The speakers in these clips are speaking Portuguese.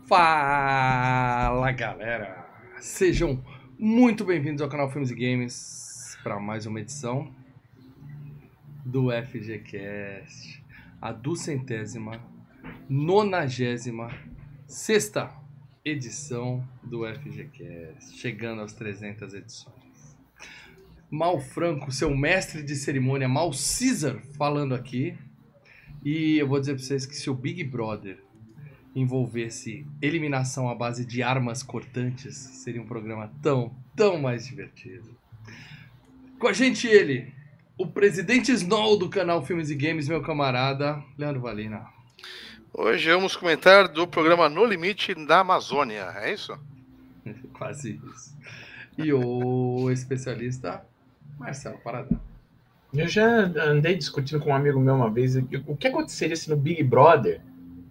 Fala galera, sejam muito bem-vindos ao canal Filmes e Games para mais uma edição do FGCast, a 296ª edição do FGCast, chegando às 300 edições. Mal Franco, seu mestre de cerimônia, Mal Caesar, falando aqui, e eu vou dizer para vocês que se o Big Brother envolvesse eliminação à base de armas cortantes, seria um programa tão mais divertido. Com a gente ele, o presidente Snow do canal Filmes e Games, meu camarada, Leandro Valina. Hoje vamos comentar do programa No Limite da Amazônia, é isso? Quase isso. E o especialista Marcelo Paradão. Eu já andei discutindo com um amigo meu uma vez o que aconteceria se no Big Brother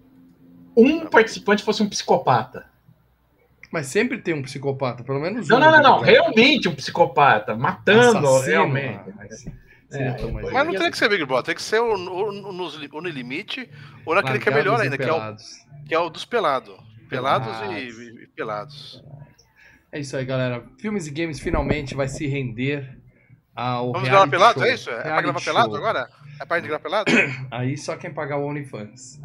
um participante fosse um psicopata. Mas sempre tem um psicopata, pelo menos um. Não. Realmente um psicopata, matando assassino, realmente. Mas não tem que ser Big Brother, tem que ser o No Limite, ou naquele que é melhor ainda, que é o dos pelados. Pelados e pelados. É isso aí, galera. Filmes e Games finalmente vai se render ao Vamos gravar pelado, show. é isso? É pra gravar pelado agora? É pra gente gravar pelado? Aí só quem pagar o OnlyFans.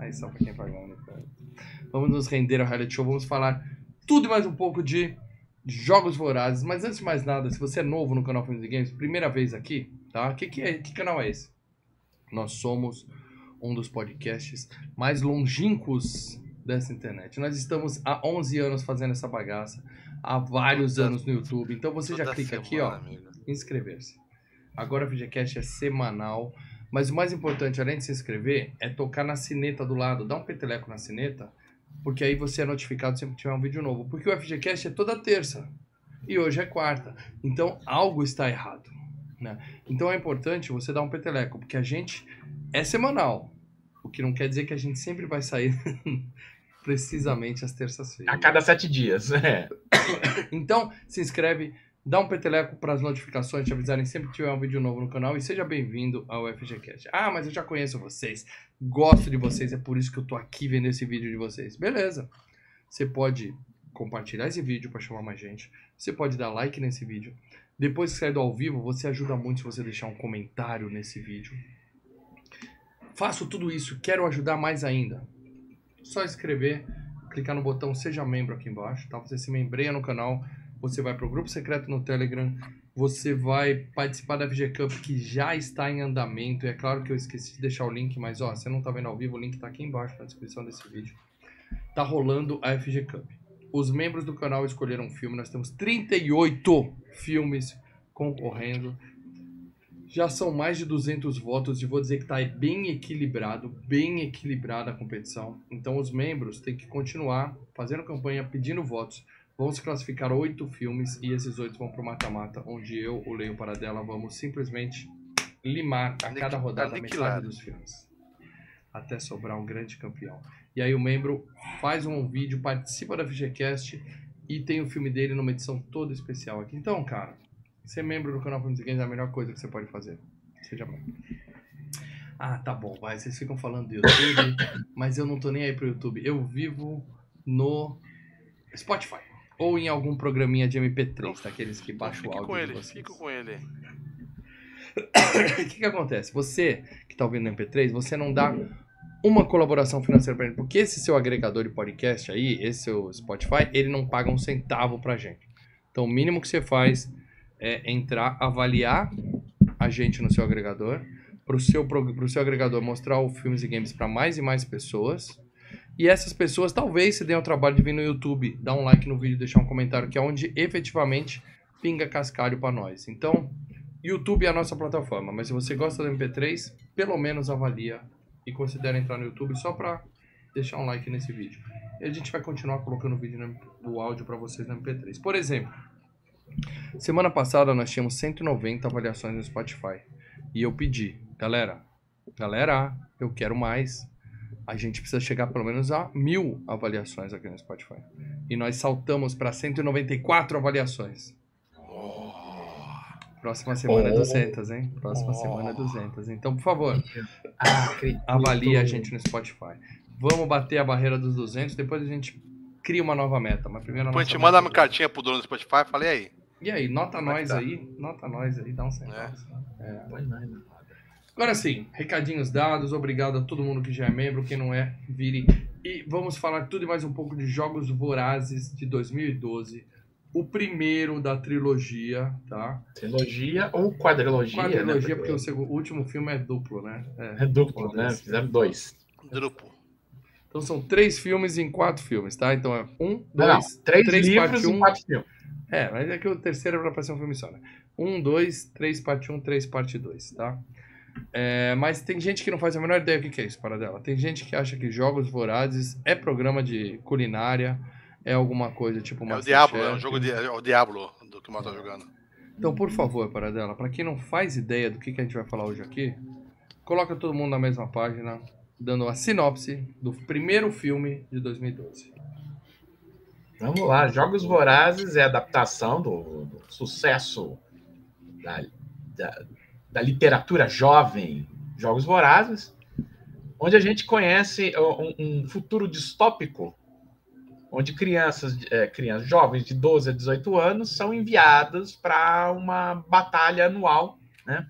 Vamos nos render ao reality show, vamos falar tudo e mais um pouco de Jogos Vorazes. Mas antes de mais nada, se você é novo no canal Filmes e Games, primeira vez aqui, tá? Que canal é esse? Nós somos um dos podcasts mais longínquos dessa internet. Nós estamos há 11 anos fazendo essa bagaça, há vários anos no YouTube. Então você já clica aqui, ó, inscrever-se. Agora o VGCast é semanal, mas o mais importante, além de se inscrever, é tocar na sineta do lado, dá um peteleco na sineta, porque aí você é notificado sempre que tiver um vídeo novo. Porque o FGCast é toda terça e hoje é quarta, então algo está errado, né? Então é importante você dar um peteleco, porque a gente é semanal, o que não quer dizer que a gente sempre vai sair precisamente às terças-feiras. A cada 7 dias, é. Então, se inscreve, dá um peteleco para as notificações te avisarem sempre que tiver um vídeo novo no canal e seja bem-vindo ao FGCast. Ah, mas eu já conheço vocês, gosto de vocês, é por isso que eu tô aqui vendo esse vídeo de vocês. Beleza. Você pode compartilhar esse vídeo para chamar mais gente, você pode dar like nesse vídeo. Depois que sair do ao vivo, você ajuda muito se você deixar um comentário nesse vídeo. Faço tudo isso, quero ajudar mais ainda. Só inscrever, clicar no botão Seja Membro aqui embaixo, tá? Você se membreia no canal, você vai para o grupo secreto no Telegram, você vai participar da FG Cup que já está em andamento. E é claro que eu esqueci de deixar o link, mas ó, você não está vendo ao vivo, o link está aqui embaixo na descrição desse vídeo. Tá rolando a FG Cup. Os membros do canal escolheram um filme, nós temos 38 filmes concorrendo. Já são mais de 200 votos e vou dizer que está bem equilibrada a competição. Então os membros têm que continuar fazendo campanha, pedindo votos. Vamos classificar 8 filmes e esses 8 vão para o mata-mata, onde eu, o Leio Paradela, vamos simplesmente limar a cada rodada metade dos filmes. Até sobrar um grande campeão. E aí o membro faz um vídeo, participa da FGCast e tem o filme dele numa edição toda especial aqui. Então, cara, ser membro do canal Filmes e Games é a melhor coisa que você pode fazer. Seja membro. Ah, tá bom, vai. Vocês ficam falando do YouTube, mas eu não tô nem aí pro YouTube. Eu vivo no Spotify. Ou em algum programinha de MP3, daqueles que baixam o áudio de vocês. Fico com ele. O que acontece? Você que tá ouvindo no MP3, você não dá uma colaboração financeira pra ele, porque esse seu agregador de podcast aí, esse seu Spotify, ele não paga um centavo pra gente. Então o mínimo que você faz é entrar, avaliar a gente no seu agregador, pro seu agregador mostrar o Filmes e Games para mais e mais pessoas. E essas pessoas talvez se deem ao trabalho de vir no YouTube, dar um like no vídeo, deixar um comentário, que é onde efetivamente pinga cascalho para nós. Então, YouTube é a nossa plataforma, mas se você gosta do MP3, pelo menos avalia e considera entrar no YouTube só para deixar um like nesse vídeo. E a gente vai continuar colocando o áudio para vocês no MP3. Por exemplo, semana passada nós tínhamos 190 avaliações no Spotify. E eu pedi, galera, eu quero mais. A gente precisa chegar pelo menos a 1000 avaliações aqui no Spotify. E nós saltamos para 194 avaliações. Próxima semana é 200, hein? Próxima semana é 200. Então, por favor, avalie a gente no Spotify. Vamos bater a barreira dos 200, depois a gente cria uma nova meta. Mas primeiro a gente manda uma cartinha pro dono do Spotify, falei aí. E aí, nota nós aí, dá um centavo. Agora sim, recadinhos dados, obrigado a todo mundo que já é membro, quem não é, vire. E vamos falar tudo e mais um pouco de Jogos Vorazes de 2012. O primeiro da trilogia, tá? Trilogia ou quadrilogia? Quadrilogia, né? Porque o último filme é duplo, né? É duplo, né? Fizeram 2. Duplo. Então são 3 filmes em 4 filmes, tá? Então é 1, 2, 3 livros em 4 filmes. Mas é que o terceiro é pra ser um filme só, né? 1, 2, 3 parte 1, 3 parte 2, tá? Mas tem gente que não faz a menor ideia do que é isso, para dela. Tem gente que acha que Jogos Vorazes é programa de culinária, é alguma coisa tipo o Diablo, é um jogo o Diablo do que o Mal tá jogando. Então, por favor, para dela, para quem não faz ideia do que a gente vai falar hoje aqui, coloca todo mundo na mesma página, dando a sinopse do primeiro filme de 2012. Vamos lá, Jogos Vorazes é a adaptação do sucesso da literatura jovem, Jogos Vorazes, onde a gente conhece um futuro distópico, onde crianças jovens de 12 a 18 anos são enviadas para uma batalha anual, né?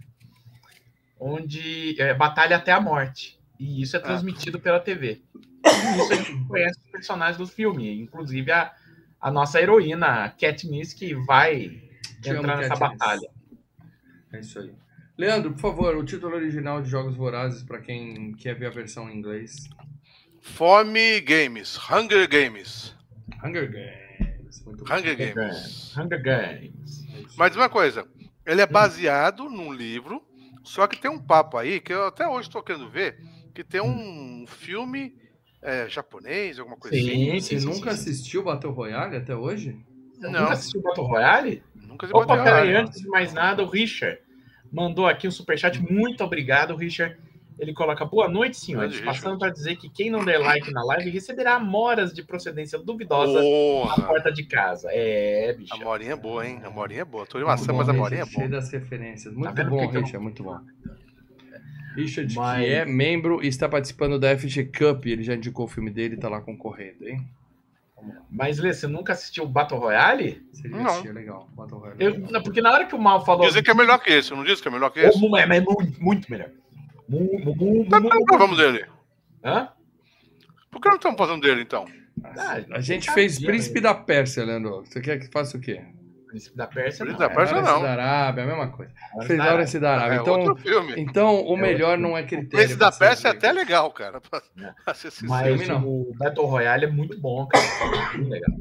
Onde batalha até a morte. E isso é transmitido pela TV. E isso a gente conhece os personagens do filme, inclusive a nossa heroína, Katniss, que vai entrar nessa batalha. É isso aí. Leandro, por favor, o título original de Jogos Vorazes, para quem quer ver a versão em inglês. Fome Games, Hunger Games. Hunger Games. Muito bom. Hunger Games. Mas uma coisa, ele é baseado num livro, só que tem um papo aí, que eu até hoje estou querendo ver, que tem um filme japonês, alguma coisa assim. Você nunca assistiu Battle Royale até hoje? Nunca assistiu Battle Royale? Nunca assistiu Battle Royale. Peraí, antes de mais nada, o Richard mandou aqui um superchat. Muito obrigado, Richard. Ele coloca: boa noite, senhores. Passando para dizer que quem não der like na live receberá amoras de procedência duvidosa na porta de casa. Bicho. A morinha é boa, hein? A morinha é boa. Tô de maçã, mas a morinha é boa. Cheio das referências. Muito bom, Richard. Muito bom. Richard, que é membro e está participando da FG Cup. Ele já indicou o filme dele e tá lá concorrendo, hein? Mas, Lê, você nunca assistiu Battle Royale? Seria assistir, legal. Battle Royale. Não, porque na hora que o Mal falou... Dizer que é melhor que esse, não diz que é melhor que esse? É muito melhor. Vamos dele. Hã? Por que não estamos fazendo dele, então? A gente fez Príncipe da Pérsia, Leandro. Você quer que faça o quê? Príncipe da Pérsia não. Príncipe da Pérsia não. Da Arábia, a mesma coisa. Fez Lawrence da Arábia. Então, o melhor não é critério. Príncipe da Pérsia é até legal, cara. Mas o Battle Royale é muito bom, cara. Muito legal.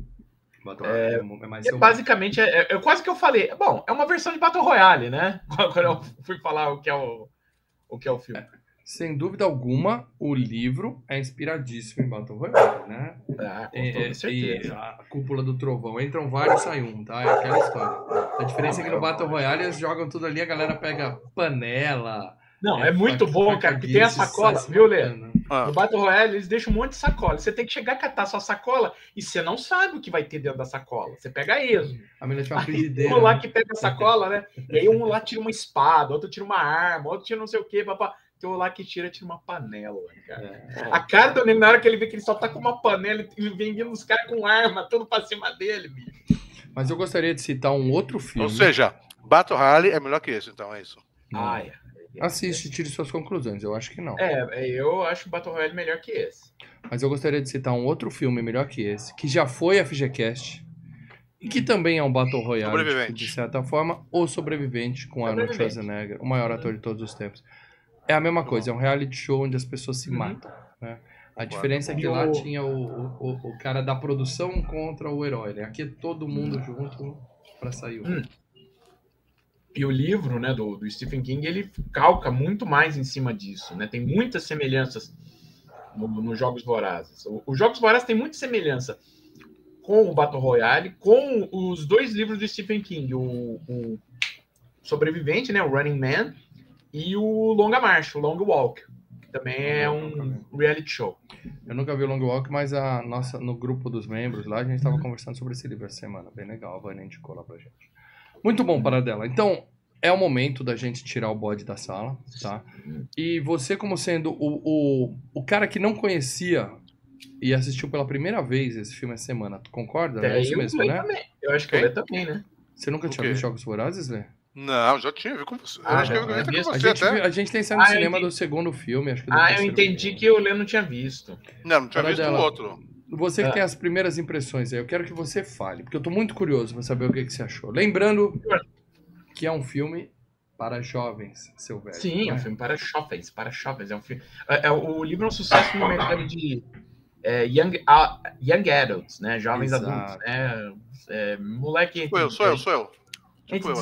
Basicamente, quase que eu falei. Bom, é uma versão de Battle Royale, né? Quando eu fui falar o que é o filme. Sem dúvida alguma, o livro é inspiradíssimo em Battle Royale, né? Com toda certeza. E a Cúpula do Trovão. Entram vários, sai um, tá? É aquela história. A diferença é que no Battle Royale eles jogam tudo ali, a galera pega panela. Não, é muito bom, cara, porque tem a sacola, viu, Lê? No Battle Royale eles deixam um monte de sacola. Você tem que chegar a catar sua sacola e você não sabe o que vai ter dentro da sacola. Você pega esmo. A menina tinha uma frigideira. Um lá que pega a sacola, né? E aí um lá tira uma espada, outro tira uma arma, outro tira não sei o quê, papá. Tem um lá que tira uma panela, cara. A cara do Nino, na hora que ele vê que ele só tá com uma panela e vem vindo os caras com arma, tudo pra cima dele, bicho. Mas eu gostaria de citar um outro filme. Ou seja, Battle Royale é melhor que esse, então, é isso. Assiste e tire suas conclusões, eu acho que não. Eu acho o Battle Royale melhor que esse. Mas eu gostaria de citar um outro filme melhor que esse, que já foi a FGCast, e que também é um Battle Royale, de certa forma, O Sobrevivente, com Arnold Schwarzenegger, o maior ator de todos os tempos. É a mesma coisa, é um reality show onde as pessoas se matam, né? A diferença é que lá tinha o cara da produção contra o herói, né? Aqui é todo mundo junto pra sair o E o livro, né, do Stephen King, ele calca muito mais em cima disso, né? Tem muitas semelhanças nos Jogos Vorazes. Os Jogos Vorazes tem muita semelhança com o Battle Royale, com os 2 livros do Stephen King, o Sobrevivente, né, o Running Man, e o Longa Marcha, o Long Walk, que também é um reality show. Eu nunca vi o Long Walk, mas no grupo dos membros lá, a gente estava conversando sobre esse livro essa semana. Bem legal, a Vânia indicou lá pra gente. Muito bom, Paradela. Então, é o momento da gente tirar o bode da sala, tá? E você, como sendo o cara que não conhecia e assistiu pela primeira vez esse filme essa semana. Tu concorda? É isso mesmo, né? Também. Eu acho que eu também, né? Você nunca tinha visto Jogos Vorazes, Lê? Não, já tinha, vi com você. Eu acho que eu vi com você a gente tem saído no cinema do segundo filme. Acho que eu entendi que o Lê não tinha visto. Não tinha visto o outro. Você que tem as primeiras impressões aí, eu quero que você fale, porque eu tô muito curioso pra saber o que você achou. Lembrando que é um filme para jovens, seu velho. Sim, é um filme para jovens, É um filme. O livro é um sucesso no mercado de young adults, né? Jovens adultos, né? Moleque. Sou eu. Entre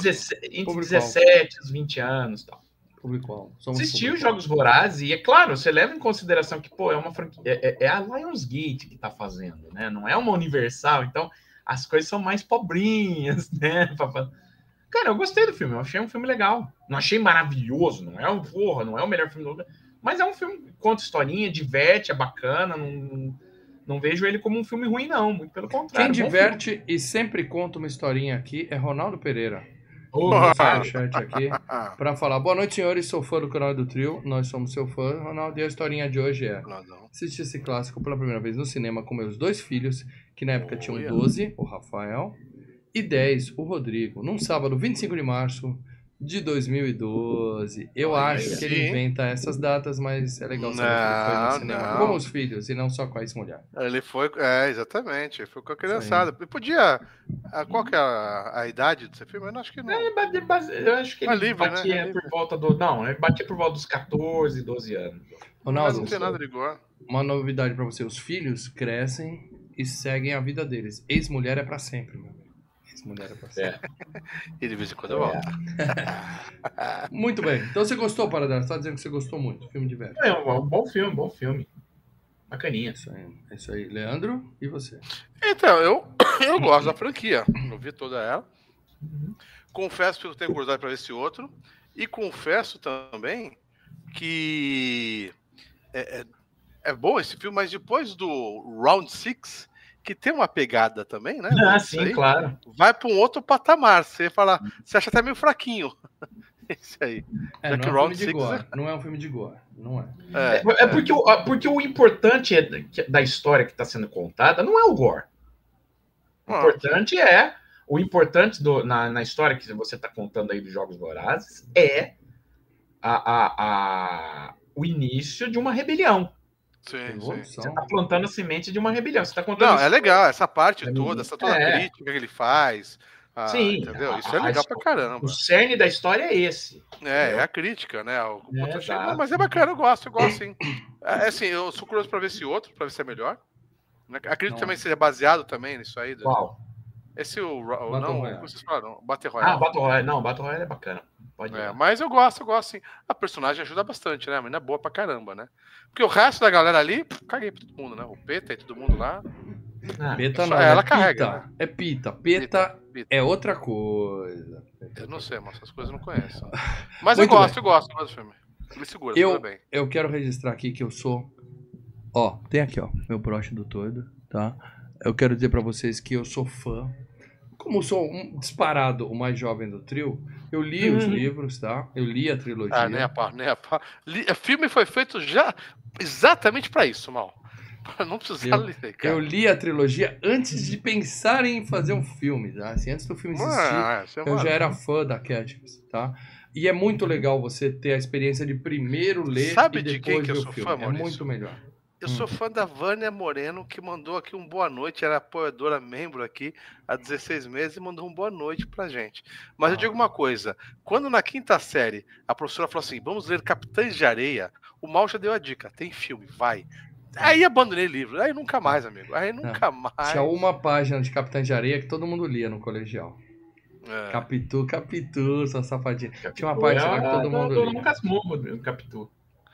17 e 20 anos e tal. Assistiu os Jogos Vorazes e, é claro, você leva em consideração que, é uma franquia. É a Lionsgate que tá fazendo, né? Não é uma Universal, então as coisas são mais pobrinhas, né? Cara, eu gostei do filme, eu achei um filme legal. Não achei maravilhoso, não é o melhor filme do mundo, mas é um filme que conta historinha, diverte, é bacana, não vejo ele como um filme ruim, não, muito pelo contrário. Quem diverte e sempre conta uma historinha aqui é Ronaldo Pereira. No chat aqui, para falar: boa noite, senhores, sou fã do canal do Trio, nós somos seu fã, Ronaldo, e a historinha de hoje é: assisti esse clássico pela primeira vez no cinema com meus 2 filhos, que na época tinham 12, o Rafael, e 10, o Rodrigo, num sábado 25 de março de 2012. Eu acho que ele inventa essas datas, mas é legal saber que ele foi no cinema com os filhos e não só com a ex-mulher. Ele foi, exatamente, ele foi com a criançada. E podia. Qual que é a idade desse filme? Eu acho que não. Eu acho que ele batia por volta do. Não, ele batia por volta dos 14, 12 anos. Ronaldo, não tem nada de igual. Uma novidade pra você: os filhos crescem e seguem a vida deles. Ex-mulher é pra sempre, meu amigo. Mulher E de vez em quando eu volto. Muito bem. Então você gostou, Paradela? Você tá dizendo que você gostou muito. Filme divertido. É um bom filme. Bacaninha. É isso aí. Leandro, e você? Então, eu gosto da franquia. Eu vi toda ela. Confesso que eu tenho curiosidade para ver esse outro. E confesso também que é bom esse filme, mas depois do Round 6, que tem uma pegada também, né? Sim, aí, claro. Vai para um outro patamar. Você acha até meio fraquinho. Isso aí. Não é um filme de gore. Não porque o importante da história que está sendo contada não é o gore. O importante na história que você está contando aí dos Jogos Vorazes é o início de uma rebelião. Sim. Você está plantando a semente de uma rebelião. Você tá contando é legal, essa parte toda, toda a crítica que ele faz. Sim. Entendeu? Isso é legal pra caramba. O cerne da história é esse. É a crítica, né? Mas é bacana, eu gosto sim. Assim, eu sou curioso pra ver esse outro, pra ver se é melhor. Acredito também que seja baseado também nisso aí. Qual? Esse vocês falaram, Battle Royale. Battle Royale. Não, Battle Royale é bacana. Mas eu gosto sim. A personagem ajuda bastante, né? A menina é boa pra caramba, né? Porque o resto da galera ali, caguei pra todo mundo, né? O Peta e todo mundo lá. Peta não, ela carrega. Né? É Pita. Peta é outra coisa. Eu não sei, mas essas coisas eu não conheço. Mas eu gosto do filme. Me segura, tudo bem. Eu quero registrar aqui que eu sou... tem aqui, meu broche do Tordo, tá? Eu quero dizer pra vocês que eu sou fã. Como sou disparado o mais jovem do trio, eu li os livros, tá? Eu li a trilogia. Nem a pau. O filme foi feito já exatamente pra isso, Mal. Não precisa ler, cara. Eu li a trilogia antes de pensar em fazer um filme, tá? Assim, antes do filme existir, eu já era fã da Katniss, tá? E é muito legal você ter a experiência de primeiro ler e depois ver o filme. É muito melhor. Eu sou fã da Vânia Moreno, que mandou aqui um boa noite. Era apoiadora, membro aqui há 16 meses e mandou um boa noite pra gente. Mas eu digo uma coisa: quando na 5ª série a professora falou assim, vamos ler Capitães de Areia, o Mal já deu a dica, tem filme, vai. Aí abandonei o livro, aí nunca mais, amigo. Aí nunca mais. Tinha uma página de Capitães de Areia que todo mundo lia no colegial. Capitu, sua safadinha. Tinha uma página que todo mundo lia. Eu nunca asmurro do Capitu.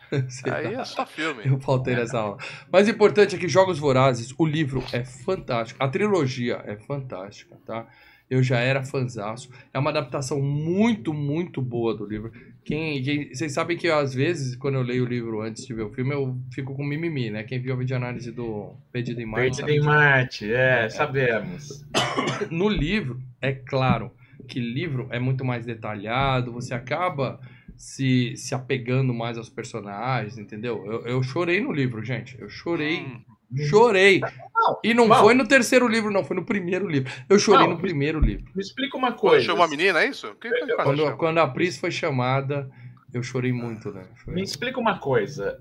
Aí é só filme. Eu faltei nessa aula. Mas o importante é que Jogos Vorazes, o livro é fantástico. A trilogia é fantástica, tá? Eu já era fanzaço. É uma adaptação muito, muito boa do livro. Vocês sabem que às vezes, quando eu leio o livro antes de ver o filme, eu fico com mimimi, né? Quem viu a videoanálise do Perdido em Marte. Perdido em Marte, sabemos. No livro, é claro que livro é muito mais detalhado, você acaba se apegando mais aos personagens, entendeu? Eu chorei no livro, gente. Eu chorei Chorei. Não, E não bom, foi no terceiro livro, não, foi no primeiro livro. Eu chorei Não, no primeiro livro. me explica uma Quando coisa. chamou a menina, é isso? Quem foi que faz a chama? Quando a Pris foi chamada, eu chorei muito, né? Me explica uma coisa.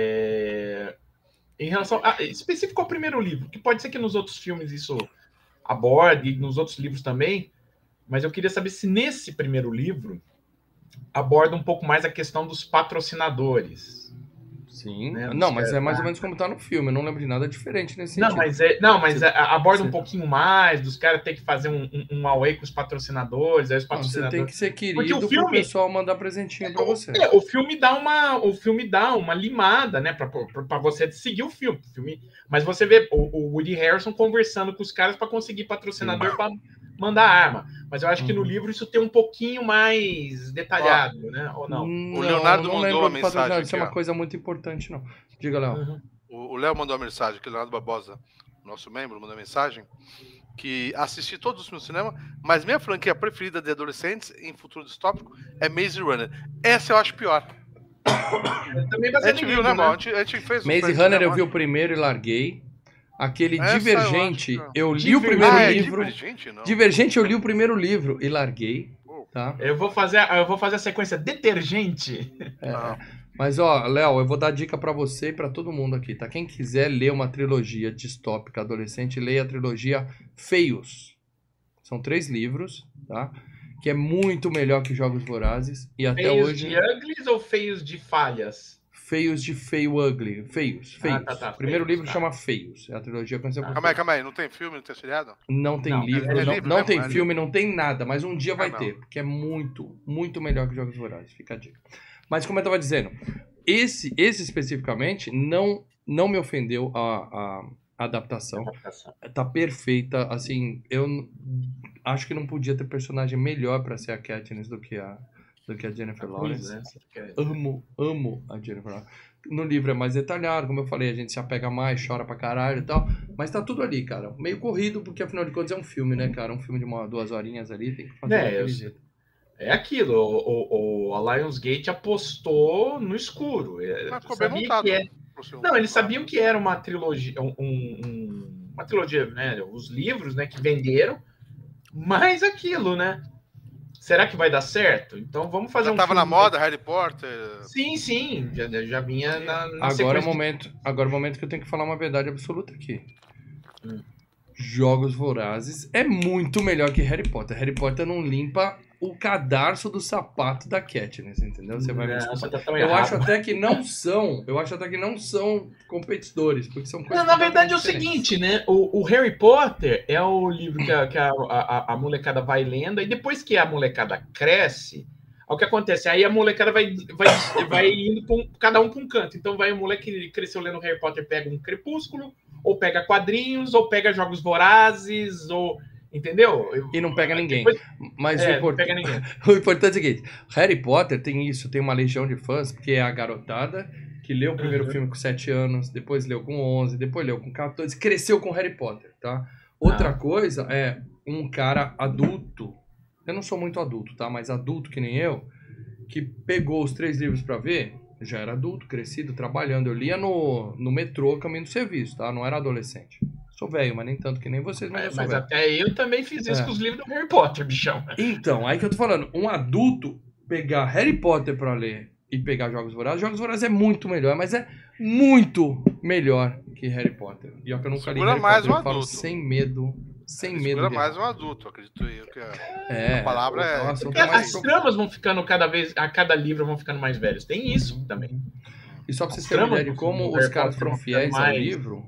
Em relação específico ao primeiro livro, que pode ser que nos outros filmes isso aborde, e nos outros livros também, mas eu queria saber se nesse primeiro livro aborda um pouco mais a questão dos patrocinadores. Sim. Né? Não, mas é mais ou menos como tá no filme. Eu não lembro de nada diferente nesse Não, sentido. mas aborda um pouquinho mais dos caras ter que fazer um away com os patrocinadores. Aí os Não, você patrocinadores... tem que ser querido Porque o pro filme- pessoal mandar presentinho pra você. O filme dá uma limada, né, para você seguir o filme. Mas você vê o Woody Harrelson conversando com os caras para conseguir patrocinador para mandar arma. Mas eu acho que no livro isso tem um pouquinho mais detalhado, né? Ou não? O Leonardo mandou uma mensagem Isso é uma aqui, ó. coisa muito importante, não. Diga, Léo. Uhum. O Léo mandou uma mensagem, que o Leonardo Barbosa, nosso membro, mandou uma mensagem que assisti todos os filmes no cinema, mas minha franquia preferida de adolescentes em futuro distópico é Maze Runner. Essa eu acho pior. Também vai A ser gente viu, né, livro, irmão? A gente fez um Maze prêmio Runner eu cinema. vi o primeiro e larguei. Aquele Essa eu Divergente, acho que- eu li o primeiro Ah, é livro. Divergente, não. Divergente, eu li o primeiro livro e larguei, tá? Eu vou fazer a sequência detergente. Não. Mas, ó, Léo, eu vou dar dica pra você e pra todo mundo aqui, tá? Quem quiser ler uma trilogia distópica adolescente, leia a trilogia Feios. São 3 livros, tá? Que é muito melhor que Jogos Vorazes. E até Feios hoje... de uglies ou feios de falhas? Feios de Feio Ugly. Feios. tá, O primeiro Feios, livro tá. chama Feios. É a trilogia conhecida por Calma aí. Não tem filme, não tem seriado? Não tem Não, livro, é não, livro não mesmo, tem é filme, não tem nada, mas um dia vai não. ter, porque é muito, muito melhor que Jogos Vorazes, fica a dica. Mas como eu tava dizendo, esse especificamente não me ofendeu a adaptação, tá perfeita, assim, eu acho que não podia ter personagem melhor pra ser a Katniss do que a Jennifer Lawrence. Amo a Jennifer Lawrence. No livro é mais detalhado, como eu falei, a gente se apega mais, chora pra caralho e tal. Mas tá tudo ali, cara. Meio corrido, porque afinal de contas é um filme, né, cara? Um filme de 2 horinhas ali, tem que fazer daquele jeito. É aquilo, o Lionsgate apostou no escuro. Mas ficou bem montado. Não, eles sabiam que era uma trilogia, uma trilogia, né? Os livros, né, que venderam, mas aquilo, né? Será que vai dar certo? Então vamos fazer Já tava na moda, Harry Potter. Sim, já vinha na agora é o momento que eu tenho que falar uma verdade absoluta aqui. Jogos Vorazes é muito melhor que Harry Potter. Harry Potter não limpa o cadarço do sapato da Katniss, entendeu? Você vai me desculpar. Eu acho até que não são competidores, porque são coisas. Não, na verdade é o diferentes. seguinte, né? O Harry Potter é o livro que a molecada vai lendo, e depois que a molecada cresce, o que acontece? Aí a molecada vai indo cada um para um canto. Então vai o moleque que cresceu lendo Harry Potter, pega um Crepúsculo, ou pega quadrinhos, ou pega Jogos Vorazes, ou... Entendeu? E não pega ninguém. Depois... Mas não pega ninguém. o importante é o seguinte: Harry Potter tem isso, tem uma legião de fãs, porque é a garotada que leu o primeiro filme com 7 anos, depois leu com 11, depois leu com 14, cresceu com Harry Potter, tá? Outra coisa é um cara adulto, eu não sou muito adulto, tá? Mas adulto que nem eu, que pegou os 3 livros pra ver, já era adulto, crescido, trabalhando. Eu lia no metrô, caminho do serviço, tá? Não era adolescente. Sou velho, mas nem tanto que nem vocês, mas eu sou velho. Até eu também fiz isso com os livros do Harry Potter, bichão. Então, aí que eu tô falando, um adulto pegar Harry Potter pra ler e pegar Jogos Vorazes é muito melhor, mas é muito melhor que Harry Potter. E ó, que eu nunca li Harry mais Potter, um eu falo adulto. sem medo. Segura mais um adulto, acredito eu. Que a palavra é... Nossa, Porque as tramas vão ficando a cada livro vão ficando mais velhos. Tem isso também. E só pra vocês terem uma ideia de como os caras foram fiéis ao livro,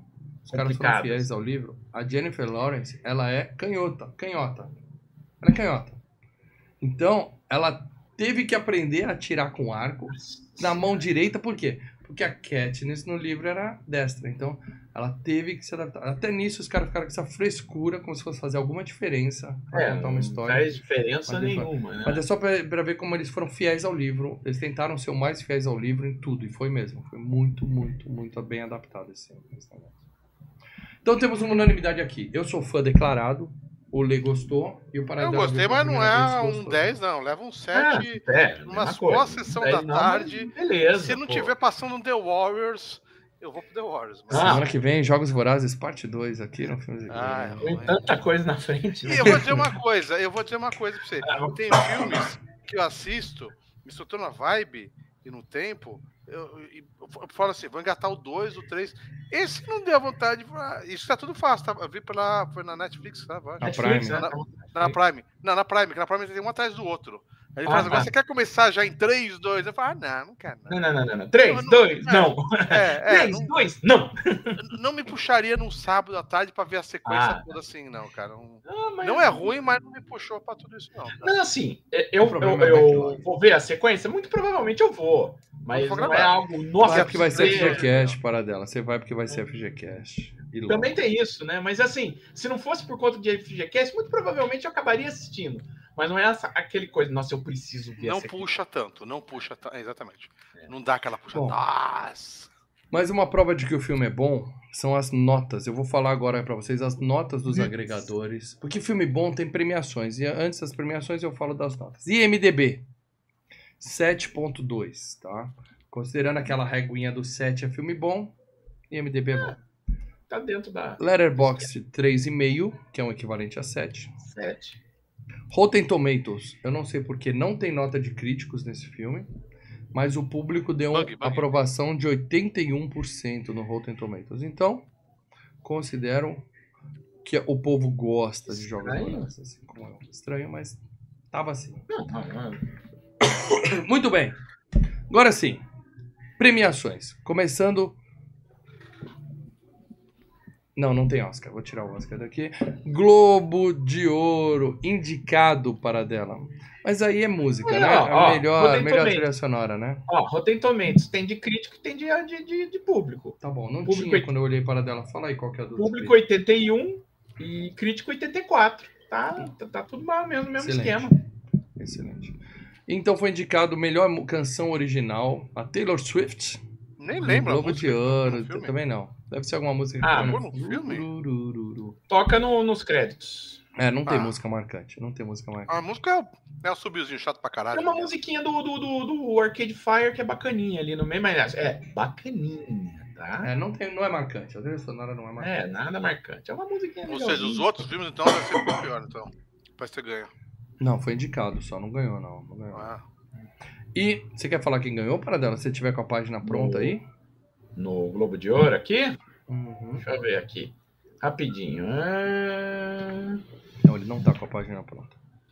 a Jennifer Lawrence, ela é canhota. Ela é canhota. Então, ela teve que aprender a atirar com arco na mão direita, por quê? Porque a Katniss no livro era destra, então ela teve que se adaptar. Até nisso os caras ficaram com essa frescura, como se fosse fazer alguma diferença pra contar uma história. Não faz diferença nenhuma, né? Mas é só pra ver como eles foram fiéis ao livro. Eles tentaram ser o mais fiéis ao livro em tudo, e foi mesmo. Foi muito, muito, muito bem adaptado esse negócio. Então temos uma unanimidade aqui. Eu sou fã declarado, o Lê gostou e o Paradão. Eu gostei, mas não é um 10, não. Leva um 7, umas pós-sessão da tarde. Beleza. Se não tiver passando The Warriors, Eu vou pro The Warriors. Mas... Semana que vem, Jogos Vorazes, parte 2 aqui no filme de Tem tanta coisa na frente. E eu vou dizer uma coisa pra você. Tem filmes que eu assisto, me soltou na vibe e no tempo, eu falo assim, vou engatar o 2, o 3. Esse não deu vontade. Isso tá tudo fácil, tá? Eu vi foi na Netflix, tá? Na Prime. Na Prime. Não, na Prime, que na Prime tem um atrás do outro. Aí ele fala, agora você quer começar já em 3, 2? Eu falo, não quero. Não. 3, 2, não. 3, 2, não. Não me puxaria num sábado à tarde pra ver a sequência toda assim, não, cara. Não é ruim, mas não me puxou pra tudo isso, não. Cara. Não, assim, eu vou ver a sequência? Muito provavelmente eu vou. Mas não é algo... Nossa, vai porque vai ser FGCast, para dela. Você vai porque vai ser FGCast. Também tem isso, né? Mas assim, se não fosse por conta de FGCast, muito provavelmente eu acabaria assistindo. Mas não é aquele coisa, nossa, eu preciso ver. Não puxa tanto, exatamente. Não dá aquela puxa. Bom, nossa. Mas uma prova de que o filme é bom são as notas. Eu vou falar agora pra vocês as notas dos agregadores. Porque filme bom tem premiações. E antes das premiações eu falo das notas. IMDB, 7.2, tá? Considerando aquela reguinha do 7 é filme bom, IMDB é bom. Tá dentro da... Letterboxd, 3,5, que é um equivalente a 7. 7. Rotten Tomatoes, eu não sei porque não tem nota de críticos nesse filme, mas o público deu uma aprovação de 81% no Rotten Tomatoes. Então, considero que o povo gosta de jogos vorazes, assim como é estranho, mas tava assim. Muito bem. Agora sim, premiações. Começando... Não tem Oscar. Vou tirar o Oscar daqui. Globo de Ouro, indicado para dela. Mas aí é música, né? A melhor trilha sonora, né? Rotten Tomatoes. Tem de crítico e tem de público. Tá bom, não público tinha quando eu olhei para dela. Fala aí qual que é a dúvida. Público 81 e crítico 84. Tá tudo mal mesmo, mesmo esquema. Excelente. Então foi indicado melhor canção original, a Taylor Swift. Nem lembro. Globo de Ouro, também não. Deve ser alguma música que no filme? Toca nos créditos. Não tem música marcante. Não tem música marcante. A música é um subiozinho chato pra caralho. Tem uma musiquinha do Arcade Fire que é bacaninha ali no meio, mas é bacaninha, tá? Não é marcante. A trilha sonora não é marcante. Nada marcante. É uma musiquinha legal. Ou seja, os outros filmes então deve ser pior, então. Pra você ganhar. Não, foi indicado só. Não ganhou, não. E você quer falar quem ganhou, para dela? Se você tiver com a página pronta aí? No Globo de Ouro aqui? Deixa eu ver aqui. Rapidinho. Não, ele não tá com a página pronta.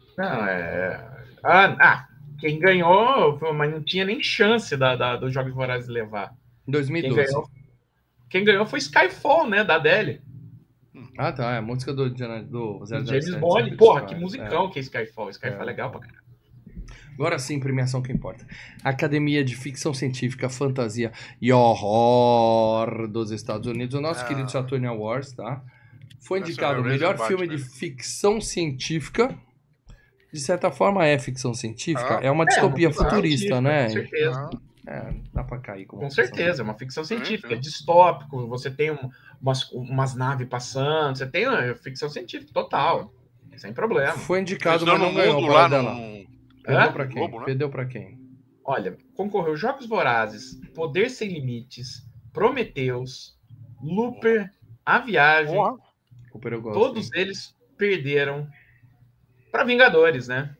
Quem ganhou, mas não tinha nem chance dos Jogos Vorazes levar. 2012. Quem ganhou foi Skyfall, né? Da Adele. Tá. É a música do 007. James Bond. Porra, que musicão que é Skyfall. Skyfall é legal pra caramba. Agora sim, premiação que importa. Academia de Ficção Científica, Fantasia e Horror dos Estados Unidos. O nosso querido Saturn Awards, tá? Foi indicado o melhor filme de ficção científica. De certa forma é ficção científica. É uma distopia futurista, né? Com certeza. Dá pra cair. Com certeza, é uma ficção científica. É distópico, você tem umas naves passando, você tem uma ficção científica total. Sem problema. Foi indicado, mas não ganhou para dela. Perdeu pra quem? Globo, né? Perdeu pra quem? Olha, concorreu Jogos Vorazes, Poder Sem Limites, Prometheus, Looper, A Viagem. Todos eles perderam pra Vingadores, né?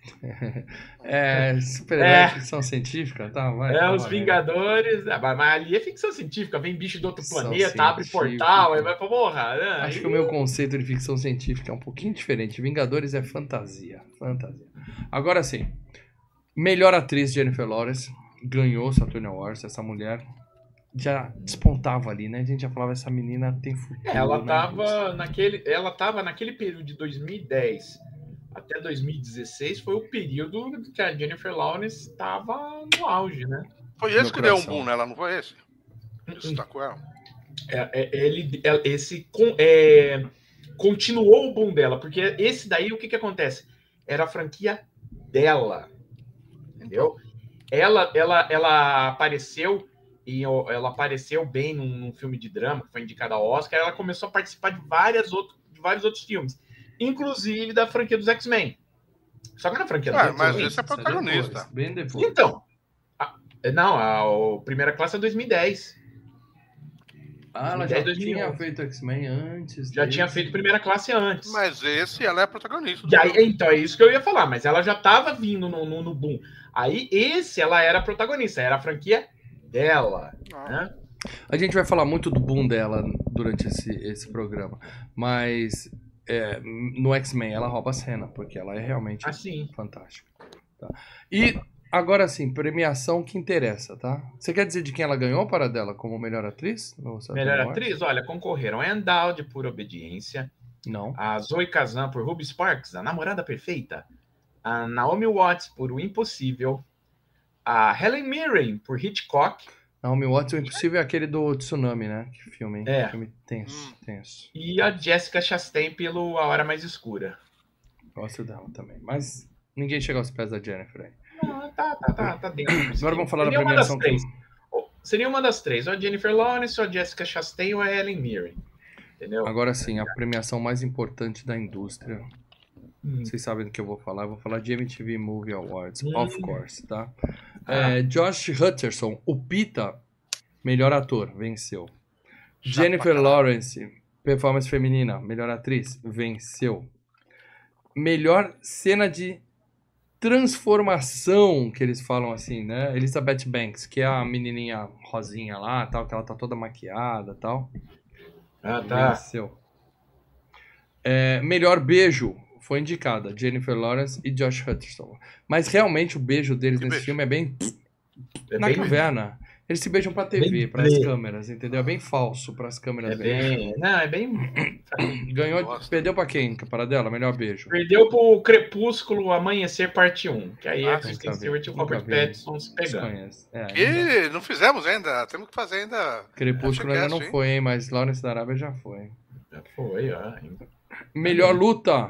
Super-herói, ficção científica, tá? Os Vingadores, mas ali é ficção científica, vem bicho do outro planeta, abre portal, aí vai pra morra, né? Acho que o meu conceito de ficção científica é um pouquinho diferente. Vingadores é fantasia. Agora sim, melhor atriz Jennifer Lawrence ganhou o Saturn Awards. Essa mulher já despontava ali, né? A gente já falava, essa menina tem futuro. Ela tava naquele período de 2010 até 2016, foi o período que a Jennifer Lawrence estava no auge, né? Foi esse que deu um boom nela, não foi esse? Isso tá com ela. Continuou o boom dela, porque esse daí, o que acontece? Era a franquia dela, entendeu? Ela apareceu, e ela apareceu bem num filme de drama, que foi indicada ao Oscar. Ela começou a participar de vários outros filmes, inclusive da franquia dos X-Men. Só que na franquia dos X-Men... Mas esse é protagonista. Bem depois. Então, a Primeira Classe é 2010. Ah, ela 2010, já 2011. tinha feito X-Men antes. Já tinha desse. feito Primeira Classe antes. Mas esse, ela é a protagonista do E aí, filme. então, é isso que eu ia falar, mas ela já tava vindo no boom. Aí, ela era a protagonista, era a franquia dela, né? A gente vai falar muito do boom dela durante esse programa, mas no X-Men ela rouba a cena, porque ela é realmente Assim. fantástica. Tá? E agora sim, premiação que interessa, tá? Você quer dizer de quem ela ganhou para dela como melhor atriz? Melhor atriz, olha, concorreram a Endal, de Pura Obediência, Não. a Zoe Kazan por Ruby Sparks, a Namorada Perfeita, a Naomi Watts por O Impossível, a Helen Mirren por Hitchcock, Naomi Watts, o Impossível é aquele do Tsunami, né? Que filme, hein? É. Filme tenso, tenso. e a Jessica Chastain pelo A Hora Mais Escura. Gosto dela também, mas ninguém chega aos pés da Jennifer aí. Não, tá dentro. Agora vamos falar da Seria uma das premiação. três. Seria uma das três, ou a Jennifer Lawrence, ou a Jessica Chastain, ou a Helen Mirren. Entendeu? Agora sim, a premiação mais importante da indústria. Vocês sabem do que eu vou falar. Eu vou falar de MTV Movie Awards, of course, tá? Josh Hutcherson, o Pita, melhor ator, venceu. Jennifer Lawrence, performance feminina, melhor atriz, venceu. Melhor cena de transformação, que eles falam assim, né? Elizabeth Banks, que é a menininha rosinha lá, tal, que ela tá toda maquiada, tal. Tá. Venceu. Melhor beijo foi indicada Jennifer Lawrence e Josh Hutcherson. Mas realmente o beijo deles nesse filme é bem na caverna. Eles se beijam pra TV, pras câmeras, entendeu? É bem falso pras câmeras. É bem. Ganhou, perdeu pra quem, Paradela? Melhor beijo. Perdeu pro Crepúsculo Amanhecer Parte 1. Que aí a Kristen tá Stewart e o Nunca Robert vi. Pattinson se pegando. Desconheço. E não fizemos ainda, temos que fazer ainda. Crepúsculo ainda não hein? foi, hein? Mas Lawrence da Arábia já foi. Já foi, ó. Melhor luta.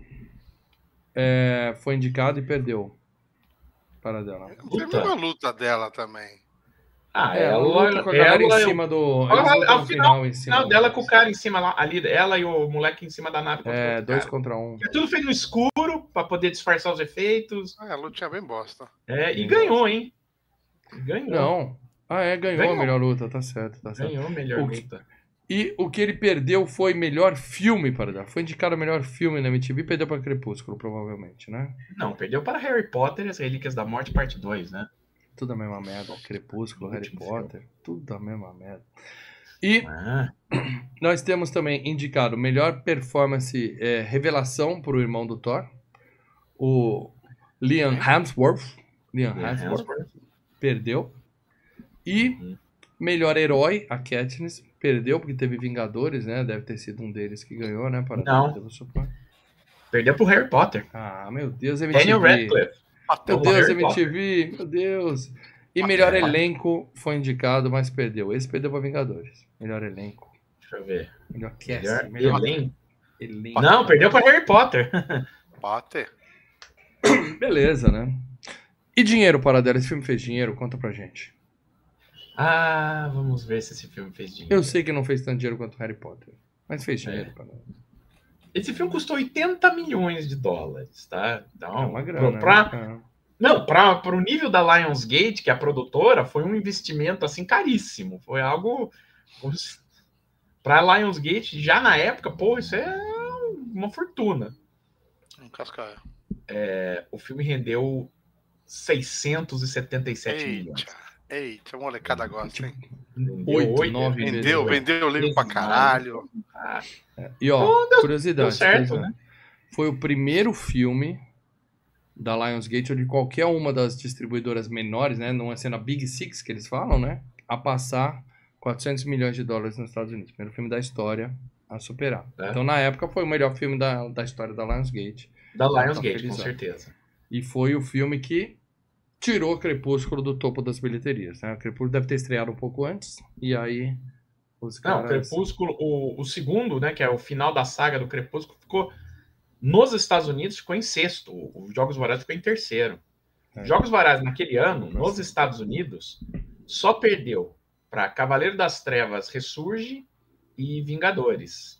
Foi indicado e perdeu. Paradela. Teve uma luta dela também. Ela luta com a galera em cima do... Ao final dela com o cara em cima lá, ali, ela e o moleque em cima da nave. 2 contra 1. É tudo feito no escuro, pra poder disfarçar os efeitos. A lutinha bem bosta. E ganhou, hein? Ganhou. Não. Ganhou a melhor luta, tá certo. Ganhou a melhor luta. E o que ele perdeu foi melhor filme, Paradela. Foi indicado o melhor filme na MTV e perdeu pra Crepúsculo, provavelmente, né? Não, perdeu para Harry Potter e as Relíquias da Morte, parte 2, né? Tudo a mesma merda. Crepúsculo, Harry Potter, tudo a mesma merda. E nós temos também indicado melhor performance revelação pro irmão do Thor, o Liam Hemsworth. Perdeu. E melhor herói, a Katniss, perdeu porque teve Vingadores, né? Deve ter sido um deles que ganhou, né? Não. Perdeu pro Harry Potter. Meu Deus, MTV. Daniel Radcliffe. Meu Deus, MTV, meu Deus. E melhor elenco foi indicado, mas perdeu. Esse perdeu pra Vingadores. Melhor elenco. Deixa eu ver. Melhor cast. Melhor elenco. Não, perdeu pra Harry Potter. Potter. Beleza, né? E dinheiro, Paradela? Esse filme fez dinheiro? Conta pra gente. Vamos ver se esse filme fez dinheiro. Eu sei que não fez tanto dinheiro quanto Harry Potter, mas fez dinheiro, Paradela. Esse filme custou 80 milhões de dólares, tá? Então, é uma grana. Não, para o nível da Lionsgate, que é a produtora, foi um investimento assim caríssimo. Foi algo para a Lionsgate já na época, isso é uma fortuna. Cascaia. O filme rendeu 677 milhões. Eita, a molecada gosta, hein? 8, 9 vendeu o livro pra caralho. E ó, curiosidade, certo, né? Foi o primeiro filme da Lionsgate ou de qualquer uma das distribuidoras menores, né? Não é sendo a Big Six que eles falam, né? A passar 400 milhões de dólares nos Estados Unidos. Primeiro filme da história a superar. Então, na época, foi o melhor filme da história da Lionsgate. Da Lionsgate, com certeza. E foi o filme que tirou Crepúsculo do topo das bilheterias, né? O Crepúsculo deve ter estreado um pouco antes, e aí os caras... Não, o Crepúsculo, o segundo, né, que é o final da saga do Crepúsculo, ficou nos Estados Unidos, ficou em sexto. Os Jogos Vorazes ficou em terceiro. Jogos Vorazes, naquele ano, nos Estados Unidos, só perdeu para Cavaleiro das Trevas Ressurge e Vingadores.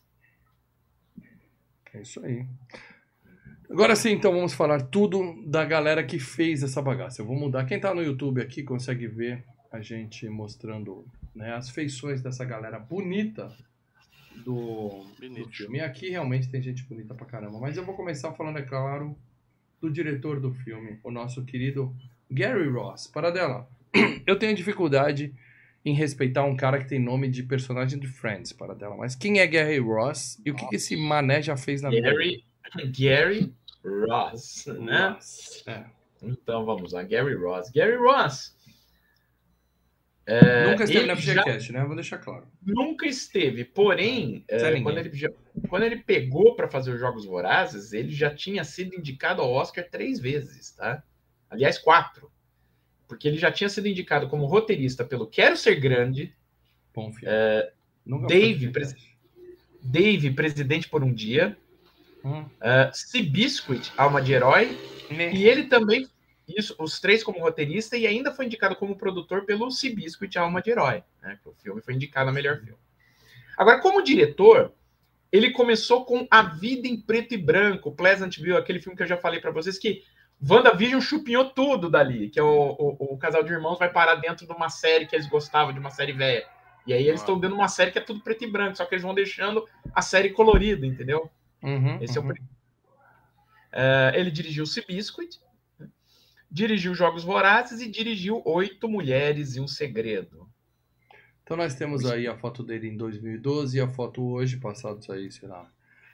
É isso aí. Agora sim, então vamos falar tudo da galera que fez essa bagaça. Eu vou mudar. Quem tá no YouTube aqui consegue ver a gente mostrando, né, as feições dessa galera bonita do filme. E aqui realmente tem gente bonita pra caramba. Mas eu vou começar falando, é claro, do diretor do filme, o nosso querido Gary Ross. Paradela, eu tenho dificuldade em respeitar um cara que tem nome de personagem de Friends, Paradela. Mas quem é Gary Ross e o que esse mané já fez na vida? Gary Ross, né? Ross, é. Então vamos lá, Gary Ross. Gary Ross. Nunca esteve na FGCast, né? Vou deixar claro. Nunca esteve, porém, quando ele pegou para fazer os Jogos Vorazes, ele já tinha sido indicado ao Oscar 3 vezes, tá? Aliás, 4. Porque ele já tinha sido indicado como roteirista pelo Quero Ser Grande, bom filme. Dave, Presidente por um Dia, Seabiscuit, Alma de Herói, e ele também, os 3 como roteirista, e ainda foi indicado como produtor pelo Seabiscuit, Alma de Herói, né? O filme foi indicado a melhor filme. Agora, como diretor, ele começou com A Vida em Preto e Branco, Pleasantville, aquele filme que eu já falei para vocês, que WandaVision chupinhou tudo dali, que é o casal de irmãos vai parar dentro de uma série que eles gostavam, de uma série velha. E aí eles estão dando uma série que é tudo preto e branco, só que eles vão deixando a série colorida, entendeu? Esse é o ele dirigiu Seabiscuit, dirigiu Jogos Vorazes e dirigiu 8 Mulheres e um Segredo. Então nós temos aí a foto dele em 2012 e a foto hoje, passados aí, sei lá,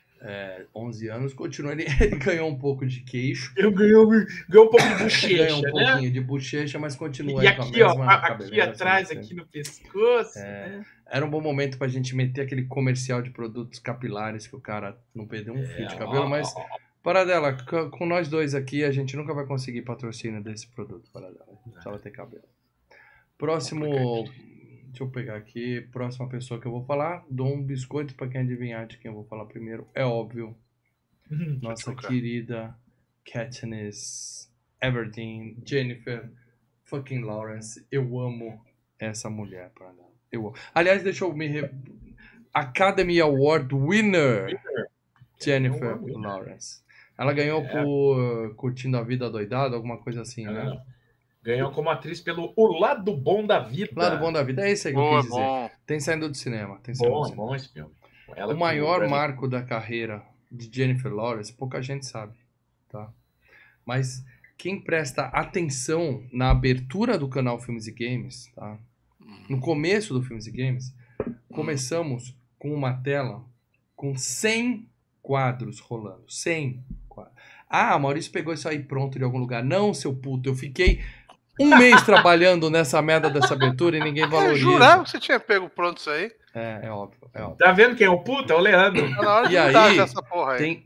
11 anos, continua, ele ganhou um pouco de queixo. Ganhou um pouco de bochecha, ganhou um pouquinho de bochecha, mas continua e aí aqui, com a mesma aqui atrás, aqui no pescoço. Né? Era um bom momento pra gente meter aquele comercial de produtos capilares que o cara não perdeu um fio de cabelo, mas Paradela, com nós dois aqui, a gente nunca vai conseguir patrocínio desse produto, Paradela. A gente precisava ter cabelo. Próximo... Deixa eu pegar aqui. Próxima pessoa que eu vou falar. Dou um biscoito pra quem adivinhar de quem eu vou falar primeiro. É óbvio. Nossa querida Katniss Everdeen, Jennifer fucking Lawrence. Eu amo essa mulher. Eu amo. Aliás, deixa eu Academy Award winner Jennifer Lawrence. Ela ganhou por Curtindo a Vida Doidada, alguma coisa assim, né? Ganhou como atriz pelo O Lado Bom da Vida. O Lado Bom da Vida, é isso aí que eu quis dizer. Bom. Tem saindo do cinema. Bom esse filme. O maior marco da carreira de Jennifer Lawrence, pouca gente sabe, tá? Mas quem presta atenção na abertura do canal Filmes e Games, tá? No começo do Filmes e Games, começamos com uma tela com 100 quadros rolando. 100 quadros. Ah, Maurício pegou isso aí pronto de algum lugar. Não, seu puto, eu fiquei 1 mês trabalhando nessa merda dessa abertura e ninguém valoriza. Eu jurava que você tinha pego pronto isso aí. É óbvio. Tá vendo quem é o puto? É o Leandro. E aí, tem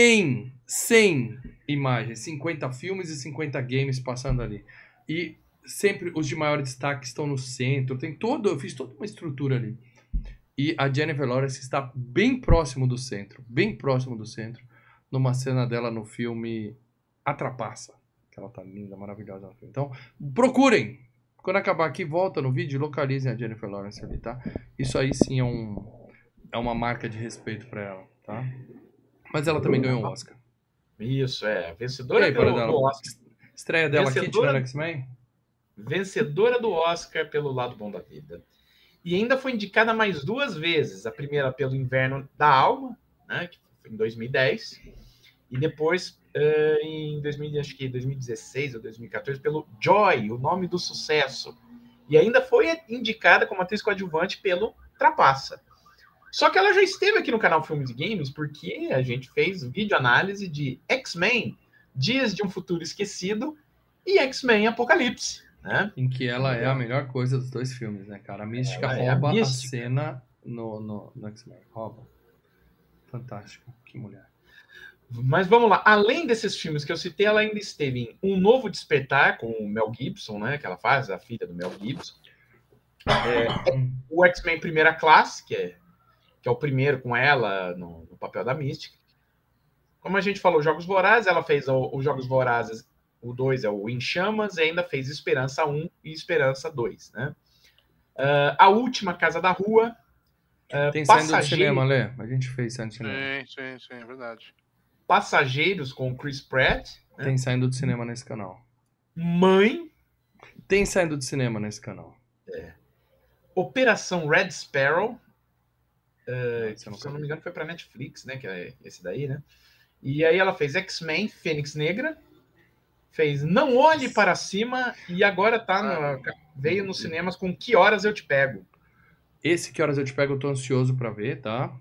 100 imagens, 50 filmes e 50 games passando ali. E sempre os de maior destaque estão no centro. Eu fiz toda uma estrutura ali. E a Jennifer Lawrence está bem próximo do centro, numa cena dela no filme A Trapaça. Que ela tá linda, maravilhosa no filme. Então, procurem! Quando acabar aqui, volta no vídeo e localizem a Jennifer Lawrence ali, tá? Isso aí sim é uma marca de respeito pra ela, tá? Mas ela também ganhou um Oscar. Isso, vencedora do Oscar. Estreia dela aqui, tirando X-Men? Vencedora do Oscar pelo Lado Bom da Vida. E ainda foi indicada mais 2 vezes. A primeira pelo Inverno da Alma, né, que foi em 2010. E depois, em 2016 ou 2014, pelo Joy, O Nome do Sucesso. E ainda foi indicada como atriz coadjuvante pelo Trapaça. Só que ela já esteve aqui no canal Filmes e Games, porque a gente fez videoanálise de X-Men, Dias de um Futuro Esquecido e X-Men Apocalipse. Né? Em que ela é a melhor coisa dos 2 filmes, né, cara? A Mística rouba a cena no X-Men. Rouba. Fantástico. Que mulher. Mas vamos lá. Além desses filmes que eu citei, ela ainda esteve em Um Novo Despertar, com o Mel Gibson, né? Que ela faz, a filha do Mel Gibson. O X-Men Primeira Classe, que é o primeiro com ela no papel da Mística. Como a gente falou, Jogos Vorazes, ela fez os Jogos Vorazes. O 2 é o Em Chamas, e ainda fez Esperança 1 e Esperança 2, né? A Última Casa da Rua. Tem saindo do cinema, Lê. A gente fez saindo do cinema. Sim, é verdade. Passageiros com o Chris Pratt. Tem saindo do cinema nesse canal. Mãe, Tem saindo de cinema nesse canal. Operação Red Sparrow, Esse eu se eu nunca não vi. me engano foi pra Netflix, né, que é esse daí, né? E aí ela fez X-Men, Fênix Negra, fez Não Olhe Para Cima e agora veio nos cinemas com Que Horas Eu Te Pego. Esse Que Horas Eu Te Pego eu tô ansioso pra ver, tá?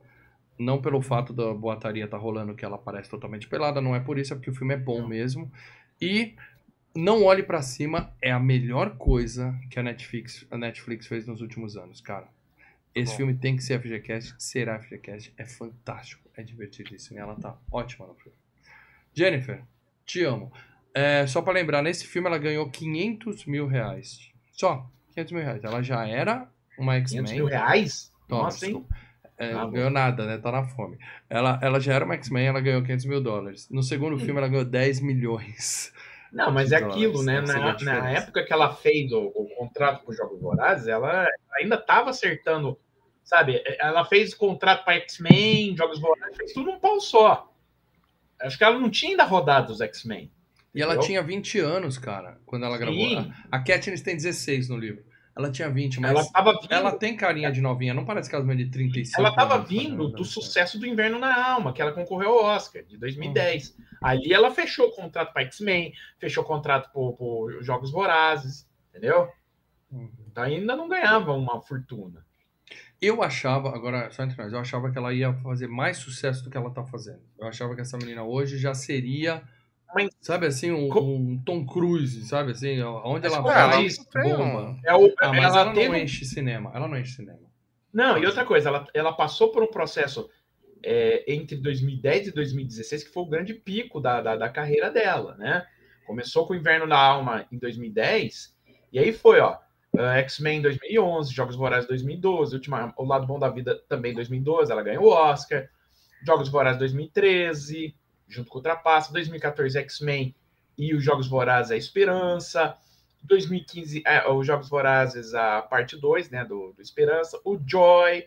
Não pelo fato da boataria tá rolando que ela parece totalmente pelada, não é por isso, é porque o filme é bom mesmo. E Não Olhe Pra Cima é a melhor coisa que a Netflix fez nos últimos anos, cara. Esse filme tem que ser FGCast, será FGCast, é fantástico, é divertidíssimo e ela tá ótima no filme. Jennifer, te amo. Só pra lembrar, nesse filme ela ganhou 500 mil reais. Só, 500 mil reais. Ela já era uma 500 mil X-Men. reais? Toma, Nossa, hein? desculpa. Bom. Ganhou nada, né? Tá na fome. Ela já era uma X-Men, ela ganhou 500 mil dólares. No segundo filme ela ganhou 10 milhões. Não, mas é aquilo, né? Deve ser a Na diferença. época que ela fez o contrato com os Jogos Vorazes, ela ainda estava acertando, sabe? Ela fez contrato para X-Men, Jogos Vorazes, fez tudo num pau só. Acho que ela não tinha ainda rodado os X-Men. E ela entendeu? tinha 20 anos, cara, quando ela gravou. Sim. A Katniss tem 16 no livro. Ela tinha 20, mas Ela estava vindo, ela tem carinha de novinha. Não parece que ela é de 35. ela estava anos, vindo fazendo do isso. sucesso do Inverno na Alma, que ela concorreu ao Oscar, de 2010. Ali ela fechou o contrato para X-Men, fechou o contrato para Jogos Vorazes, entendeu? Então ainda não ganhava uma fortuna. Eu achava, agora só entre nós, eu achava que ela ia fazer mais sucesso do que ela tá fazendo. Eu achava que essa menina hoje já seria, Mas- sabe assim, um Tom Cruise, sabe assim, onde ela Mas vai, isso bomba. Mas Mas ela teve não enche cinema, ela não enche cinema. Não, e outra coisa, ela passou por um processo entre 2010 e 2016 que foi o grande pico da carreira dela, né? Começou com o Inverno da Alma em 2010, e aí foi, X-Men em 2011, Jogos Vorazes 2012, O Lado Bom da Vida também em 2012, ela ganhou o Oscar, Jogos Vorazes 2013, junto com o Trapaça, 2014 X-Men e os Jogos Vorazes A Esperança, 2015 os Jogos Vorazes a parte 2, né, do Esperança, o Joy,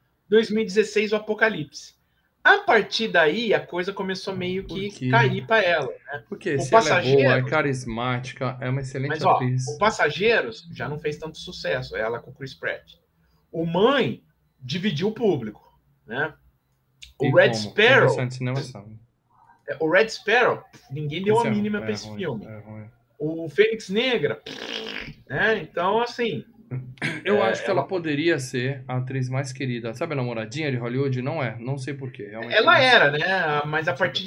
2016 o Apocalipse. A partir daí, a coisa começou meio que cair para ela. Né? Porque o se ela é boa, é Passageiros, carismática, é uma excelente mas, atriz. o Passageiros já não fez tanto sucesso, ela com o Chris Pratt. O Mãe dividiu o público, né? O Red Sparrow, o Red Sparrow, ninguém deu a mínima para esse filme. O Fênix Negra, né? Então, assim... Eu acho que ela poderia ser a atriz mais querida. Sabe a namoradinha de Hollywood? Não é, não sei porquê. Ela era, né? Mas a partir de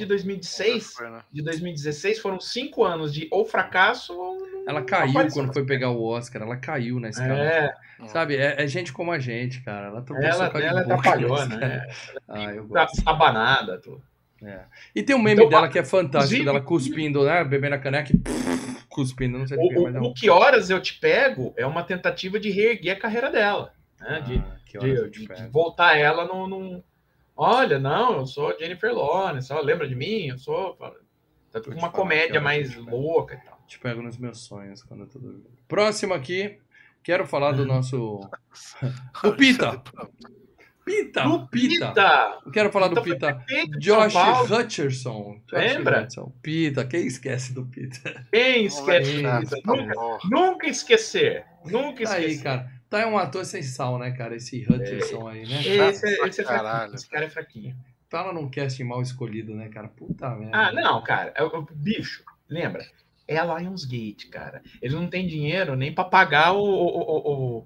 2016 foram 5 anos de ou fracasso ou... Ela caiu quando foi pegar o Oscar, ela caiu na escala. Sabe, é gente como a gente, cara. Ela atrapalhou, né? Eu gosto. Sabanada, tudo. E tem um meme dela que é fantástico, dela cuspindo, né? Bebendo a caneca e cuspindo, não sei o que. Mas o Que Horas Eu Te Pego é uma tentativa de reerguer a carreira dela. Né? De voltar ela num... Olha, não, eu sou Jennifer Lawrence, lembra de mim? Eu sou... Uma comédia mais louca e tal. Te pego nos meus sonhos quando eu tô dormindo. Próximo aqui, quero falar do nosso... o Pita! Pita! Eu quero falar do Pita. Josh Hutcherson. Lembra? Pita, quem esquece do Pita? Quem esquece? Nunca esquecer. Aí, cara. Tá, é um ator sem sal, né, cara? Esse Hutcherson aí, né? Esse é fraquinho. Esse cara é fraquinho. Fala num casting mal escolhido, né, cara? Puta merda. Não, cara. Bicho, lembra? É a Lionsgate, cara. Eles não têm dinheiro nem pra pagar o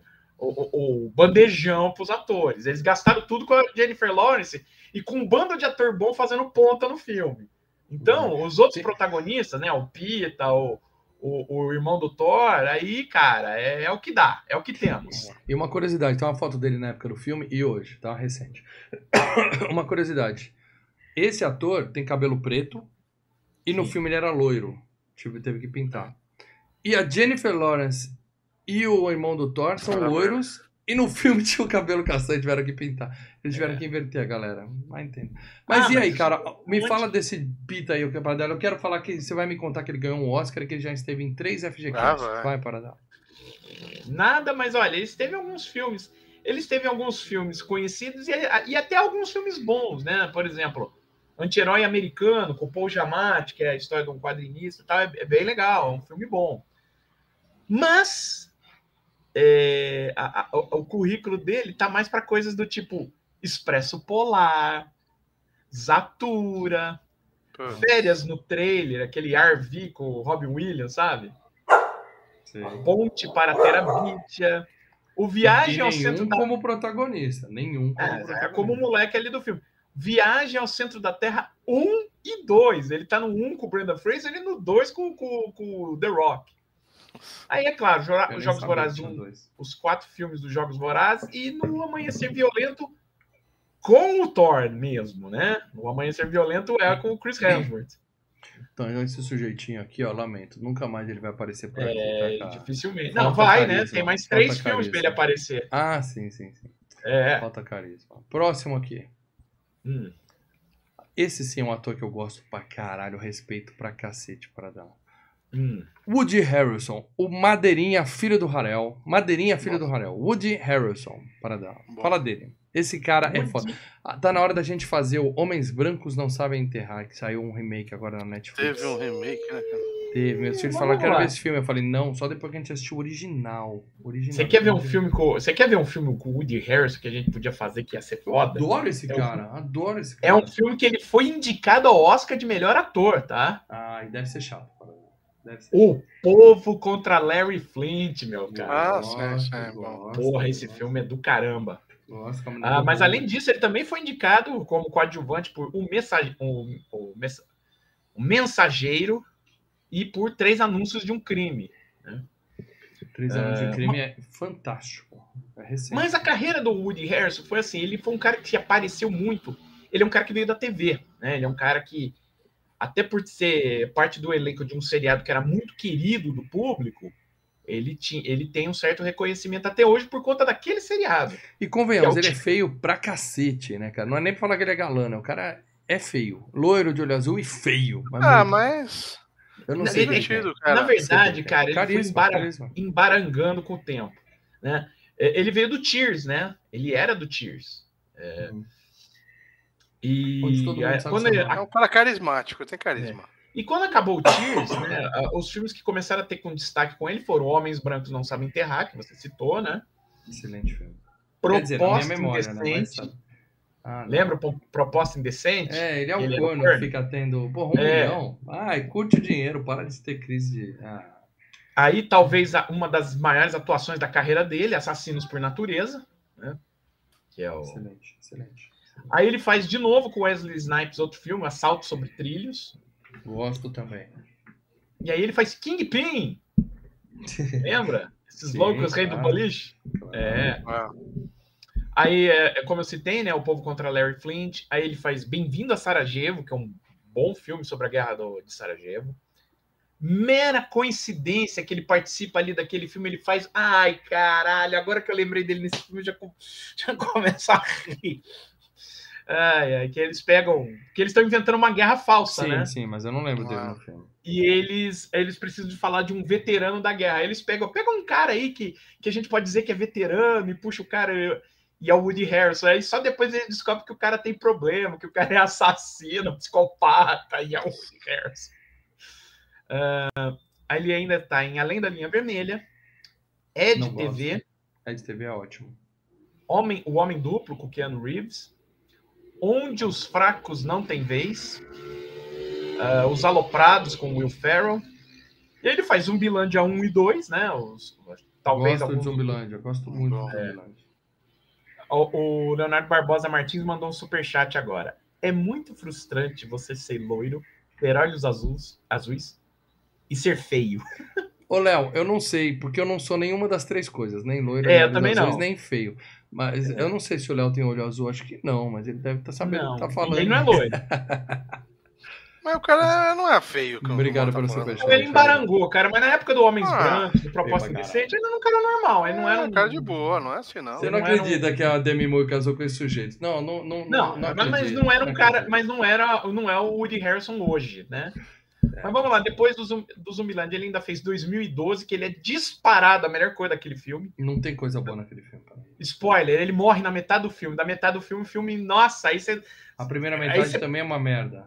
bandejão pros atores. Eles gastaram tudo com a Jennifer Lawrence e com um bando de ator bom fazendo ponta no filme. Então, os outros protagonistas, né? O Pita, o irmão do Thor, aí, cara, é o que dá, é o que temos. E uma curiosidade, tem uma foto dele na época do filme e hoje, tá? Recente. Uma curiosidade. Esse ator tem cabelo preto e no filme ele era loiro. Teve que pintar. E a Jennifer Lawrence e o irmão do Thor são loiros e no filme tinha o cabelo castanho, tiveram que pintar. Eles tiveram que inverter a galera. Vai entender. Mas e aí, cara? Me fala desse Pita aí, o que é Paradela. Eu quero falar que você vai me contar que ele ganhou um Oscar e que ele já esteve em 3 FGCasts. Vai, Paradela. Nada, mas olha, ele esteve em alguns filmes. Ele esteve em alguns filmes conhecidos e até alguns filmes bons, né? Por exemplo, Anti-Herói Americano, com Paul Giamatti, que é a história de um quadrinista e tal. É bem legal, é um filme bom. Mas o currículo dele tá mais para coisas do tipo Expresso Polar, Zatura, Férias no Trailer, aquele RV com o Robin Williams, sabe? Sim. A Ponte para Terabithia, o Viagem ao Centro da... como protagonista, nenhum como protagonista. É como o moleque ali do filme. Viagem ao Centro da Terra 1 e 2. Ele tá no 1 com o Brendan Fraser e no 2 com o The Rock. Aí, é claro, os Jogos Vorazes 1, os 4 filmes dos Jogos Vorazes e no Amanhecer Violento com o Thor mesmo, né? O Amanhecer Violento é com o Chris Hemsworth. Então, esse sujeitinho aqui, ó, lamento. Nunca mais ele vai aparecer por aqui, tá, cara? Dificilmente. Falta Não, vai, carisma, né? Tem mais falta 3 filmes pra ele carisma. aparecer. Ah, sim. Falta carisma. Próximo aqui. Esse sim é um ator que eu gosto pra caralho, respeito pra cacete, para dar. Woody Harrelson, o Madeirinha, filho do Harel. Madeirinha, filho do Harel. Woody Harrelson, para dar. Fala dele. Esse cara é foda. Tá na hora da gente fazer o Homens Brancos Não Sabem Enterrar, que saiu um remake agora na Netflix. Teve um remake, né, cara? Teve. Meus filhos falaram, quero ver esse filme. Eu falei, não, só depois que a gente assistiu o original. Você quer ver um filme com o Woody Harrelson que a gente podia fazer que ia ser foda? Adoro esse cara, adoro esse cara. É um filme que ele foi indicado ao Oscar de melhor ator, tá? Ah, e deve ser chato. O Povo contra Larry Flint, meu cara. Nossa, Porra, esse filme é do caramba. Nossa, mas além disso, ele também foi indicado como coadjuvante por O Mensageiro e por 3 Anúncios de um Crime. Né? 3 Anúncios de um Crime é fantástico. É recente. Mas a carreira do Woody Harrelson foi assim, ele foi um cara que apareceu muito. Ele é um cara que veio da TV, né? Ele é um cara que, até por ser parte do elenco de um seriado que era muito querido do público, ele tem um certo reconhecimento até hoje por conta daquele seriado. E convenhamos, ele é feio pra cacete, né, cara? Não é nem pra falar que ele é galã, né? O cara é feio. Loiro de olho azul e feio. Mas... Eu não sei divertido, cara. Na verdade, cara, ele carisma, foi embarangando com o tempo. Né? Ele veio do Cheers, né? Ele era do Cheers. E é um cara carismático, tem carisma. E quando acabou o Cheers, né, os filmes que começaram a ter com destaque com ele foram Homens Brancos Não Sabem Enterrar, que você citou, né? Excelente filme. Proposta Indecente. Né? Lembra Proposta Indecente? Ele é o corno que fica tendo, porra, 1 milhão. Ai, curte o dinheiro, para de ter crise de... Aí, talvez, uma das maiores atuações da carreira dele, Assassinos por Natureza, né? Que é o... Excelente. Aí ele faz de novo com Wesley Snipes outro filme, Assalto sobre Trilhos. Gosto também. E aí ele faz Kingpin. Lembra? Esses loucos rei do boliche? Aí, como eu citei, né? O Povo contra Larry Flint. Aí ele faz Bem-vindo a Sarajevo, que é um bom filme sobre a guerra de Sarajevo. Mera coincidência que ele participa ali daquele filme, ele faz... Ai, caralho, agora que eu lembrei dele nesse filme, eu já começo a rir. Que eles pegam... Que eles estão inventando uma guerra falsa, né? Sim, mas eu não lembro dele no filme. E eles precisam de falar de um veterano da guerra. Aí eles pegam um cara aí que a gente pode dizer que é veterano e puxa o cara... E é o Woody Harrelson. Aí só depois eles descobrem que o cara tem problema, que o cara é assassino, psicopata, e é o Woody Harrelson. Aí ele ainda está em Além da Linha Vermelha, Ed TV. Ed TV é ótimo. O Homem Duplo, com Keanu Reeves. Onde os Fracos Não Têm Vez. Os Aloprados, com Will Ferrell. E ele faz Zumbilândia 1 e 2, né? Gosto de Zumbilândia, gosto muito de Zumbilândia. O Leonardo Barbosa Martins mandou um superchat agora. É muito frustrante você ser loiro, ter olhos azuis e ser feio. Ô, Léo, eu não sei, porque eu não sou nenhuma das 3 coisas, nem loiro, eu também azuis, não. Nem feio. Mas eu não sei se o Léo tem olho azul, acho que não, mas ele deve estar sabendo o que tá falando. Ele não é loiro. Mas o cara não é feio. Obrigado pelo superchat. Ele embarangou, cara, mas na época do Homens Brancos, do Proposta Indecente, ele era um cara normal. Ele não era um cara de boa, não é assim, não. Você não acredita que a Demi Moore casou com esse sujeito? Não, mas não era um cara, mas não é o Woody Harrelson hoje, né? Mas vamos lá, depois do Zumbilândia, ele ainda fez 2012, que ele é disparado a melhor coisa daquele filme. Não tem coisa boa naquele filme, cara. Spoiler, ele morre na metade do filme. Da metade do filme, nossa, aí você... A primeira metade também é uma merda.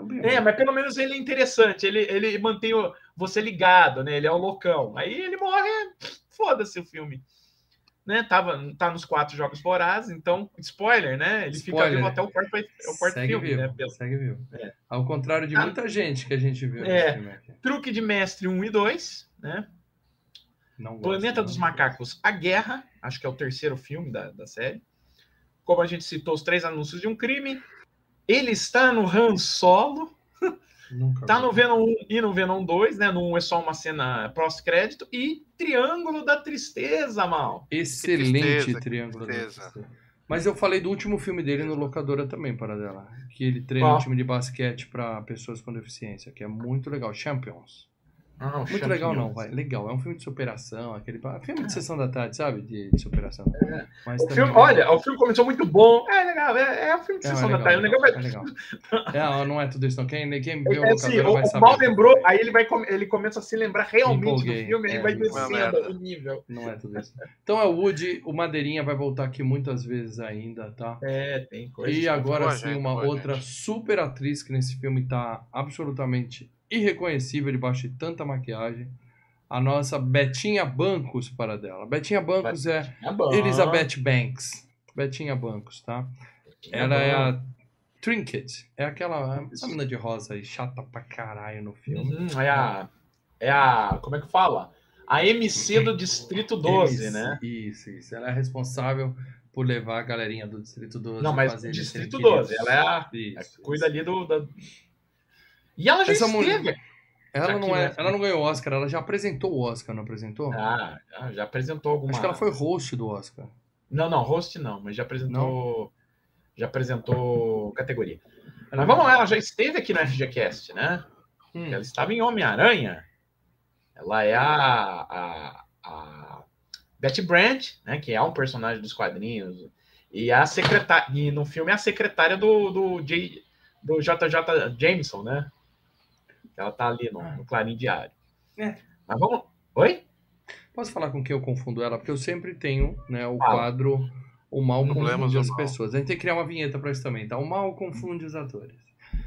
Mas pelo menos ele é interessante. Ele mantém você ligado, né? Ele é o loucão. Aí ele morre, foda-se o filme. Né? Tá nos 4 Jogos Vorazes, então, spoiler, né? Ele fica vivo até o quarto filme, vivo, né? Segue vivo. Ao contrário de muita gente que a gente viu nesse filme aqui. Truque de Mestre 1 e 2, né? Planeta dos Macacos, A Guerra, acho que é o 3º filme da série. Como a gente citou, Os 3 Anúncios de um Crime. Ele está no Han Solo. Tá no Venom 1 e no Venom 2, né? No 1 é só uma cena pós-crédito. E Triângulo da Tristeza, mal. Excelente Triângulo da Tristeza. Mas eu falei do último filme dele no Locadora também, Paradela. Que ele treina um time de basquete para pessoas com deficiência, que é muito legal. Champions. Muito legal não, vai. Legal. É um filme de superação, aquele filme de sessão da tarde, sabe? De superação. Mas o filme começou muito bom. É legal, é um filme de sessão da tarde. É legal. Não é tudo isso não. Quem vê o Locadora vai saber. O Mal lembrou, aí ele começa a se lembrar realmente do filme, ele vai descendo o nível. Não é tudo isso. Então é o Woody, o Madeirinha vai voltar aqui muitas vezes ainda, tá? Tem coisa. E agora sim, uma outra super atriz que nesse filme tá absolutamente irreconhecível debaixo de tanta maquiagem. A nossa Betinha Bancos, Paradela. Betinha Bancos é Elizabeth Banks. Betinha Bancos, tá? Ela é a Trinket. É aquela menina de rosa aí, chata pra caralho no filme. É a... Como é que fala? A MC do Distrito 12, né? Isso. Ela é responsável por levar a galerinha do Distrito 12. Não, mas o Distrito 12. Ela é a... cuida ali do... E ela já esteve. Ela não ganhou o Oscar, ela já apresentou o Oscar, não apresentou? Já apresentou alguma... Acho que ela foi host do Oscar. Não, host não, mas já apresentou... Já apresentou categoria. Mas vamos lá, ela já esteve aqui no FGCast, né? Ela estava em Homem-Aranha. Ela é a Betty Brant, né? Que é um personagem dos quadrinhos. E no filme é a secretária do JJ Jameson, né? Ela tá ali no Clarim Diário. Mas vamos... Oi? Posso falar com quem eu confundo ela? Porque eu sempre tenho, né, o quadro O Mal Confunde as Pessoas. A gente tem que criar uma vinheta pra isso também, tá? O Mal Confunde os Atores.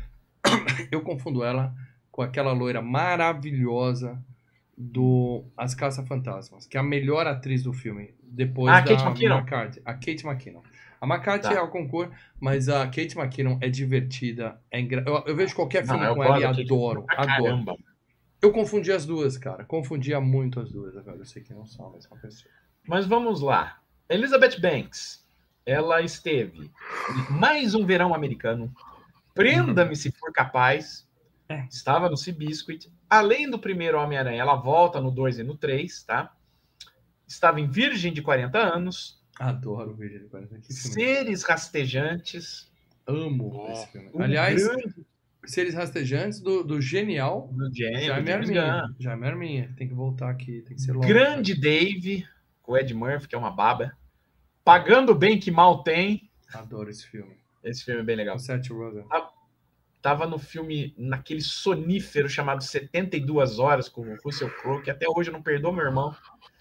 Eu confundo ela com aquela loira maravilhosa do As Caça-Fantasmas, que é a melhor atriz do filme, depois da Kate McKinnon. McCarthy. A Kate McKinnon. A McCarthy é ao concurso, mas a Kate McKinnon é divertida. Eu vejo qualquer filme com ela e adoro. Caramba. Eu confundi as duas, cara. Confundia muito as duas. Agora eu sei que não são a mesma pessoa. Mas vamos lá. Elizabeth Banks. Ela esteve em Mais um Verão Americano. Prenda-me se for capaz. Estava no Seabiscuit. Além do primeiro Homem-Aranha, ela volta no 2 e no 3, tá? Estava em Virgem de 40 anos. Adoro o Virgem de 40 anos. Seres Rastejantes. Amo esse filme. Aliás, Seres Rastejantes do genial do Jaime Arminha. Tem que voltar aqui, tem que ser logo. Grande Dave, com o Ed Murphy, que é uma baba. Pagando Bem Que Mal Tem. Adoro esse filme. Esse filme é bem legal. O Seth Rogen. Tava no filme, naquele sonífero chamado 72 Horas, com o Russell Crowe, que até hoje eu não perdoa meu irmão.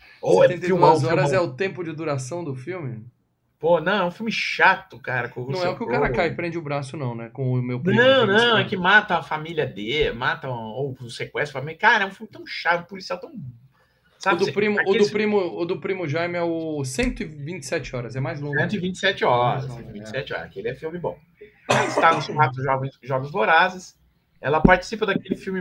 72 horas é o tempo de duração do filme? Pô, não, é um filme chato, cara. Com o não é o que o cara cai e prende o braço, não, né? Com o meu primo. Não, é que mata a família dele, ou sequestra a família. Cara, é um filme tão chato, um policial tão... Sabe, o do primo Jaime é o 127 horas, é mais longo. 127 horas, 127 horas. Aquele é filme bom. Ela está nos 4 Jogos Vorazes. Ela participa daquele filme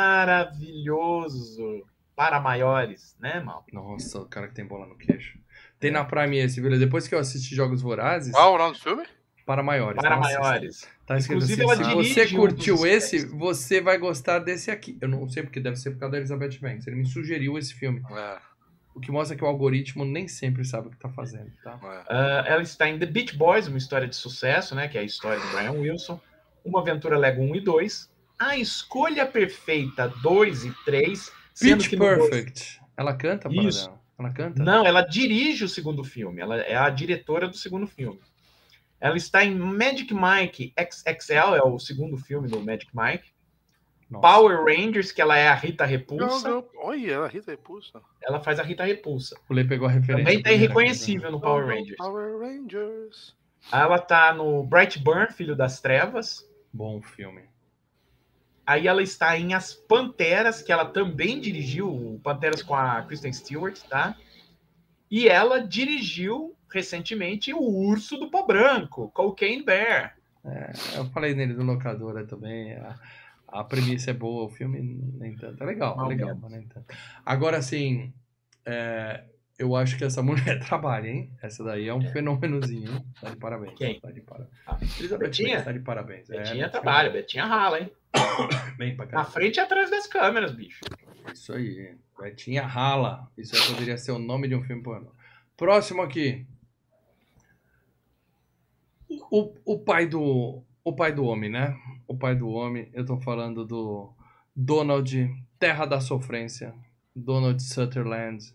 maravilhoso Para Maiores, né, Mal? Nossa, o cara que tem bola no queixo. Tem na Prime esse, viu? Depois que eu assisti Jogos Vorazes... Qual o nome do filme? Para Maiores. Para Maiores. Tá escrito assim, se você curtiu esse, você vai gostar desse aqui. Eu não sei porque, deve ser por causa da Elizabeth Banks. Ele me sugeriu esse filme. O que mostra que o algoritmo nem sempre sabe o que tá fazendo, tá? Ela está em The Beach Boys, uma história de sucesso, né? Que é a história do Brian Wilson. Uma Aventura Lego 1 e 2. A Escolha Perfeita 2 e 3. Pitch Perfect. Ela canta para Isso. Dela? Ela canta? Não, ela dirige o segundo filme. Ela é a diretora do segundo filme. Ela está em Magic Mike XXL, é o segundo filme do Magic Mike. Nossa. Power Rangers, que ela é a Rita Repulsa. Olha, ela é a Rita Repulsa. Ela faz a Rita Repulsa. O Lê pegou a referência. Também tá irreconhecível no Power Rangers. Power Rangers. Ela tá no Brightburn, Filho das Trevas. Bom filme. Aí ela está em As Panteras, que ela também dirigiu, Panteras com a Kristen Stewart, tá? E ela dirigiu recentemente O Urso do Pó Branco, Cocaine Bear. Eu falei nele do Locadora também. A premissa é boa, o filme nem tanto. É legal, Mal legal, menos. mas nem tanto. Agora, assim, eu acho que essa mulher trabalha, hein? Essa daí é um fenômenozinho, hein? Tá de parabéns. Quem? Tá de parabéns. Ah, Elizabeth Betinha? Banks tá de parabéns. Betinha trabalha, Betinha rala, hein? Bem pra Na caramba. frente e atrás das câmeras, bicho. Isso aí. Betinha rala. Isso aí poderia ser o nome de um filme pornô. Próximo aqui. O pai do homem, né? O pai do homem, eu tô falando do Donald, Terra da Sofrência. Donald Sutherland.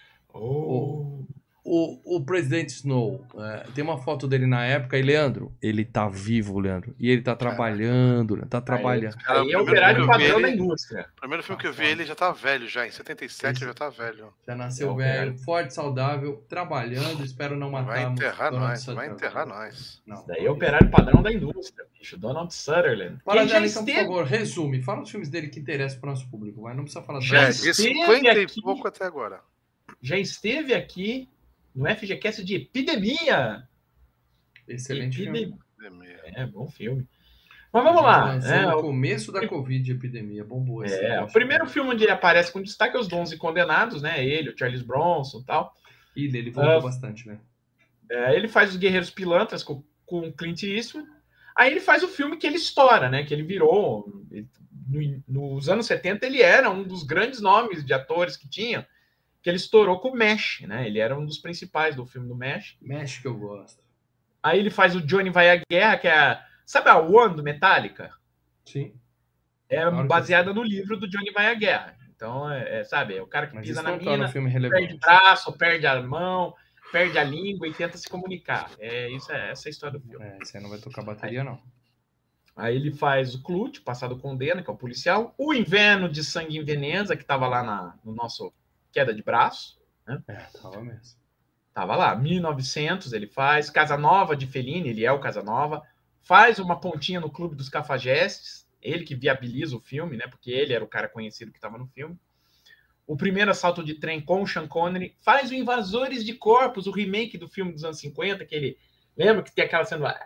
O presidente Snow. Tem uma foto dele na época e, Leandro, ele tá vivo, Leandro. E ele tá trabalhando, né? Tá trabalhando. Cara, Aí é o o primeiro operário filme que eu vi padrão da ele- indústria. O primeiro filme que eu vi ele já tá velho já. Em 77 Isso. já tá velho. Já nasceu É o velho, forte, saudável, trabalhando. Espero não Vai matarmos. enterrar Donald tá nós, vai Sutherland. enterrar nós. Não. Daí é o operário padrão da indústria, bicho. Donald Sutherland. Para Quem já dela, então, por esteve, favor, resume. Fala os filmes dele que interessam pro nosso público, mas não precisa falar Já É, todos. de esteve 50 e aqui. pouco até agora. já esteve aqui no FGCast de Epidemia. Excelente filme. É, bom filme. Mas vamos lá. Lançou Né? no começo da Covid, epidemia. Bombou esse O negócio. primeiro filme onde ele aparece com destaque é Os 11 Condenados, né? Ele, o Charles Bronson e tal. E ele voltou bastante, né? Ele faz Os Guerreiros Pilantras com Clint Eastwood. Aí ele faz o filme que ele estoura, né? Que ele virou... Nos anos 70 ele era um dos grandes nomes de atores que tinha, que ele estourou com o MASH, né? Ele era um dos principais do filme do MASH. Mexe que eu gosto. Aí ele faz o Johnny Vai à Guerra, que é sabe a One do Metallica? Sim. É Claro que baseada sim. no livro do Johnny Vai à Guerra. Então, sabe, é o cara que Mas pisa isso na não tá no mina, filme perde relevante. o braço, perde a mão, perde a língua e tenta se comunicar. Essa é a história do filme. Esse aí não vai tocar bateria, não. Aí ele faz o Clute, Passado Condena, que é o policial. O Inverno de Sangue em Veneza, que estava lá no nosso Queda de Braço. Né? Tava mesmo. Tava lá. 1900 ele faz. Casanova de Fellini, ele é o Casanova. Faz uma pontinha no Clube dos Cafajestes. Ele que viabiliza o filme, né? Porque ele era o cara conhecido que estava no filme. O Primeiro Assalto de Trem com o Sean Connery. Faz o Invasores de Corpos, o remake do filme dos anos 50, que ele... Lembra que tem aquela cena lá...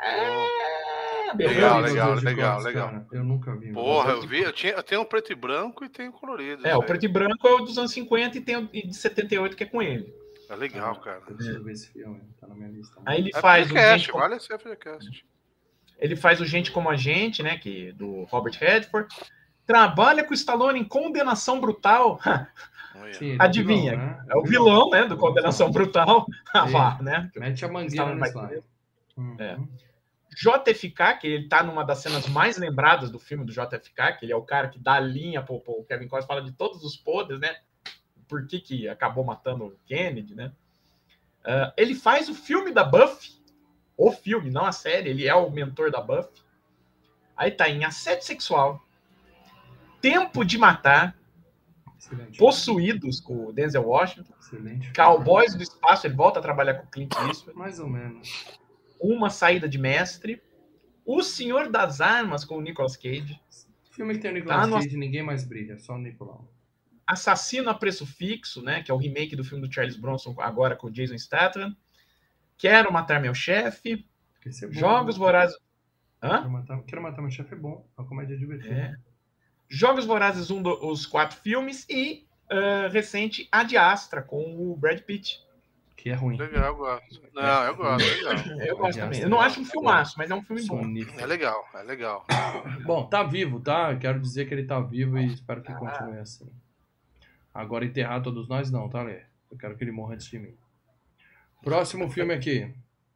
Legal, Eu vi legal, Invasores de legal, Corpos, legal. cara. Eu nunca vi. Porra, Invasores eu de vi, Corpos. eu tenho um preto e branco e tenho colorido. o isso aí. preto e branco é o dos anos 50 e tem o de 78 que é com ele. É legal, cara. Eu preciso ver esse filme. Tá na minha lista. Aí ele É faz o FGCast, Gente Como... vale ser FGCast. Ele faz o Gente Como a Gente, né? Que, do Robert Redford. Trabalha com o Stallone em Condenação Brutal. Sim, ele Adivinha? É o vilão, né? É o vilão, né? Do Condenação Brutal. Ah, vá, né? Mete a mangueira Stallone nesse vai- slide. É. JFK, que ele tá numa das cenas mais lembradas do filme do JFK, que ele é o cara que dá a linha pro Kevin Costner, fala de todos os podres, né? Por que acabou matando o Kennedy, né? Ele faz o filme da Buffy, o filme, não a série, ele é o mentor da Buffy. Aí tá em Assédio Sexual, Tempo de Matar, Excelente. Possuídos com o Denzel Washington, Excelente. Cowboys do Espaço, ele volta a trabalhar com o Clint Eastwood, Mais ou menos. Uma Saída de Mestre, O Senhor das Armas com o Nicolas Cage, Filme que tem o Nicolas no- Cage, ninguém mais brilha, só o Nicolau. Assassino a Preço Fixo, né, que é o remake do filme do Charles Bronson, agora com o Jason Statham, Quero Matar Meu Chefe, Esse é bom, Jogos né? Vorazes... Hã? Quero matar meu chefe é bom. É uma comédia divertida. É. Jogos Vorazes 1, os 4 filmes e recente Ad Astra com o Brad Pitt. Que é ruim. Legal, eu gosto. Não, eu gosto, legal. Eu gosto Ad também. Astra Eu não é acho um filmaço, mas é um filme bom. Sonífero. É legal, é legal. Bom, tá vivo, tá? Quero dizer que ele tá vivo e espero que continue assim. Agora enterrar todos nós não, tá, Lê? Eu quero que ele morra antes de mim. Próximo filme aqui.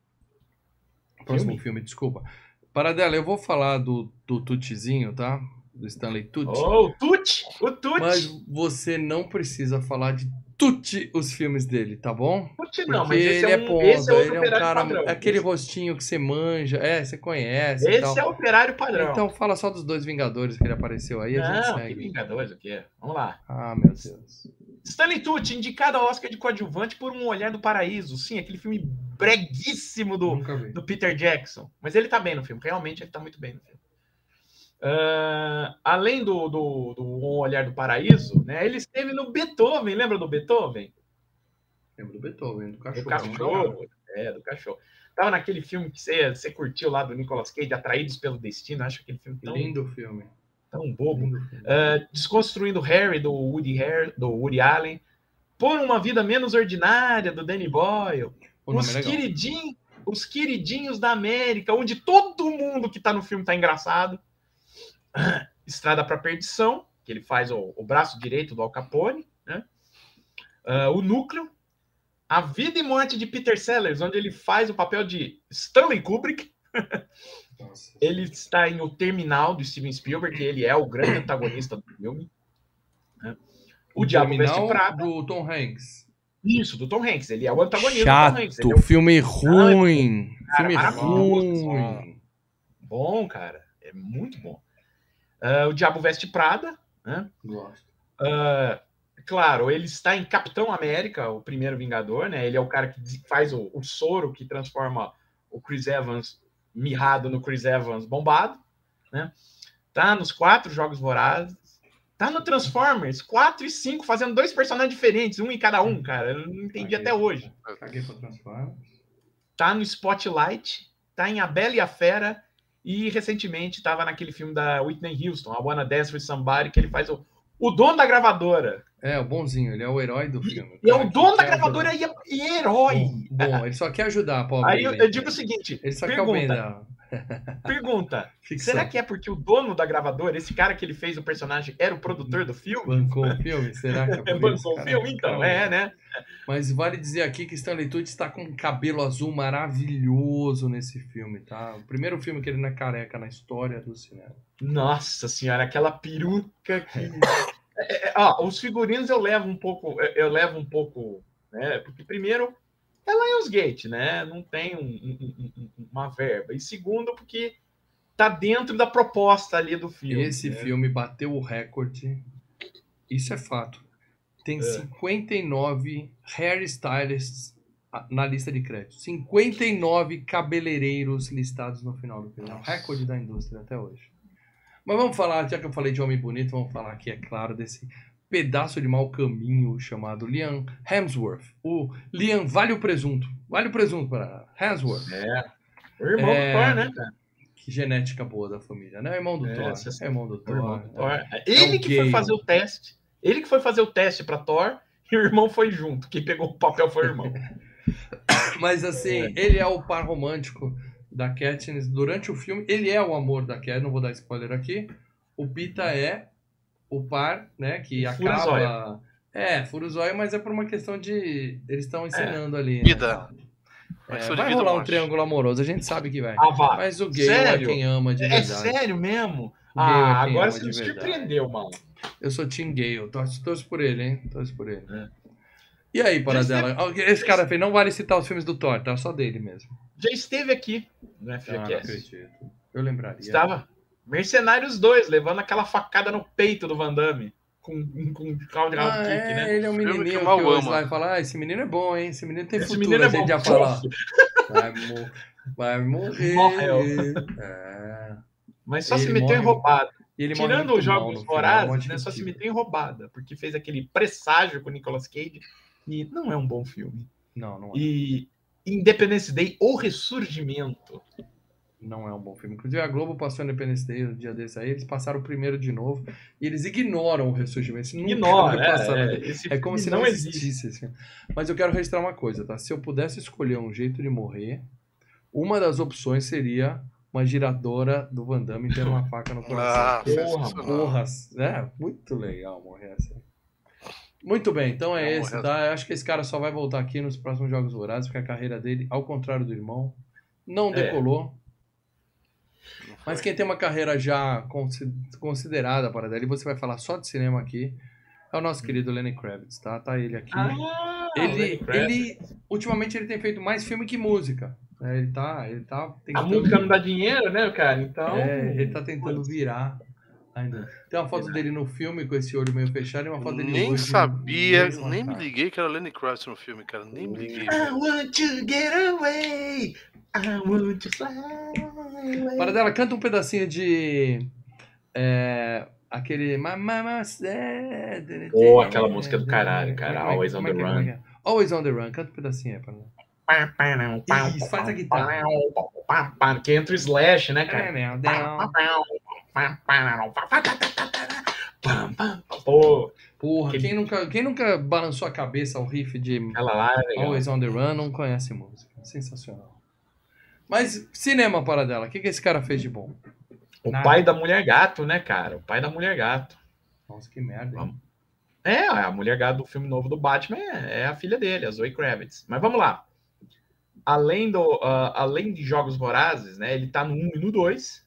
Próximo filme, desculpa. Paradela, eu vou falar do Tutizinho, tá? Do Stanley Tucci. Oh, o Tucci! O Tucci! Mas você não precisa falar de Tucci os filmes dele, tá bom? Tucci Porque não, mas esse ele é, é um, ponta, esse é outro ele é um operário cara... padrão. Aquele rostinho que você manja, você conhece e Esse tal. é o operário padrão. Então fala só dos dois Vingadores que ele apareceu aí, a gente Não, que segue. Vingadores, o quê? Vamos lá. Ah, meu Deus. Stanley Tucci, indicado ao Oscar de coadjuvante por Um Olhar do Paraíso. Sim, aquele filme breguíssimo Nunca vi. do Peter Jackson. Mas ele tá bem no filme, realmente ele tá muito bem no filme. Além do Um Olhar do Paraíso, né? Ele esteve no Beethoven, lembra do Beethoven? Lembro do Beethoven, do Do cachorro. cachorro. Do cachorro. Tava naquele filme que você curtiu lá do Nicolas Cage, Atraídos pelo Destino. Acho aquele filme Lindo filme. Tão bobo. Lindo filme. Desconstruindo Harry, do Woody Allen. Por uma Vida Menos Ordinária, do Danny Boyle. Os queridinhos da América, onde todo mundo que tá no filme tá engraçado. Estrada para Perdição, que ele faz o braço direito do Al Capone, né? O Núcleo, A Vida e Morte de Peter Sellers, onde ele faz o papel de Stanley Kubrick. Nossa. Ele está em O Terminal, do Steven Spielberg, que ele é o grande antagonista do filme, né? O Diabo Veste Prada, do Tom Hanks. Isso, do Tom Hanks. Ele é o antagonista Chato, do Tom Hanks. filme ruim. Cara, filme maravilhoso. ruim. Bom, cara. É muito bom. O Diabo Veste Prada, né? Gosto. Claro, ele está em Capitão América, o primeiro Vingador, né? Ele é o cara que faz o soro que transforma o Chris Evans mirrado no Chris Evans bombado, né? Tá nos 4 Jogos Vorazes. Tá no Transformers 4 e 5, fazendo 2 personagens diferentes, um em cada um, cara. Eu não entendi até hoje. Caguei pra Transformers. Tá no Spotlight, tá em A Bela e a Fera, e recentemente tava naquele filme da Whitney Houston, I Wanna Dance With Somebody, que ele faz o dono da gravadora. É, o bonzinho, ele é o herói do filme. E é o dono da gravadora e herói. Bom, ele só quer ajudar a pobre. Aí eu digo o seguinte, ele só quer o bem dela. Pergunta, será que é porque o dono da gravadora, esse cara que ele fez o personagem, era o produtor do filme? Bancou o filme? Será que é por Bancou o filme? Então, né? Mas vale dizer aqui que Stanley Tucci está com um cabelo azul maravilhoso nesse filme, tá? O primeiro filme que ele não é careca na história do cinema. Nossa senhora, aquela peruca que... os figurinos eu levo um pouco, né? Porque primeiro é Lionsgate, né? Não tem uma verba. E segundo, porque tá dentro da proposta ali do filme. Esse filme bateu o recorde. Isso é fato. Tem 59 hairstylists na lista de créditos. 59 cabeleireiros listados no final do filme. É o recorde da indústria até hoje. Mas vamos falar, já que eu falei de homem bonito, vamos falar aqui, é claro, desse pedaço de mau caminho chamado Liam Hemsworth. O Liam vale o presunto. Vale o presunto para Hemsworth. O irmão do Thor, né, cara? Que genética boa da família, né? O irmão do Thor. É irmão do Thor. Ele que foi fazer o teste. Ele que foi fazer o teste para Thor e o irmão foi junto. Quem pegou o papel foi o irmão. Mas assim, ele é o par romântico da Katniss durante o filme. Ele é o amor da Katniss, não vou dar spoiler aqui. O Pita é o par, né, que acaba... Furuzóia, mas é por uma questão de... Eles estão ensinando ali. Vida. Né? Vai rolar um triângulo amoroso, a gente sabe que vai. Vai. Mas o gay é quem ama de verdade. É sério mesmo? Agora você me surpreendeu, mano. Eu sou Team Gay, eu torço por ele, hein? Torço por ele. E aí, Paradela? Esse cara fez, não vale citar os filmes do Thor, tá? Só dele mesmo. Já esteve aqui no FGCast. Não acredito. Eu lembraria. Estava. Mercenários 2, levando aquela facada no peito do Van Damme. Com caldo de kick, né? Ele é um menininho que o Sly fala, esse menino é bom, hein? Esse menino tem futuro. Menino é bom. A gente já fala, vai morrer. Morreu. Mas só se meteu em roubada. Tirando os Jogos Vorazes, né, só se meteu em roubada. Porque fez aquele presságio com o Nicolas Cage. E não é um bom filme. Não é. E Independence Day, O Ressurgimento. Não é um bom filme. Inclusive, a Globo passou Independence Day um dia desse aí, eles passaram o primeiro de novo, e eles ignoram o Ressurgimento. É como se não existisse esse filme. Mas eu quero registrar uma coisa, tá? Se eu pudesse escolher um jeito de morrer, uma das opções seria uma giradora do Van Damme tendo uma faca no coração. Porra! Muito legal morrer assim. Muito bem, então é esse, tá? Eu acho que esse cara só vai voltar aqui nos próximos Jogos Vorazes, porque a carreira dele, ao contrário do irmão, não decolou. Mas quem tem uma carreira já considerada para dela, e você vai falar só de cinema aqui, é o nosso querido Lenny Kravitz, tá? Tá ele aqui. Ele ultimamente ele tem feito mais filme que música. Ele tá tentando... A música não dá dinheiro, né, cara? Então... ele tá tentando virar ainda. Tem uma foto dele no filme com esse olho meio fechado e uma foto dele nem sabia, nem me liguei que era o Lenny Kravitz no filme, cara. Nem me liguei. I want to get away. I want to fly away. Paradela, canta um pedacinho de Aquele... Pô, aquela música do caralho, cara. Always on the Run. Always on the Run. Canta um pedacinho aí pra mim. Isso, faz a guitarra. Que entra o Slash, né, cara? Pô, Porra, quem nunca balançou a cabeça ao riff de ela lá é legal. Always on the Run não conhece música. Sensacional. Mas cinema, para dela. O que esse cara fez de bom? O pai da Mulher Gato, né, cara? O pai da Mulher Gato. Nossa, que merda. Hein? A Mulher Gato do filme novo do Batman é a filha dele, a Zoe Kravitz. Mas vamos lá. Além de Jogos Vorazes, né? Ele tá no 1 e no 2.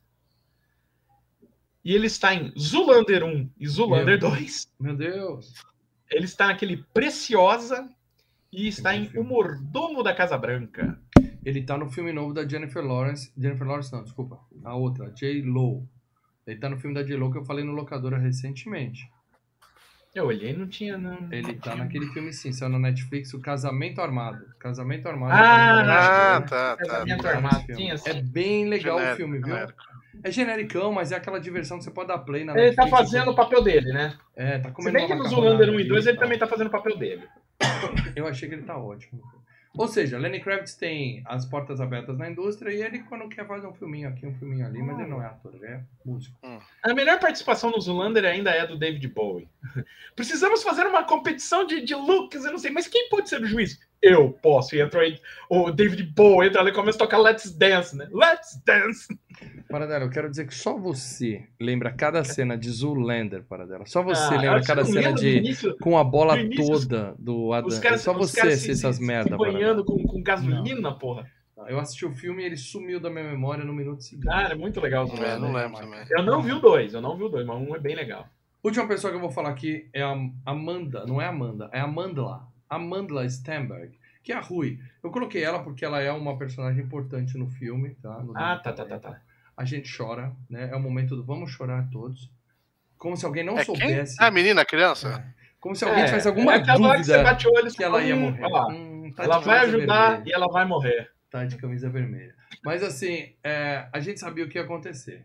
E ele está em Zoolander 1 e Zoolander 2. Meu Deus. Ele está naquele Preciosa e está em O Mordomo da Casa Branca. Ele tá no filme novo da Jennifer Lawrence. Jennifer Lawrence não, desculpa. A outra, J.Lo. Ele tá no filme da J.Lo que eu falei no Locadora recentemente. Eu olhei e não tinha, não. Ele tá naquele filme sim, saiu na Netflix, o Casamento Armado. Casamento Armado. Tá. Casamento Armado. Tinha, é bem legal genérico, o filme, viu? genérico. É genericão, mas é aquela diversão que você pode dar play na Ele Netflix. tá fazendo o papel dele, né? Tá Se comendo bem que uma no Zoolander 1 e macarronada 2 ele tal. também tá fazendo o papel dele. Eu achei que ele tá ótimo. Ou seja, Lenny Kravitz tem as portas abertas na indústria e ele, quando quer, faz um filminho aqui, um filminho ali, mas ele não é ator, ele é músico. A melhor participação no Zoolander ainda é do David Bowie. Precisamos fazer uma competição de looks, eu não sei, mas quem pode ser o juiz? Eu posso. E entra aí o David Bowie, entra ali e começa a tocar Let's Dance, né? Let's Dance! Paradela, eu quero dizer que só você lembra cada cena de Zoolander, Paradela. Só você lembra cada cena com a bola toda do Adam. Só você assiste essas merdas, banhando com gasolina, porra. Eu assisti o filme e ele sumiu da minha memória no minuto seguinte. Cara, é muito legal. Não lembro também. Eu não vi o 2, mas um é bem legal. Última pessoa que eu vou falar aqui é a Amanda, não é Amanda, é Amandla Stenberg, que é a Rui. Eu coloquei ela porque ela é uma personagem importante no filme, tá? Tá. A gente chora, né? É o momento do vamos chorar todos. Como se alguém não soubesse. Quem? A menina, a criança? Como se alguém tivesse alguma dúvida que ela ia morrer. Ela vai ajudar e ela vai morrer. Tá de camisa vermelha. Mas assim, a gente sabia o que ia acontecer.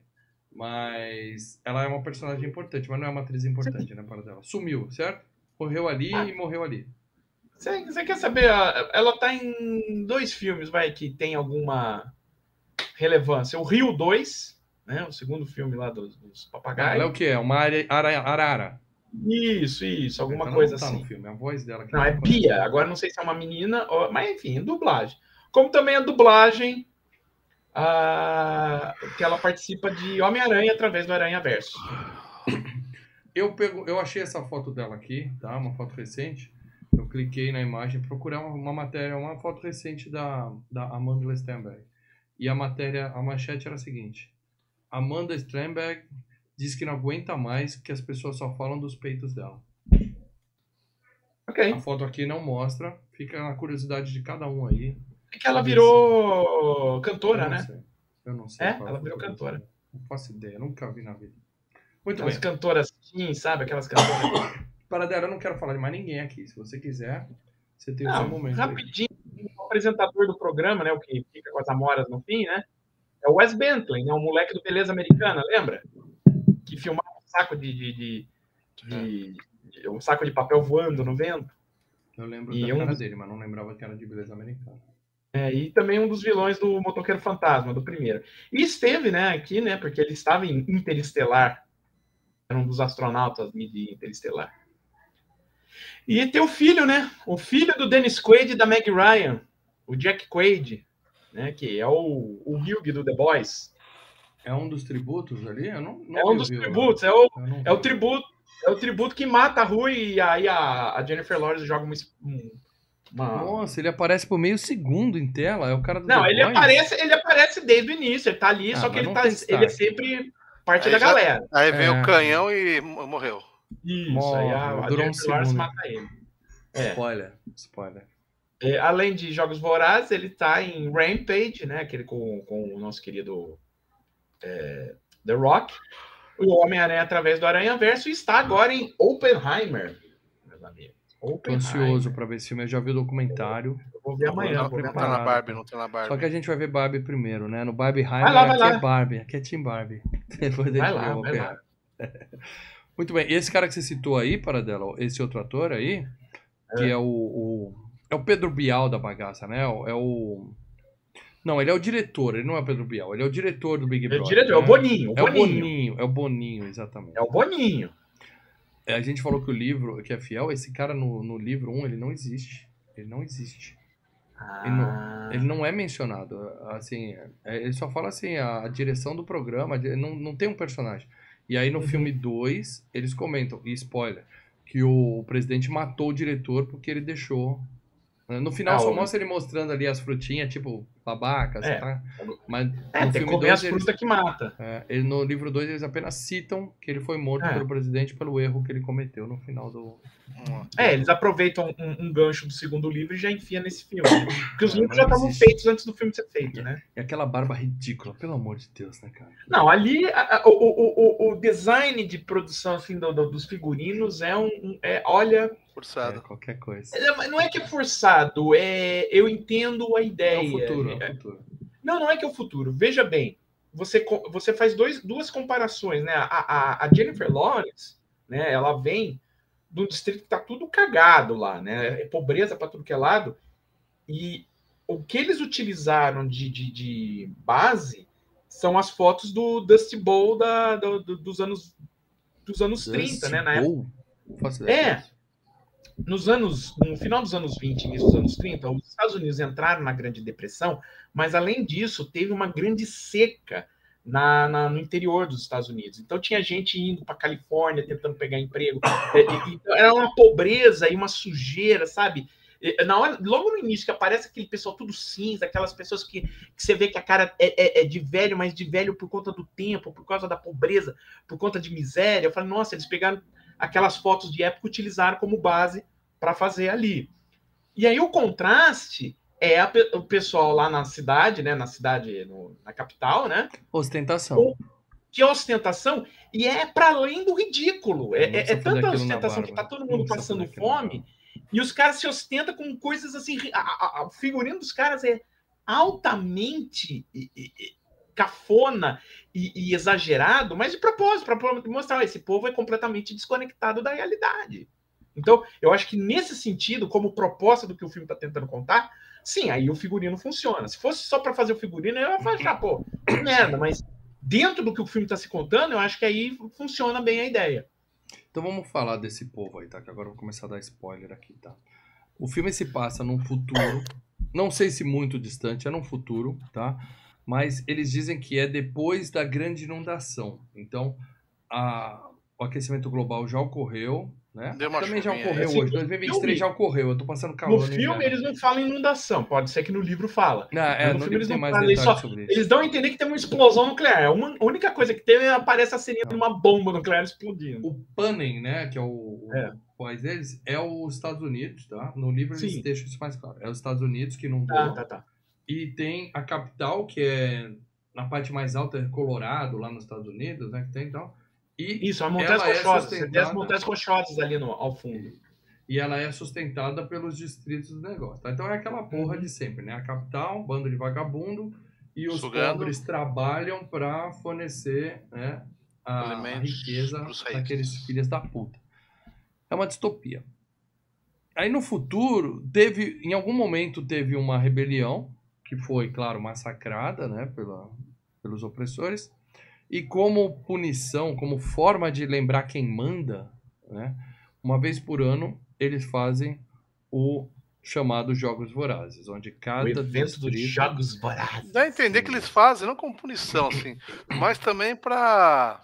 Mas ela é uma personagem importante, mas não é uma atriz importante, né, para dela. Sumiu, certo? Morreu ali e morreu ali. Você quer saber? Ela tá em 2 filmes, que tem alguma relevância. O Rio 2, né? O segundo filme lá dos papagaios. Ela é o quê? É uma arara. Isso. Alguma coisa tá assim. No filme, a voz dela. Não, é Pia. Agora não sei se é uma menina, mas enfim, dublagem. Como também a dublagem que ela participa de Homem-Aranha através do Aranhaverso. Eu achei essa foto dela aqui, tá? Uma foto recente. Eu cliquei na imagem, procurei uma matéria, uma foto recente da Amanda Stenberg. E a manchete era a seguinte: Amanda Stenberg diz que não aguenta mais que as pessoas só falam dos peitos dela. Ok. A foto aqui não mostra, fica na curiosidade de cada um aí. É que ela virou cantora, né? Eu não sei. Ela virou cantora. Não faço ideia, nunca vi na vida. Muito bem. As cantoras assim, sabe? Aquelas cantoras. Paradela, eu não quero falar de mais ninguém aqui. Se você quiser, você tem o seu momento. Rapidinho, o apresentador do programa, né? O que fica com as amoras no fim, né? É o Wes Bentley, né? O moleque do Beleza Americana, lembra? Que filmava um saco um saco de papel voando no vento. Eu lembro da cara dele, mas não lembrava que era de Beleza Americana. E também um dos vilões do Motoqueiro Fantasma, do primeiro. E esteve, né, aqui, né, porque ele estava em Interestelar. Era um dos astronautas de Interestelar. E tem o filho, né? O filho do Dennis Quaid e da Meg Ryan. O Jack Quaid, né, que é o Hugh do The Boys. É um dos tributos ali? Eu não é um dos tributos. É o tributo que mata a Rui e aí a Jennifer Lawrence joga uma... Nossa, ele aparece por meio segundo em tela. É o cara do Não, The ele Boys? aparece desde o início. Ele tá ali, só que ele é sempre parte da galera. Aí veio o canhão e morreu. Isso, aí a Jennifer Lawrence mata ele. Spoiler. Além de Jogos Vorazes, ele tá em Rampage, né? Aquele com o nosso querido The Rock. O Homem-Aranha através do Aranhaverso, e está agora em Oppenheimer, meus amigos. Tô ansioso pra ver esse filme. Eu já vi o documentário. Eu vou ver amanhã. Não tá na Barbie, não tá na Barbie. Só que a gente vai ver Barbie primeiro, né? No Barbieheimer, vai lá. é Barbie. Aqui é Team Barbie. Depois vai lá. Muito bem. E esse cara que você citou aí, Paradela, esse outro ator aí, que é o Pedro Bial da bagaça, né? Não, ele é o diretor, ele não é o Pedro Bial, ele é o diretor do Big É o Brother. diretor, é o né? Boninho. É o Boninho, exatamente. É o Boninho. A gente falou que o livro, que é fiel, esse cara no livro 1, ele não existe. Ele não existe. Ele não é mencionado. Assim, ele só fala assim, a direção do programa, não tem um personagem. E aí no filme 2, eles comentam, e spoiler, que o presidente matou o diretor porque ele deixou. No final só mostra ele mostrando ali as frutinhas, tipo, babaca, tá? Mas no tem que filme comer 2, as frutas que mata. no livro 2 eles apenas citam que ele foi morto pelo presidente pelo erro que ele cometeu no final do... Eles aproveitam um gancho do segundo livro e já enfiam nesse filme. Porque os livros já estavam feitos antes do filme ser feito, né? E aquela barba ridícula, pelo amor de Deus, né, cara? Não, ali o design de produção assim, dos figurinos olha... Forçado. Qualquer coisa. Não é que é forçado, eu entendo a ideia. É o futuro. Não é que é o futuro. Veja bem, você faz duas comparações, né? A Jennifer Lawrence, né? Ela vem de um distrito que tá tudo cagado lá, né? É pobreza para tudo que é lado. E o que eles utilizaram de base são as fotos do Dusty Bowl dos anos 30, né? Na época. No final dos anos 20, início dos anos 30, os Estados Unidos entraram na Grande Depressão, mas além disso, teve uma grande seca no interior dos Estados Unidos. Então tinha gente indo para a Califórnia tentando pegar emprego. Era uma pobreza e uma sujeira, sabe? Logo no início, que aparece aquele pessoal tudo cinza, aquelas pessoas que você vê que a cara é de velho, mas de velho por conta do tempo, por causa da pobreza, por conta de miséria. Eu falei, nossa, eles pegaram aquelas fotos de época e utilizaram como base para fazer ali. E aí o contraste é o pessoal lá na cidade, né? Na capital, né? Ostentação. Que é ostentação, e é para além do ridículo. É tanta ostentação que tá todo mundo passando fome, e os caras se ostentam com coisas assim. O figurino dos caras é altamente cafona e exagerado, mas de propósito, para mostrar esse povo é completamente desconectado da realidade. Então, eu acho que nesse sentido, como proposta do que o filme está tentando contar, sim, aí o figurino funciona. Se fosse só para fazer o figurino, eu ia achar, pô, que merda, mas dentro do que o filme está se contando, eu acho que aí funciona bem a ideia. Então vamos falar desse povo aí, tá? Que agora eu vou começar a dar spoiler aqui, tá? O filme se passa num futuro, não sei se muito distante, é num futuro, tá? Mas eles dizem que é depois da grande inundação. Então, o aquecimento global já ocorreu, né? Também já ocorreu hoje. 2023 já ocorreu. Eu tô passando calor. No filme eles não falam inundação. Pode ser que no livro fala. No filme eles não falam detalhes sobre isso. Eles dão a entender que tem uma explosão nuclear. A única coisa que teve aparece a cena de uma bomba nuclear explodindo. O Panem, né? Que é o país deles, é os Estados Unidos, tá? No livro eles deixam isso mais claro. É os Estados Unidos que inundou. Tá. E tem a capital, que é na parte mais alta, é Colorado, lá nos Estados Unidos, né? Que tem então. E isso, a Montanhas Rochosas. Você tem as Montanhas Rochosas ali ao fundo. E ela é sustentada pelos distritos do negócio. Tá? Então é aquela porra de sempre, né? A capital, bando de vagabundo, e os pobres trabalham para fornecer, né, a riqueza daqueles filhos da puta. É uma distopia. Aí no futuro, em algum momento teve uma rebelião, que foi, claro, massacrada, né, pelos opressores, e como punição, como forma de lembrar quem manda, né, uma vez por ano eles fazem o chamado Jogos Vorazes, onde cada evento dos Jogos Vorazes. Dá a entender que eles fazem, não como punição, assim, mas também para,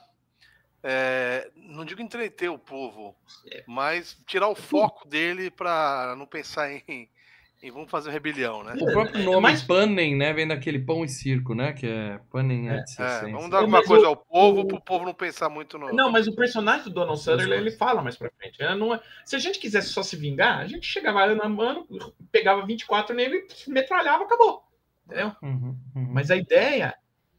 não digo entreter o povo, mas tirar o foco dele para não pensar em vamos fazer uma rebelião, né? O próprio nome Panem, né, vem daquele pão e circo, né, que é Panem vamos dar alguma coisa ao povo, para o povo não pensar muito no... Não, mas o personagem do Donald Sutherland, ele fala mais pra frente. Se a gente quisesse só se vingar, a gente chegava ano a ano, pegava 24 nele, metralhava, acabou. Entendeu? Mas a ideia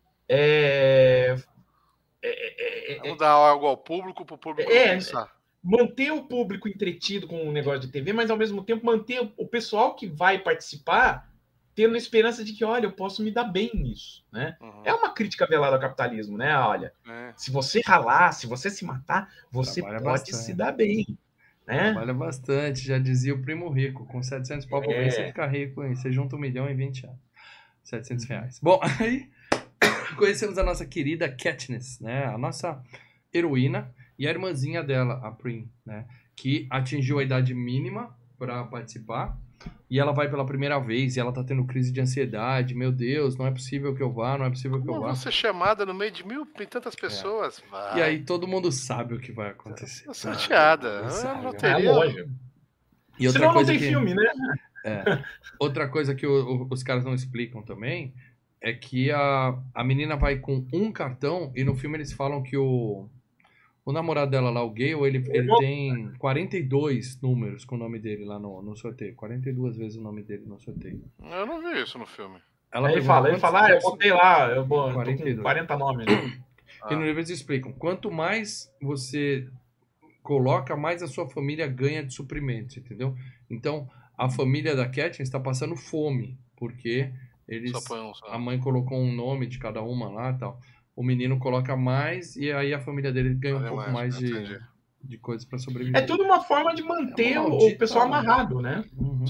vamos dar algo ao público, para o público não pensar. Manter o público entretido com o negócio de TV, mas ao mesmo tempo manter o pessoal que vai participar tendo esperança de que, olha, eu posso me dar bem nisso, né? É uma crítica velada ao capitalismo, né? Olha, se você ralar, se você se matar, você pode se dar bem, né? Trabalha bastante, já dizia o Primo Rico, com 700 pau por mês você fica rico, hein? Você junta 1 milhão em 20 anos, 700 reais. Bom, aí conhecemos a nossa querida Katniss, né? A nossa heroína e a irmãzinha dela, a Prim, né? Que atingiu a idade mínima para participar. E ela vai pela primeira vez e ela tá tendo crise de ansiedade. Meu Deus, não é possível que eu vá, não é possível que eu vá. Como você chamada no meio de e tantas pessoas? E aí todo mundo sabe o que vai acontecer. Tá sorteada. É lógico. E outra Senão coisa não tem filme, né? Outra coisa que os caras não explicam também é que a menina vai com um cartão e no filme eles falam que o namorado dela lá, o Gale, ele tem 42 números com o nome dele lá no sorteio. 42 vezes o nome dele no sorteio. Eu não vi isso no filme. Ele fala, eu botei lá, eu tô com 40 nomes. E no livro eles explicam, quanto mais você coloca, mais a sua família ganha de suprimentos, entendeu? Então, a família da Katniss está passando fome, porque a mãe colocou um nome de cada uma lá e tal. O menino coloca mais e aí a família dele ganha um pouco mais de coisas para sobreviver. É tudo uma forma de manter o pessoal amarrado, né?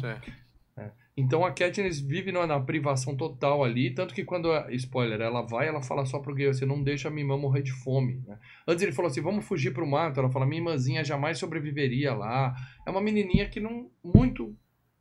Então a Katniss vive na privação total ali, tanto que quando, spoiler, ela fala só pro Gale, você não deixa a minha irmã morrer de fome, né? Antes ele falou assim, vamos fugir pro mato, ela fala, minha irmãzinha jamais sobreviveria lá. É uma menininha que não, muito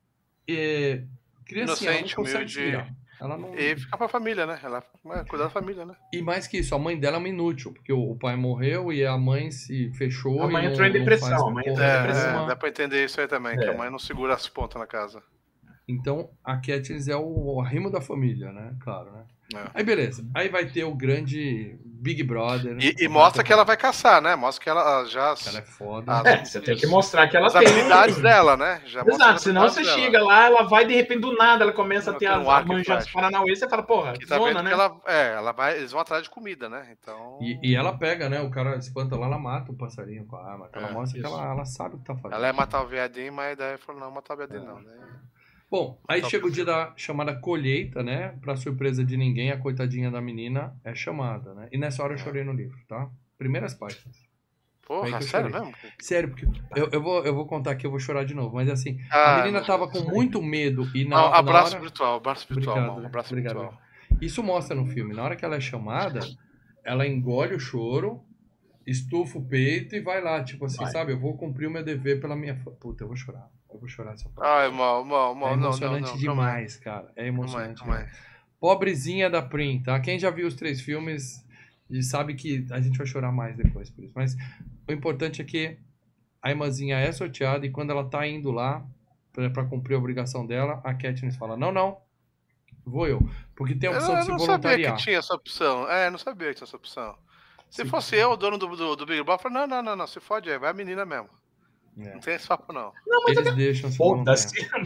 criancinha, ela não consegue se virar. E fica pra família, né? Ela cuidar da família, né? E mais que isso, a mãe dela é uma inútil, porque o pai morreu e a mãe se fechou. A mãe entrou em depressão. Dá pra entender isso aí também, que a mãe não segura as pontas na casa. Então, a Katniss é o arrimo da família, né? Claro, né? Aí beleza, aí vai ter o grande Big Brother. E mostra que ela vai caçar, né? Mostra que ela já... Ela é foda. Você tem que mostrar que ela tem... As habilidades dela, né? Exato, senão você chega lá, ela vai de repente do nada, ela começa a ter as manjas dos Paranauê, você fala, porra, que zona, né? Ela vai, eles vão atrás de comida, né? Então... E ela pega, né? O cara espanta lá, ela mata o passarinho com a arma. Ela mostra que ela sabe o que tá fazendo. Ela ia matar o viadinho, mas daí falou, não, matar o viadinho não, né? Bom, aí chega o dia da chamada colheita, né? Pra surpresa de ninguém, a coitadinha da menina é chamada, né? E nessa hora eu chorei no livro, tá? Primeiras páginas. Porra, sério mesmo? Sério, porque eu vou contar aqui, eu vou chorar de novo. Mas assim, a menina tava com muito medo e abraço espiritual, abraço espiritual. Isso mostra no filme. Na hora que ela é chamada, ela engole o choro, estufa o peito e vai lá, tipo assim, sabe? Eu vou cumprir o meu dever pela minha... Puta, eu vou chorar. Eu vou chorar essa parte. Ai, mal, é emocionante demais, cara. É emocionante demais. Pobrezinha da Prim, tá? Quem já viu os 3 filmes sabe que a gente vai chorar mais depois por isso. Mas o importante é que a irmãzinha é sorteada e quando ela tá indo lá pra cumprir a obrigação dela, a Katniss fala, não, vou eu. Porque tem a opção de se voluntariar. Eu não sabia que tinha essa opção. Não sabia que tinha essa opção. Se fosse eu, o dono do Big Brother, eu falei, não, se fode aí, vai a menina mesmo. Não tem esse papo, não. Eles deixam se voluntariar.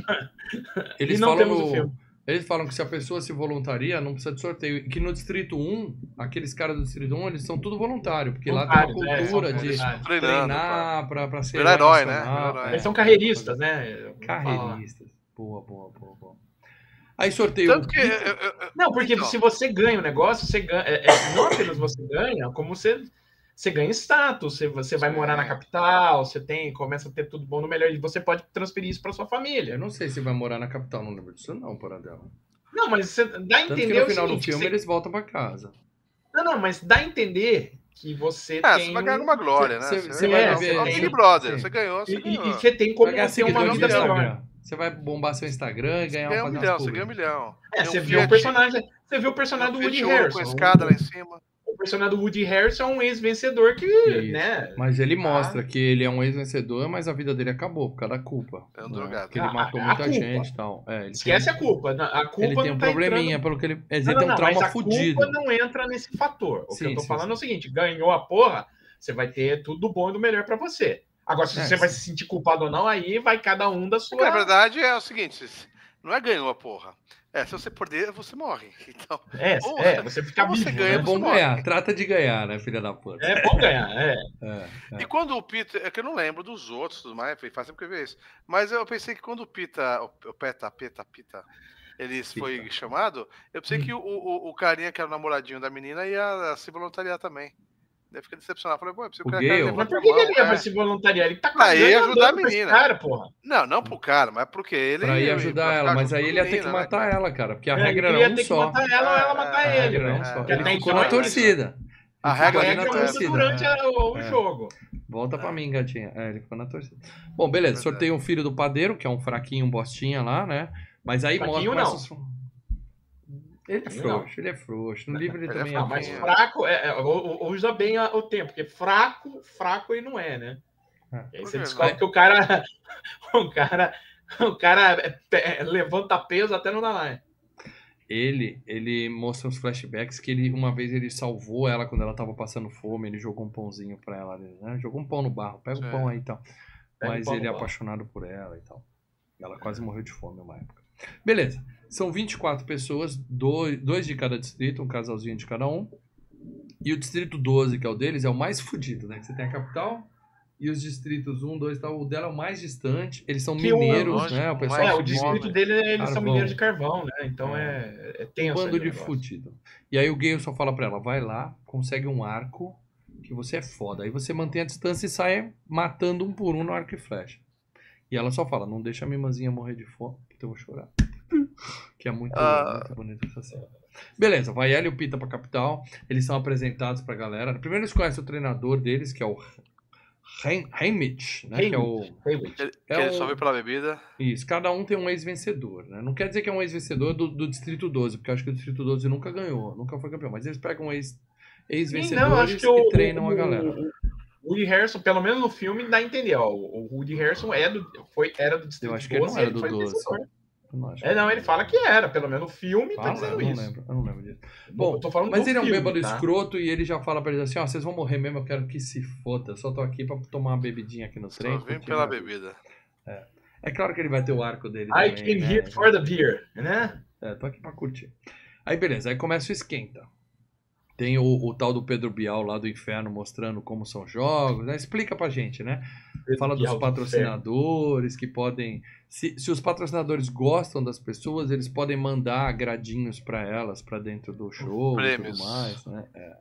Eles falam que se a pessoa se voluntaria, não precisa de sorteio. E que no Distrito 1, aqueles caras do Distrito 1, eles são tudo voluntário. Porque lá tem uma cultura de treinar pra ser herói, né? Eles são carreiristas, né? Carreiristas. Boa. Aí sorteio. Não, porque se você ganha o negócio, você ganha. Não apenas você ganha, como você ganha status, você vai morar na capital, começa a ter tudo bom no melhor, e você pode transferir isso para sua família. Eu não sei se vai morar na capital, não lembro disso não, Paradela. Não, mas você dá a entender que no final do filme eles voltam para casa. Não, mas dá a entender que você tem... Você vai ganhar uma glória, né? Você vai ver... Big Brother, você ganhou. E você tem como ter uma vida melhor. Você vai bombar seu Instagram e ganhar um milhão, você ganha 1 milhão. Você viu o personagem do Woody Harrelson. Com escada lá em cima. O personagem do Woody Harrelson é um ex-vencedor que, né... Mas ele mostra que ele é um ex-vencedor, mas a vida dele acabou por causa da culpa. É um drogado. Porque ele matou muita gente e tal. Esquece a culpa. A culpa ele tem um probleminha, pelo que ele tem um trauma fudido. A culpa não entra nesse fator. O que eu tô falando é o seguinte, ganhou a porra, você vai ter tudo do bom e do melhor pra você. Agora, se você vai se sentir culpado ou não, aí vai cada um da sua... Na verdade, é o seguinte, não é ganhou a porra. Se você perder, você morre. Então, você fica vivo. Você ganha, é bom ganhar. Trata de ganhar, né, filha da puta? É bom ganhar, E quando o Peter... É que eu não lembro dos outros, tudo mais, faz tempo que eu vi isso. Mas eu pensei que quando o Peter... O Peta... ele foi chamado, eu pensei que o carinha que era o namoradinho da menina ia se voluntariar também. Daí fica decepcionado. Falei, pô, eu preciso O que o cara Gale? Mas levanta por a que mão. ele ia se voluntariar? Ele tá Pra cagando ir e ajudar a andando pra esse menina. cara, porra. Não pro cara, mas porque ele... Pra ir ajudar ela, ficar mas junto aí com a ele ia ter que menina, né, matar cara? ela, cara, porque a Ele regra era ia um ter que só. matar ela ou ela matar A ele, regra era velho. um só. Porque Ele até ficou então na é isso. torcida. A Ele ficou regra ali A na regra muda torcida. durante o jogo. Volta pra mim, gatinha. Ele ficou na torcida. Bom, beleza. Verdade. Sorteio um filho do padeiro, que é um fraquinho, um bostinha lá, né? Mas aí Fraquinho, mostra... não. Ele é Fraquinho, frouxo, ele é frouxo. No livro ele Ele é também Não, é mas fraquinho. frouxo. fraco, usa bem o tempo, porque fraco ele não é, né? E aí Por você quê? descobre que o cara levanta peso até não dá mais. Ele mostra uns flashbacks que ele, uma vez ele salvou ela quando ela tava passando fome, ele jogou um pãozinho pra ela, né? Jogou um pão no barro, pega o Sim. pão aí e tal. Pega o Mas pão ele é no barro. apaixonado por ela e tal. Ela quase morreu de fome uma época. Beleza. São 24 pessoas, dois de cada distrito, um casalzinho de cada um. E o distrito 12, que é o deles, é o mais fudido, né? Que você tem a capital e os distritos 1, 2 e tal. O dela é o mais distante. Eles são Que o- mineiros, né? O pessoal mais o distrito fome. dele, eles são Carvão. mineiros de carvão, né? Então é Um tenso. bando ali o de negócio. fudido. E aí o Gale só fala pra ela, vai lá, consegue um arco, que você é foda. Aí você mantém a distância e sai matando um por um no arco e flecha. E ela só fala, não deixa a mimazinha morrer de fome, que eu vou chorar. Que é muito bonito essa cena. Beleza, vai ela e o Pita pra capital. Eles são apresentados pra galera. Primeiro eles conhecem o treinador deles, que é o Haymitch, né? Que é o... Ele só veio pela bebida. Isso, cada um tem um ex-vencedor, né? Não quer dizer que é um ex-vencedor do Distrito 12, porque eu acho que o Distrito 12 nunca ganhou, nunca foi campeão. Mas eles pegam ex-vencedores e treinam a galera. O Woody Harrelson, pelo menos no filme, dá a entender. Ó, o Woody Harrelson era do Distrito 12. Eu acho que ele não era do foi 12. vencedor. Eu não acho Não, ele fala que era. Pelo menos no filme tá Fala? dizendo Eu isso. não lembro disso. Eu Bom, tô falando mas do ele é um filme, bêbado tá? escroto e ele já fala pra eles assim, ó, vocês vão morrer mesmo, eu quero que se foda. Eu só tô aqui pra tomar uma bebidinha aqui no Só trem. vim porque pela minha- bebida. É claro que ele vai ter o arco dele I também, came né? here for the beer, né? Tô aqui pra curtir. Aí beleza, aí começa o esquenta. Tem o tal do Pedro Bial lá do inferno mostrando como são os jogos, né? Explica pra gente, né? Fala dos patrocinadores que podem... Se os patrocinadores gostam das pessoas, eles podem mandar agradinhos pra elas, pra dentro do show e Prêmios. tudo mais, né?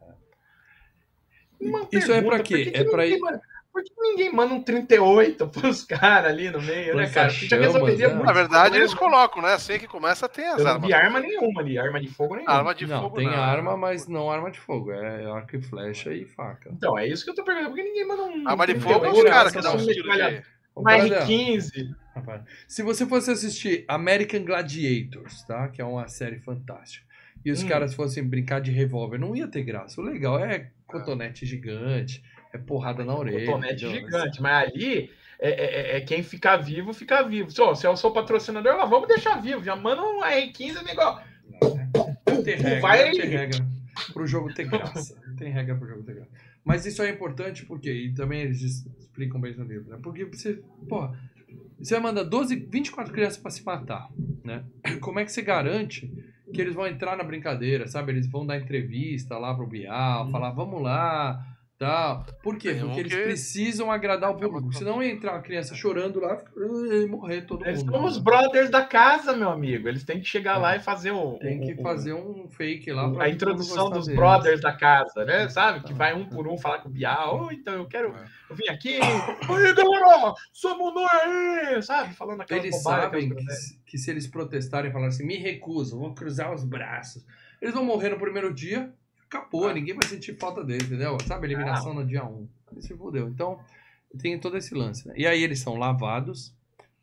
Uma Isso é pra pergunta, quê? Por que É pra ninguém ir... manda- Por que ninguém manda um 38 pros caras ali no meio, né, cara? Porque já Lança-chamas, resolveria né? muito. Na verdade, eles problema. colocam, né? Assim que começa, tem as Eu não armas. vi arma nenhuma ali, arma de fogo nenhuma. Arma de Não, fogo tem não. arma, mas não arma de fogo. É arco e flecha e faca. Então, é isso que eu tô perguntando. Por que ninguém manda um. Arma de 38, fogo é os Graça, caras que só dão uns um tiros metralhador, de... uma Paradela. R15. Rapaz, se você fosse assistir American Gladiators, tá? Que é uma série fantástica. E os caras fossem brincar de revólver, não ia ter graça. O legal é cotonete gigante, é porrada na orelha. Cotonete entendeu? gigante. Mas ali quem ficar vivo, fica vivo. Se eu sou patrocinador, lá, vamos deixar vivo. Já manda um R15 negócio. Não tem regra, Vai- não tem regra pro jogo ter graça. Não tem regra pro jogo ter graça. Mas isso é importante porque, e também eles explicam bem no livro, né? Porque você, porra, você manda 24 crianças pra se matar, né? Como é que você garante que eles vão entrar na brincadeira, sabe? Eles vão dar entrevista lá pro Bial, falar, vamos lá, tal. Por quê? Tem um Porque eles que- precisam agradar o público. Senão ia entrar uma criança chorando lá e morrer todo Eles mundo. são os brothers da casa, meu amigo. Eles têm que chegar lá e fazer Tem que fazer um fake lá pra a todo introdução mundo gostar dos deles. brothers da casa, né? Sabe? Que vai um por um falar com o Bial. Então eu quero. Eu vim aqui. Oi, galera! Somos nós aí! Sabe? Falando aquela Eles sabem que se eles protestarem e falarem assim, me recuso, vou cruzar os braços, eles vão morrer no primeiro dia, acabou, ninguém vai sentir falta deles, entendeu? Sabe, eliminação no dia 1. Se fudeu. Então, tem todo esse lance, né? E aí eles são lavados,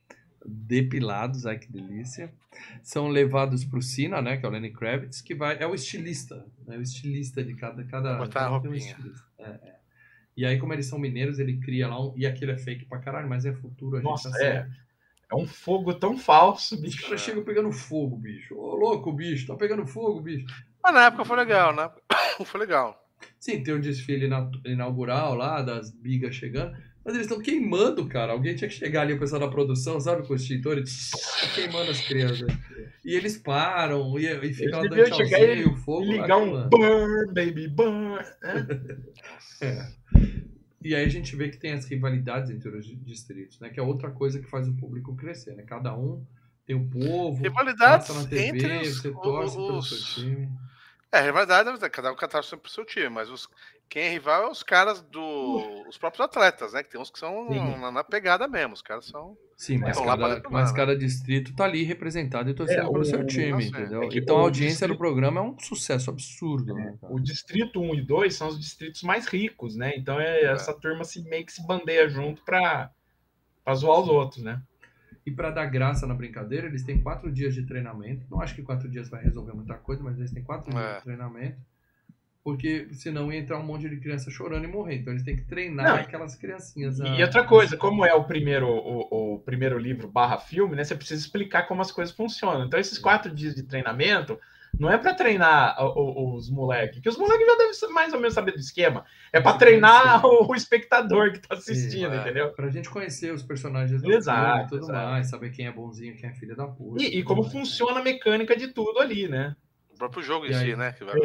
depilados, ai que delícia, são levados pro Cena, né, que é o Lenny Kravitz, que é o estilista, né, o estilista de cada Botar a tem um roupinha. estilista. E aí, como eles são mineiros, ele cria lá e aquilo é fake pra caralho, mas é futuro, a gente Nossa, já sabe. é um fogo tão falso, Os bicho. caras chegam pegando fogo, bicho. Ô, louco, bicho, tá pegando fogo, bicho. Mas na época foi legal, né? Foi legal. Sim, tem o desfile inaugural lá, das bigas chegando, mas eles estão queimando, cara. Alguém tinha que chegar ali, o pessoal da produção, sabe, com os extintores, queimando as crianças. E eles param, e ficam lá Eles dando deviam chegar tchauzinho, e e o fogo lá ligar um queimando. burn, baby, burn. Né? E aí a gente vê que tem as rivalidades entre os distritos, né? Que é outra coisa que faz o público crescer, né? Cada um Tem o povo, Rivalidades passa na TV, entre você torce pelo seu time. Rivalidade, cada um torce pro seu time, mas quem é rival é os caras os próprios atletas, né? Que tem uns que são na pegada mesmo, os caras são... Sim, mas, lá pra detonar, né? cada distrito tá ali representado e torcendo pelo seu time, entendeu? que Então a o audiência do programa é um sucesso absurdo. Né, o distrito 1 e 2 são os distritos mais ricos, né? Então essa turma meio que se bandeia junto pra zoar os outros, né? E para dar graça na brincadeira, eles têm 4 dias de treinamento. Não acho que 4 dias vai resolver muita coisa, mas eles têm 4 dias de treinamento. Porque senão ia entrar um monte de criança chorando e morrer. Então eles têm que treinar aquelas criancinhas. E outra coisa, como é o primeiro livro / filme, né? Você precisa explicar como as coisas funcionam. Então esses 4 dias de treinamento não é para treinar os moleques, que os moleques já devem mais ou menos saber do esquema. É para treinar o espectador que tá assistindo, entendeu? Pra gente conhecer os personagens do filme e tudo mais, saber quem é bonzinho, quem é filho da puta. E como funciona a mecânica de tudo ali, né? O próprio jogo em si, né? Que vai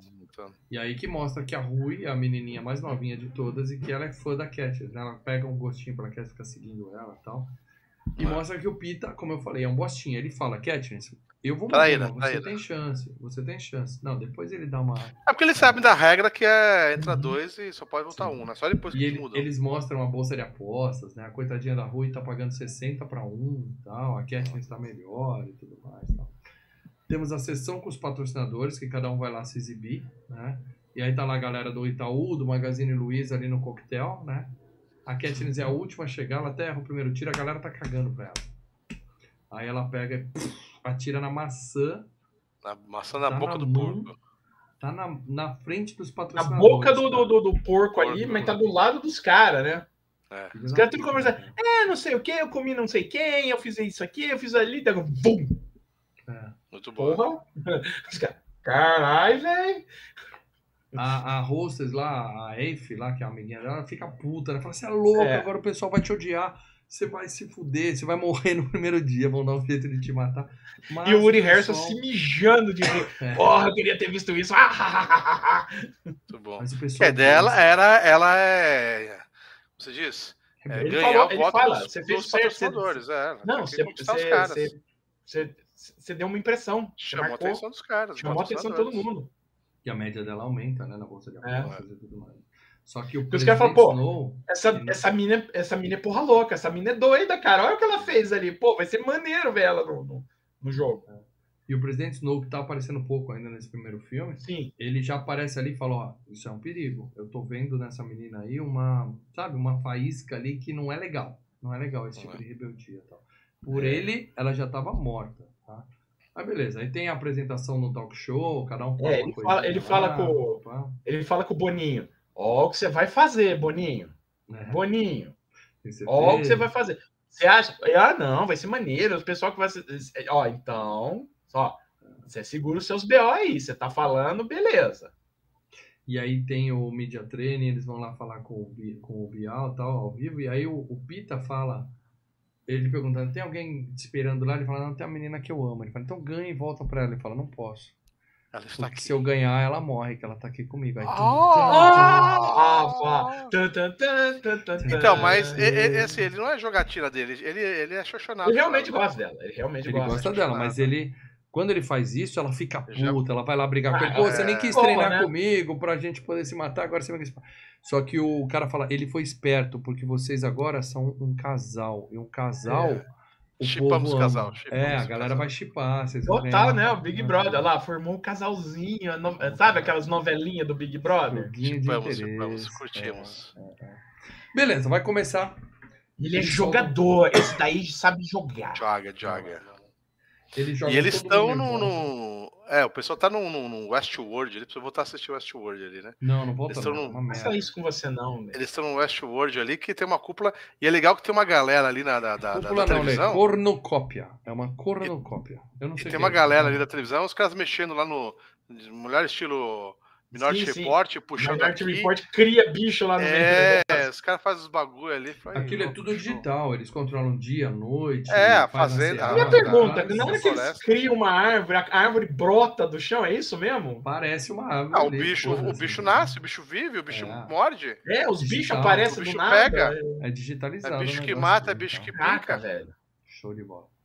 E aí que mostra que a Rui é a menininha mais novinha de todas e que ela é fã da Katniss, né? Ela pega um gostinho pra Katniss ficar seguindo ela e tal. E mostra que o Pita, como eu falei, é um bostinho. Ele fala, Katniss, eu vou morrer, você tem chance, você tem chance. Não, depois ele dá uma... É porque eles sabem da regra que entra 2 e só pode voltar 1, né? Só depois que muda. Eles mostram a bolsa de apostas, né? A coitadinha da Rui tá pagando 60 pra 1 e tal, a Katniss tá melhor e tudo mais e tal. Temos a sessão com os patrocinadores, que cada um vai lá se exibir, né? E aí tá lá a galera do Itaú, do Magazine Luiza ali no coquetel, né? A Katniss é a última a chegar, ela até erra o primeiro tiro, a galera tá cagando pra ela. Aí ela pega e atira na maçã. Na maçã na boca do porco. Tá na frente dos patrocinadores. Na boca do porco ali, mas tá do lado dos caras, né? Os caras tudo conversando. Não sei o que, eu comi não sei quem, eu fiz isso aqui, eu fiz ali, daí bum! Muito bom. Porra! Caralho, velho! A hostess lá, a Eife lá, que é a amiguinha dela, ela fica puta, né? Fala, você é louco, agora o pessoal vai te odiar, você vai se fuder, você vai morrer no primeiro dia, vão dar um jeito de te matar. Mas e o Woody Harrelson se mijando de rir. Porra, eu queria ter visto isso. Muito bom. Mas o pessoal dela, ela é... Você diz? Ganhar o voto dos patrocinadores. Não, você deu uma impressão. Chamou a atenção dos caras. Chamou a atenção de todo mundo. E a média dela aumenta, né, na bolsa de apostas e tudo mais. Só que os caras falam, pô, essa mina é porra louca, essa mina é doida, cara. Olha o que ela fez ali. Pô, vai ser maneiro ver ela no jogo. E o Presidente Snow, que tá aparecendo pouco ainda nesse primeiro filme, ele já aparece ali e fala, ó, isso é um perigo. Eu tô vendo nessa menina aí uma faísca ali que não é legal. Não é legal esse tipo de rebeldia e tal. Por ele, ela já tava morta, tá? Mas beleza, aí tem a apresentação no talk show, cada um fala uma coisa. Ele fala com o Boninho. Ó, o que você vai fazer, Boninho. Boninho. Ó, o que você vai fazer. Você acha? Não, vai ser maneiro. O pessoal que vai ser. Então, você segura os seus BO aí. Você tá falando, beleza. E aí tem o Media Training, eles vão lá falar com o Bial tal, ao vivo. E aí o Pita fala. Ele perguntando, tem alguém te esperando lá? Ele fala, não, tem uma menina que eu amo. Ele fala, então ganha e volta pra ela. Ele fala, não posso. Ela está aqui. Se eu ganhar, ela morre, que ela tá aqui comigo. Aí, então, mas assim, ele não é jogatina dele, ele é xoxonado. Ele realmente gosta dela. Ele gosta dela, mas quando ele faz isso, ela fica puta, ela vai lá brigar com ele. Pô, você nem quis treinar comigo pra gente poder se matar, agora você vai quis... Só que o cara fala, ele foi esperto, porque vocês agora são um casal. E um casal... Chipamos o casal. A galera vai chipar. Total, né? O Big Brother lá formou um casalzinho. Sabe aquelas novelinhas do Big Brother? Chipamos, curtimos. Beleza, vai começar. Ele é jogador. Esse daí sabe jogar. Joga. E eles estão no... o pessoal tá no Westworld, ele precisa voltar a assistir o Westworld ali, né? Não volta não faça isso com você não. Eles estão no Westworld ali, que tem uma cúpula, e é legal que tem uma galera ali da televisão. É cornucópia. É uma cornucópia. Eu não sei. E tem uma galera ali da televisão, os caras mexendo lá no mulher estilo Minority Report, puxando Minority Report cria bicho lá no meio. Os caras fazem os bagulho ali. Aquilo é tudo digital, eles controlam dia, noite. A fazenda. Minha pergunta, na hora que eles criam uma árvore, a árvore brota do chão, é isso mesmo? Parece uma árvore. O bicho nasce, o bicho vive, o bicho morde. Os bichos aparecem do nada. Pega. É digitalizado. É bicho que mata, é bicho que pica. Velho. Show de bola.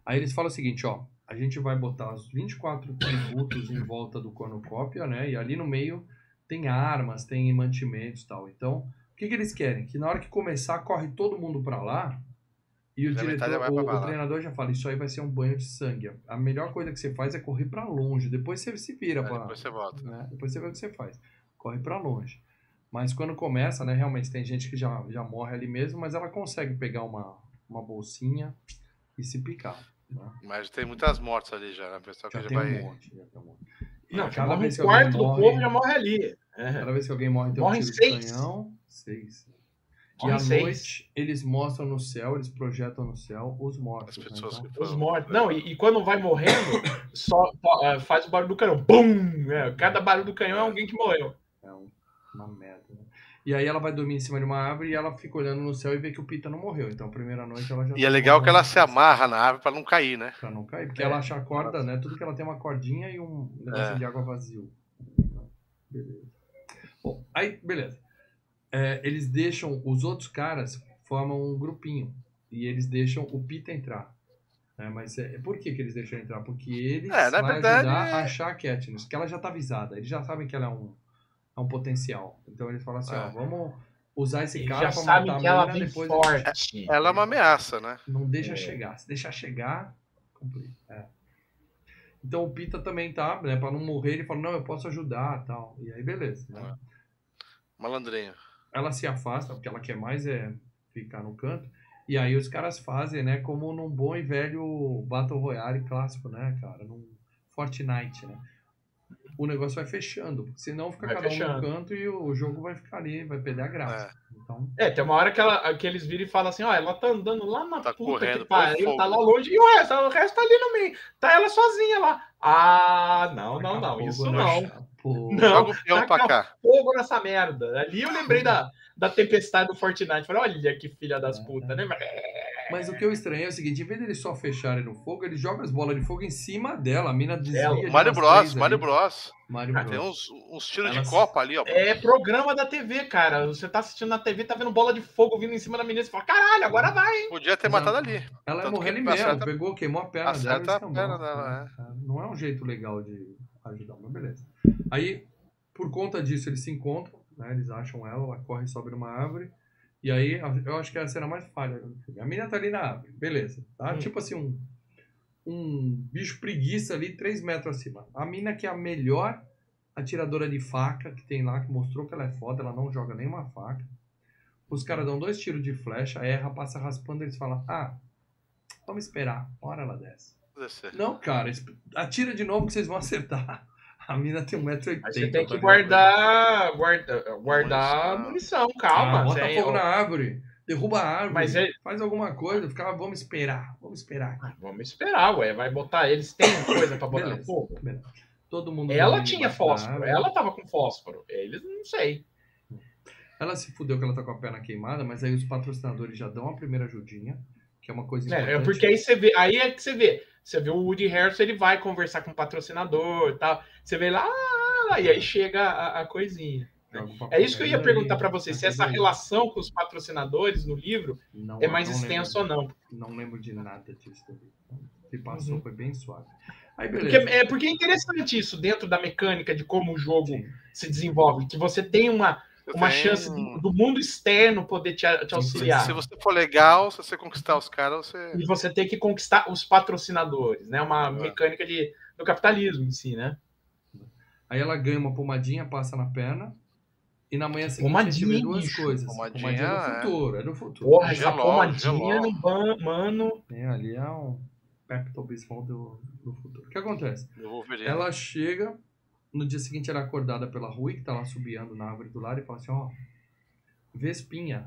Aí eles falam o seguinte, ó, a gente vai botar os 24 tributos em volta do cornucópia, né? E ali no meio tem armas, tem mantimentos e tal. Então, o que eles querem? Que na hora que começar, corre todo mundo pra lá e o diretor, o treinador já fala, isso aí vai ser um banho de sangue. A melhor coisa que você faz é correr pra longe. Depois você se vira. Depois você volta. Né? Depois você vê o que você faz. Corre pra longe. Mas quando começa, né, realmente tem gente que já morre ali mesmo, mas ela consegue pegar uma bolsinha e se picar. Né? Mas tem muitas mortes ali já, né? Pessoal que já tem um monte. Não, cada vez que quarto do povo já morre ali. Cada vez que alguém morre, tem um tiro de canhão. 6. E à noite, eles mostram no céu, eles projetam no céu os mortos. As pessoas né? então, os mortos. Não, e quando vai morrendo, só faz o barulho do canhão. Bum! Cada barulho do canhão é alguém que morreu. É uma merda. Né? E aí ela vai dormir em cima de uma árvore e ela fica olhando no céu e vê que o Pita não morreu. Então, a primeira noite ela já... E é legal que ela se amarra na árvore pra não cair, né? Pra não cair, porque ela acha a corda, né? Tudo que ela tem uma cordinha e um negócio de água vazio. Beleza. Bom, aí, beleza. Eles deixam, os outros caras formam um grupinho e eles deixam o Pita entrar. Mas por que eles deixam entrar? Porque eles vão ajudar a achar a Katniss, que ela já tá avisada. Eles já sabem que ela é um potencial. Então eles falam assim, ó, vamos usar esse cara pra matar a menina, depois... Forte. Ela é uma ameaça, né? Não deixa chegar. Se deixar chegar, complica. Então o Pita também tá, né, pra não morrer, ele fala, não, eu posso ajudar, tal. E aí, beleza. Né? Malandrinho. Ela se afasta, porque ela quer mais ficar no canto. E aí os caras fazem, né, como num bom e velho Battle Royale clássico, né, cara? Num Fortnite, né? O negócio vai fechando, porque senão fica cada um no canto e o jogo vai ficar ali, vai perder a graça. Então... tem uma hora que eles viram e falam assim, ó, ela tá andando lá na puta correndo, que pariu, tá lá longe, e o resto tá ali no meio, tá ela sozinha lá. Ah, não, isso não. Não, joga o peão pra cá. Fogo nessa merda. Ali eu lembrei da tempestade do Fortnite. Falei, olha que filha das putas, né? Mas o que eu estranhei é o seguinte, em vez deles só fecharem no fogo, eles jogam as bolas de fogo em cima dela, a mina desvia. Mario Bros. Tem uns tiros de copa ali, ó. É programa da TV, cara. Você tá assistindo na TV, tá vendo bola de fogo vindo em cima da menina, você fala, caralho, agora vai, hein? Podia ter matado ali. Ela ia morrer ali mesmo, pegou, queimou a perna dela. Não é um jeito legal de ajudar, mas beleza. Aí, por conta disso, eles se encontram, né? Eles acham ela corre e sobe numa árvore. E aí, eu acho que é a cena mais falha do filme. A menina tá ali na árvore, beleza. Tá? Tipo assim, um bicho preguiça ali, 3 metros acima. A mina que é a melhor atiradora de faca que tem lá, que mostrou que ela é foda, ela não joga nenhuma faca. Os caras dão 2 tiros de flecha, erra, passa raspando, eles falam, vamos esperar, uma hora ela desce. Não, cara, atira de novo que vocês vão acertar. A mina tem 1,80 m. Você tem que guardar a munição, calma. Bota fogo na árvore, derruba a árvore, faz alguma coisa, vamos esperar. Vamos esperar, ué, vai botar, eles têm coisa pra botar no fogo. Todo mundo. Ela tinha fósforo, ela tava com fósforo, eles não sei. Ela se fudeu que ela tá com a perna queimada, mas aí os patrocinadores já dão a primeira ajudinha, que é uma coisa importante. Porque aí você vê, aí é que você vê. Você vê o Woody Harrelson, ele vai conversar com o patrocinador e tal. Você vê lá, e aí chega a coisinha. É isso que eu ia perguntar para você, se essa relação com os patrocinadores no livro é mais extensa ou não. Não lembro de nada disso também. O que passou foi bem suave. Aí, beleza. Porque é interessante isso dentro da mecânica de como o jogo se desenvolve, que você tem uma chance do mundo externo poder te auxiliar. Se você for legal, se você conquistar os caras, você... E você tem que conquistar os patrocinadores, né? Uma mecânica do capitalismo em si, né? Aí ela ganha uma pomadinha, passa na perna, e na manhã seguinte a gente vê 2 coisas. Pomadinha é do futuro. Porra, essa pomadinha mano... Ali é um Pepto-Bismol do futuro. O que acontece? Ela chega... No dia seguinte, ela é acordada pela Rui, que tá lá subiando na árvore do lado, e fala assim, Vespinha,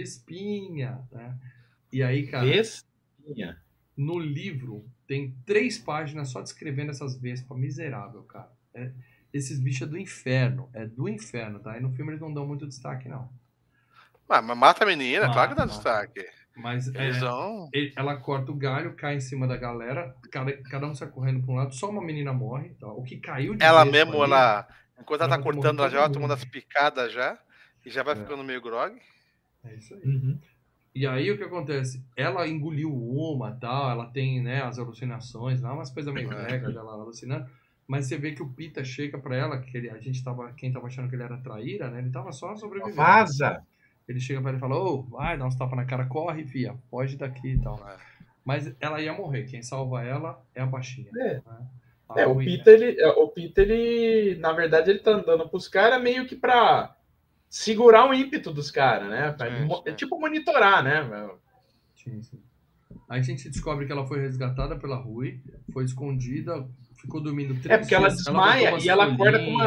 né? E aí, cara... Vespinha. No livro, tem 3 páginas só descrevendo essas vespas miserável, cara. Esses bichos é do inferno, tá? E no filme eles não dão muito destaque, não. Mas mata a menina, claro que dá destaque. Mas ela corta o galho, cai em cima da galera, cada um sai correndo pra um lado, só uma menina morre. Tá? O que caiu de ela mesmo, enquanto ela tá cortando, ela já vai tomando as picadas já, e já vai ficando meio grog. É isso aí. E aí o que acontece? Ela engoliu uma tal, ela tem, né, as alucinações lá, umas coisas meio brega dela alucinando. Mas você vê que o Pita chega pra ela, que quem tava achando que ele era traíra, né? Ele tava só sobrevivendo. Vaza! Ele chega pra ele e fala, ô, vai, dá uns tapas na cara, corre, fia, foge daqui e tal. É. Mas ela ia morrer, quem salva ela é a baixinha. É. Né? O Pita, ele, na verdade, ele tá andando pros caras meio que pra segurar o ímpeto dos caras, né? Tipo monitorar, né? Sim. Aí a gente descobre que ela foi resgatada pela Rui, foi escondida, ficou dormindo 3 dias. Porque ela desmaia e ela acorda com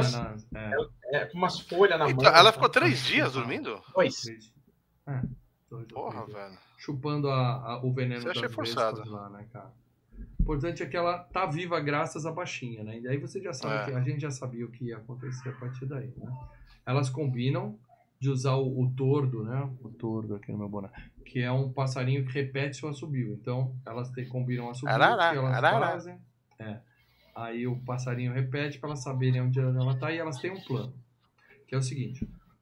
umas folhas na Então, mão. ela ficou 3 dias dormindo? 2. 2 Porra, velho. chupando o veneno Você achei das forçado. vespas lá, né, cara? O importante é que ela tá viva graças à baixinha, né? E daí você já sabe que a gente já sabia o que ia acontecer a partir daí, né? Elas combinam de usar o tordo, né? O tordo aqui no meu boné, que é um passarinho que repete seu assobio. Então, elas combinam assobio, que elas fazem. Aí o passarinho repete para elas saberem onde ela tá e elas têm um plano. Que é o seguinte,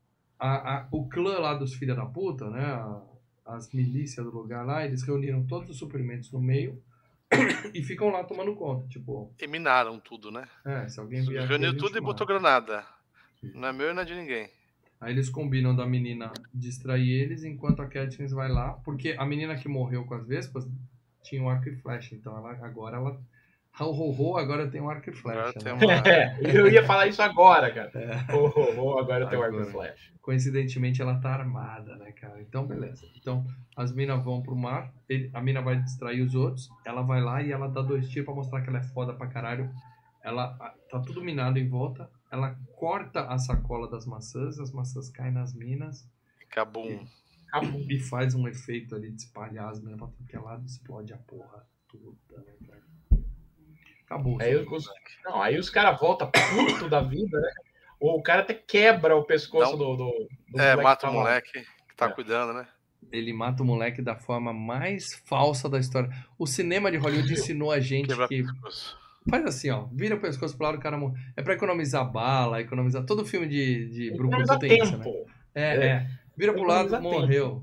o clã lá dos filha da puta, né? As milícias do lugar lá, eles reuniram todos os suprimentos no meio e ficam lá tomando conta, tipo... E minaram tudo, né? Se alguém vier... Reuniu tudo e botou granada. Não é meu e não é de ninguém. Aí eles combinam da menina distrair eles, enquanto a Katniss vai lá, porque a menina que morreu com as vespas tinha um arco e flecha, então agora agora tem um arco e flecha. Eu ia falar isso agora, cara. Agora tem um arco e flecha. Coincidentemente ela tá armada, né, cara? Então, beleza. Então, as minas vão pro mar, a mina vai distrair os outros, ela vai lá e ela dá 2 tiros pra mostrar que ela é foda pra caralho. Ela tá tudo minado em volta, ela corta a sacola das maçãs, as maçãs caem nas minas. Cabum. E faz um efeito ali de espalhar as minas pra tudo que é lado, explode a porra toda, né, cara? Acabou. Aí os caras voltam puto da vida, né? Ou o cara até quebra o pescoço do mata o moleque que tá cuidando, né? Ele mata o moleque da forma mais falsa da história. O cinema de Hollywood ensinou a gente que... Faz assim, ó. Vira o pescoço pro lado, o cara morre. É pra economizar bala, economizar... Todo filme de brucutu tem isso, né? Vira pro lado, morreu.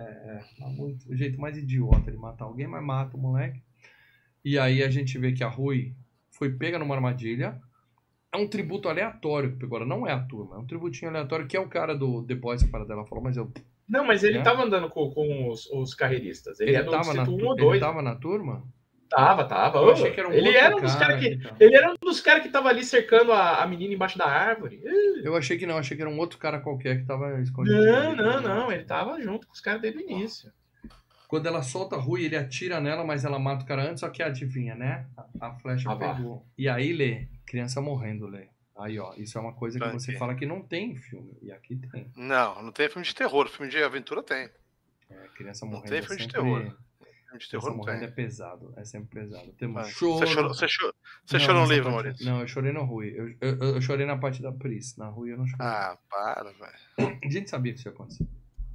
O jeito mais idiota de matar alguém, mas mata o moleque. E aí a gente vê que a Rui foi pega numa armadilha. É um tributo aleatório que pegou ela. Não é a turma, é um tributinho aleatório que é o cara do The Boys, a parada dela falou, mas eu... Não, mas ele tava andando com os carreiristas. Ele é do tava Distrito 1 ou 2. Ele tava na turma? Tava. Eu achei que era ele era um dos caras que... Ele era um dos caras que tava ali cercando a menina embaixo da árvore. Eu achei que não, achei que era um outro cara qualquer que tava escondido. Não. Ele tava junto com os caras desde o início. Quando ela solta a Rui, ele atira nela, mas ela mata o cara antes, só que adivinha, né? A flecha pegou. E aí, Lê, criança morrendo, Lê. Aí, ó, isso é uma coisa que você fala que não tem em filme, e aqui tem. Não tem filme de terror, filme de aventura tem. Criança morrendo. Não tem filme de terror. Filme de terror não morrendo tem. É pesado, é sempre pesado. Temos choro. Você chorou no livro, Maurício? Não, eu chorei no Rui. Eu chorei na parte da Pris. Na Rui eu não chorei. Para, velho. A gente sabia que isso ia acontecer.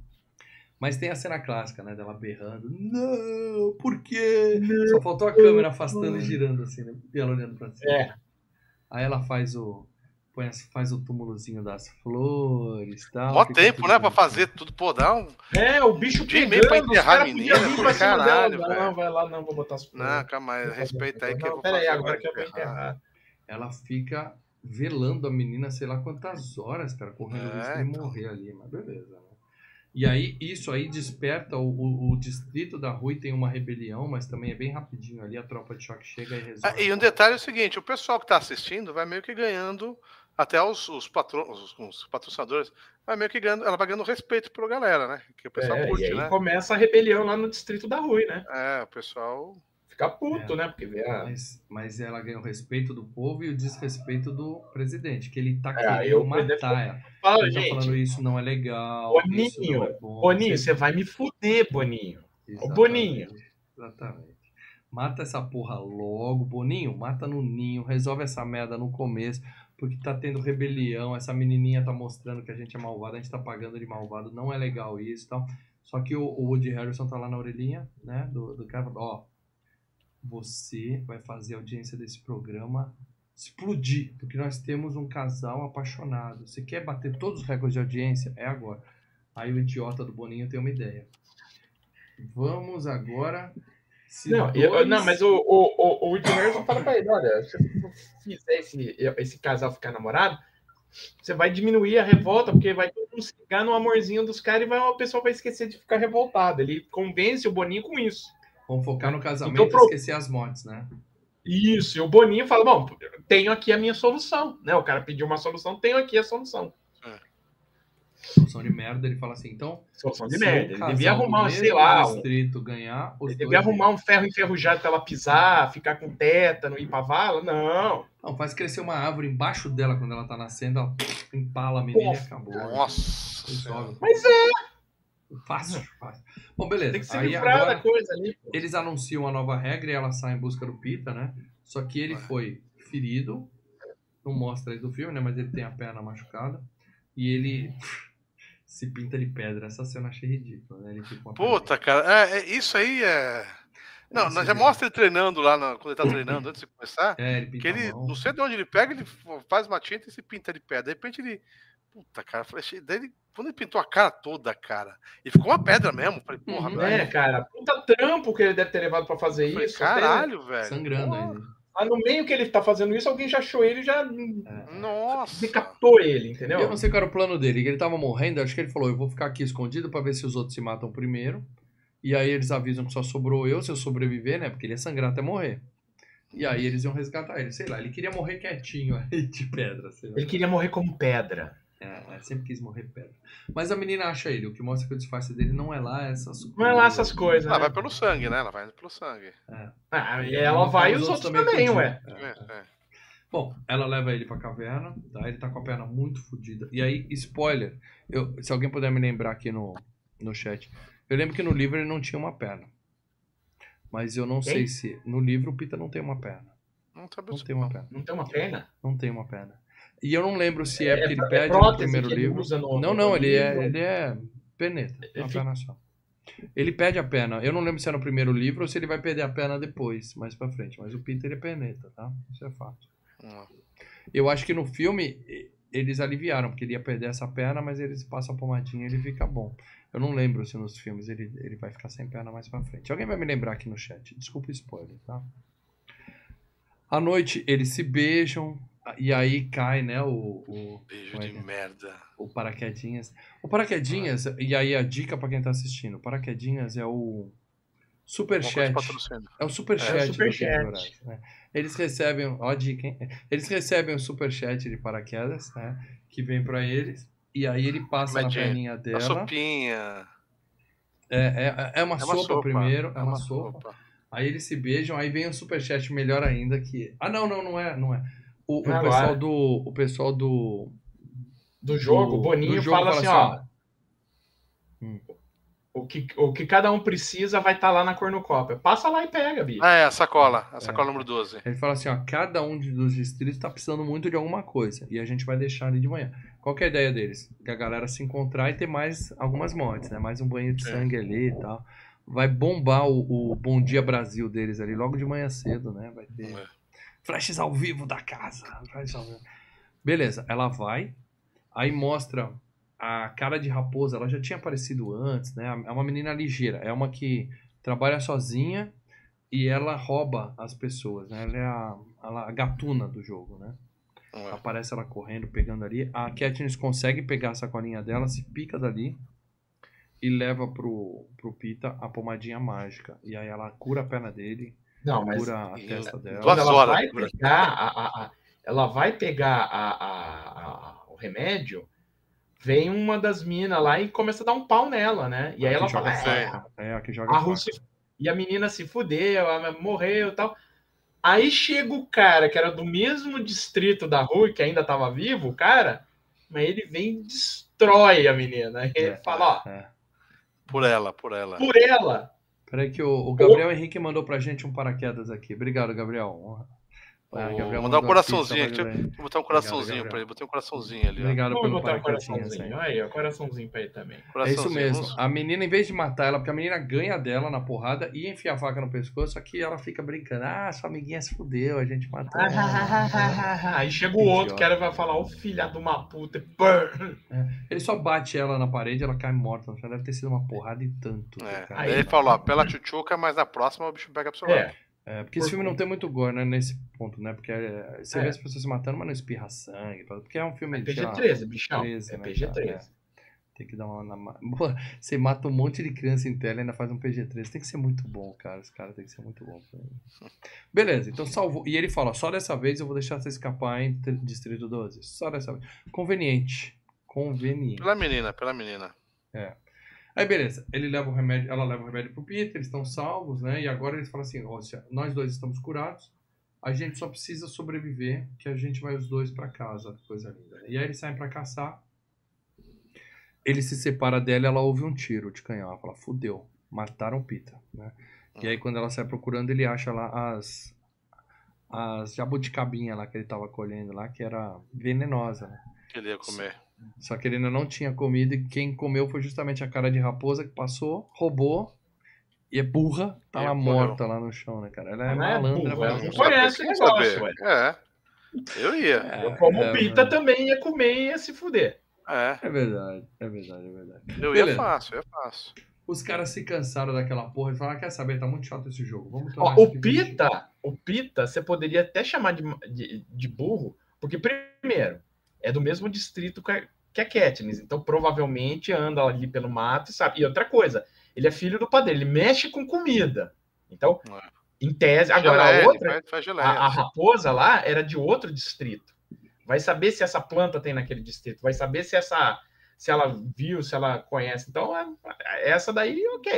Mas tem a cena clássica, né? Dela berrando. Não, por quê? Só faltou a câmera afastando e girando assim, né? E ela olhando pra cima. Aí ela faz o túmulozinho das flores e tal. Mó tempo, né? Pra fazer tudo. Pô, dá um... o bicho pegando, pra enterrar a menina. Caralho, não, vai lá, não, vou botar as flores. Não, calma aí, respeita aí que eu vou fazer. Peraí, agora que eu vou enterrar. Ela fica velando a menina, sei lá quantas horas, cara, correndo risco de morrer ali, mas beleza, né? E aí, isso aí desperta o distrito da Rui, tem uma rebelião, mas também é bem rapidinho ali, a tropa de choque chega e resolve. E um detalhe é o seguinte, o pessoal que tá assistindo vai meio que ganhando, até os patrocinadores, vai meio que ganhando, ela vai ganhando respeito pela galera, né? Que o pessoal curte, e aí né? começa a rebelião lá no distrito da Rui, né? O pessoal... Fica puto, né? Porque mas ela ganha o respeito do povo e o desrespeito do presidente, que ele tá querendo matar ela. Fala, ele gente, tá falando isso não é legal. Boninho, isso não é bom, Boninho, você vai me fuder, Boninho. Exatamente, Boninho. Exatamente. Mata essa porra logo, Boninho, mata no ninho, resolve essa merda no começo, porque tá tendo rebelião, essa menininha tá mostrando que a gente é malvado, a gente tá pagando de malvado, não é legal isso e tal. Só que o Woody Harrelson tá lá na orelhinha, né, do cara, ó, você vai fazer a audiência desse programa explodir, porque nós temos um casal apaixonado. Você quer bater todos os recordes de audiência? É agora. Aí o idiota do Boninho tem uma ideia. Vamos agora. Não, mas o Woody Harrelson fala pra ele, olha, se você fizer esse casal ficar namorado, você vai diminuir a revolta, porque vai todo mundo se ligar no amorzinho dos caras e a pessoa vai esquecer de ficar revoltada. Ele convence o Boninho com isso. Vamos focar no casamento e esquecer as mortes, né? Isso, e o Boninho fala, bom, tenho aqui a minha solução, né? O cara pediu uma solução, tenho aqui a solução. Solução de merda, ele fala assim, então... Solução de merda. Ele devia arrumar, sei lá... distrito ganhar, ele devia arrumar um ferro enferrujado pra ela pisar, ficar com tétano, ir pra vala. Não. Não, faz crescer uma árvore embaixo dela quando ela tá nascendo, ela empala a menina e acabou. Nossa. Mas é. Fácil. Bom, beleza. Tem que se aí livrar agora, da coisa ali. eles anunciam a nova regra e ela sai em busca do Pita, né? Só que ele foi ferido, não mostra aí do filme, né? Mas ele tem a perna machucada e ele... se pinta de pedra. Essa cena eu achei ridícula, né? Ele fica Puta, cara, isso aí é... Não, já mostra ele treinando lá, quando ele tá treinando, antes de começar, ele que ele, não sei de onde ele pega, ele faz uma tinta e se pinta de pedra. De repente ele... Puta, cara, daí quando ele pintou a cara toda, cara, e ficou uma pedra mesmo. Falei, porra, velho. Cara, puta trampo que ele deve ter levado pra fazer isso. Caralho, velho. Sangrando ainda. Mas no meio que ele tá fazendo isso, alguém já achou ele e já Nossa. decapitou ele, entendeu? Eu não sei qual era o plano dele, que ele tava morrendo, acho que ele falou, eu vou ficar aqui escondido pra ver se os outros se matam primeiro. E aí eles avisam que só sobrou eu, se eu sobreviver, né? Porque ele ia sangrar até morrer. E aí eles iam resgatar ele, sei lá, ele queria morrer quietinho aí de pedra. Sei lá. Ele queria morrer como pedra. Sempre quis morrer pedra. Mas a menina acha ele, o que mostra que o disfarce dele não é lá essas coisas. Não é lá essas coisas, Ela né? vai pelo sangue, né? Ela vai indo pelo sangue. E ela vai e os outros também, ué. Bom, ela leva ele pra caverna, tá? Ele tá com a perna muito fodida. E aí, spoiler, se alguém puder me lembrar aqui no chat, eu lembro que no livro ele não tinha uma perna. Mas eu não sei se... No livro o Pita não tem uma perna. Não tem uma perna. Não tem uma perna? Não tem uma perna. E eu não lembro se é porque ele pede no primeiro livro. Não, ele é perneta. Uma perna só. Ele pede a perna. Eu não lembro se é no primeiro livro ou se ele vai perder a perna depois, mais pra frente. Mas o Peter é perneta, tá? Isso é fato. Eu acho que no filme eles aliviaram, porque ele ia perder essa perna, mas eles passam a pomadinha e ele fica bom. Eu não lembro se nos filmes ele vai ficar sem perna mais pra frente. Alguém vai me lembrar aqui no chat. Desculpa o spoiler, tá? À noite eles se beijam. E aí cai, né, beijo de merda. O paraquedinhas. O paraquedinhas, e aí a dica pra quem tá assistindo, o paraquedinhas é o superchat. É o superchat. Né? Eles recebem, ó a dica, hein? Eles recebem o superchat de paraquedas, né, que vem pra eles, e aí ele passa na perninha dela. Uma sopinha. É uma sopa primeiro, é uma sopa. Aí eles se beijam, aí vem o superchat melhor ainda que... não é. O pessoal do jogo, o Boninho fala assim, ó. O que cada um precisa vai estar lá na cornucópia. Passa lá e pega, bicho. A sacola número 12. Ele fala assim, ó, cada um dos distritos tá precisando muito de alguma coisa. E a gente vai deixar ali de manhã. Qual que é a ideia deles? Que a galera se encontrar e ter mais algumas mortes, né? Mais um banho de sangue ali e tal. Vai bombar o Bom Dia Brasil deles ali logo de manhã cedo, né? Vai ter... Flashes ao vivo da casa. Beleza, ela vai. Aí mostra a cara de raposa. Ela já tinha aparecido antes, né? É uma menina ligeira. É uma que trabalha sozinha e ela rouba as pessoas, né? Ela é a gatuna do jogo, né? Aparece ela correndo, pegando ali. A Katniss consegue pegar a sacolinha dela, se pica dali e leva pro Pita a pomadinha mágica. E aí ela cura a perna dele. Não, mas cura a testa dela. Ela vai pegar o remédio, vem uma das minas lá e começa a dar um pau nela, né? E aí ela fala, que joga e a menina se fudeu, ela morreu e tal. Aí chega o cara que era do mesmo distrito da Rui, que ainda tava vivo, o cara, mas ele vem e destrói a menina. Ele fala, ó. Por ela. Peraí que o Gabriel Henrique mandou pra gente um paraquedas aqui. Obrigado, Gabriel. Vou mandar um coraçãozinho aqui. Deixa eu botar um coraçãozinho pra ele. Botei um coraçãozinho ali. Obrigado Vamos pelo botar um paraquedinho. coraçãozinho. Aí, ó, coraçãozinho pra ele também. É isso mesmo. A menina, em vez de matar ela, porque a menina ganha dela na porrada e enfia a faca no pescoço, aqui ela fica brincando. Ah, sua amiguinha se fudeu, a gente matou ela. Aí chega o outro, que vai falar, ô filha de uma puta. Ele só bate ela na parede, ela cai morta. Já deve ter sido uma porrada e tanto. Aí Aí ele falou, ó, pela tchutchuca, mas na próxima o bicho pega pro seu lado. Porque esse filme não tem muito gore, né, nesse ponto, né? Porque você vê as pessoas se matando, mas não espirra sangue. Porque é um filme de PG-13, bichão. 13, é né, PG-13. Tem que dar uma... Você mata um monte de criança em tela e ainda faz um PG-13. Tem que ser muito bom, cara. Esse cara tem que ser muito bom. Beleza, então salvou. E ele fala, só dessa vez eu vou deixar você escapar em Distrito 12. Só dessa vez. Conveniente. Pela menina. Aí beleza, ele leva o remédio, ela leva o remédio pro Peter, eles estão salvos, né? E agora eles falam assim, ó, nós dois estamos curados, a gente só precisa sobreviver, que a gente vai os dois pra casa, coisa linda. E aí eles saem pra caçar, ele se separa dela e ela ouve um tiro de canhão, ela fala, fudeu, mataram o Peter, né? E aí quando ela sai procurando, ele acha lá as jabuticabinhas lá que ele tava colhendo lá, que era venenosa, né? Que ele ia comer. Só que ele ainda não tinha comido e quem comeu foi justamente a cara de raposa que passou, roubou e é burra, tá lá morta lá no chão, né, cara? Ela é malandra. Ela não conhece o negócio, ué. Eu ia. Eu como pita também ia comer e ia se fuder. É verdade. Eu ia fácil. Os caras se cansaram daquela porra e falaram, quer saber, tá muito chato esse jogo. Vamos tornar o Pita, você poderia até chamar de burro, porque primeiro, é do mesmo distrito que a Katniss, então provavelmente anda ali pelo mato e sabe. E outra coisa, ele é filho do padeiro, ele mexe com comida. Então, em tese, agora a outra, a raposa lá era de outro distrito. Vai saber se essa planta tem naquele distrito, vai saber se ela viu, se ela conhece. Então, essa daí,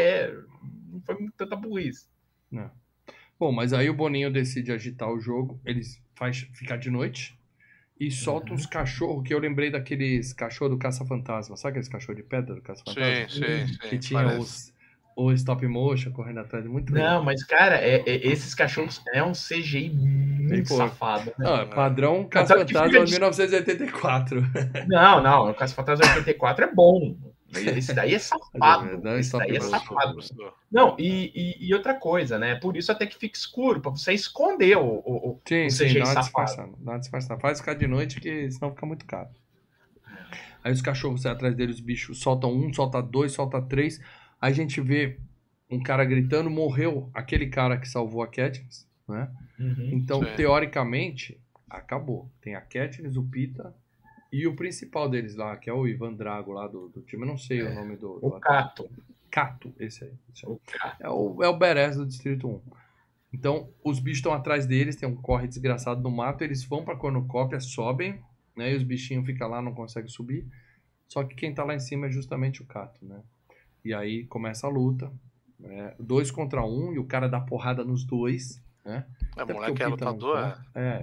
não foi tanta burrice. Não. Bom, mas aí o Boninho decide agitar o jogo, eles faz ficar de noite e solta uns cachorros, que eu lembrei daqueles cachorros do Caça-Fantasma. Sabe aqueles cachorros de pedra do Caça-Fantasma? Sim. Que tinha o stop motion correndo atrás. Muito legal. Não, mas, cara, esses cachorros é um CGI muito safado. Né? Padrão Caça-Fantasma de 1984. Não, o Caça-Fantasma de 84 é bom. Esse daí é safado. Esse daí é safado. Não, e outra coisa, né? Por isso até que fica escuro, pra você esconder o CGI safado. Dá uma disfarçada. Faz ficar de noite, que senão fica muito caro. Aí os cachorros saem atrás deles, os bichos soltam um, solta dois, solta três. Aí a gente vê um cara gritando, morreu aquele cara que salvou a Katniss, né? Então, teoricamente, acabou. Tem a Katniss, o Pita e o principal deles lá, que é o Ivan Drago lá do time. Eu não sei o nome do... O Cato. Cato, esse aí. É o Badass do Distrito 1. Então, os bichos estão atrás deles, tem um corre desgraçado no mato, eles vão pra cornucópia, sobem, né? E os bichinhos ficam lá, não conseguem subir. Só que quem tá lá em cima é justamente o Cato, né? E aí começa a luta, né? 2 contra 1, e o cara dá porrada nos dois, né? O moleque é lutador,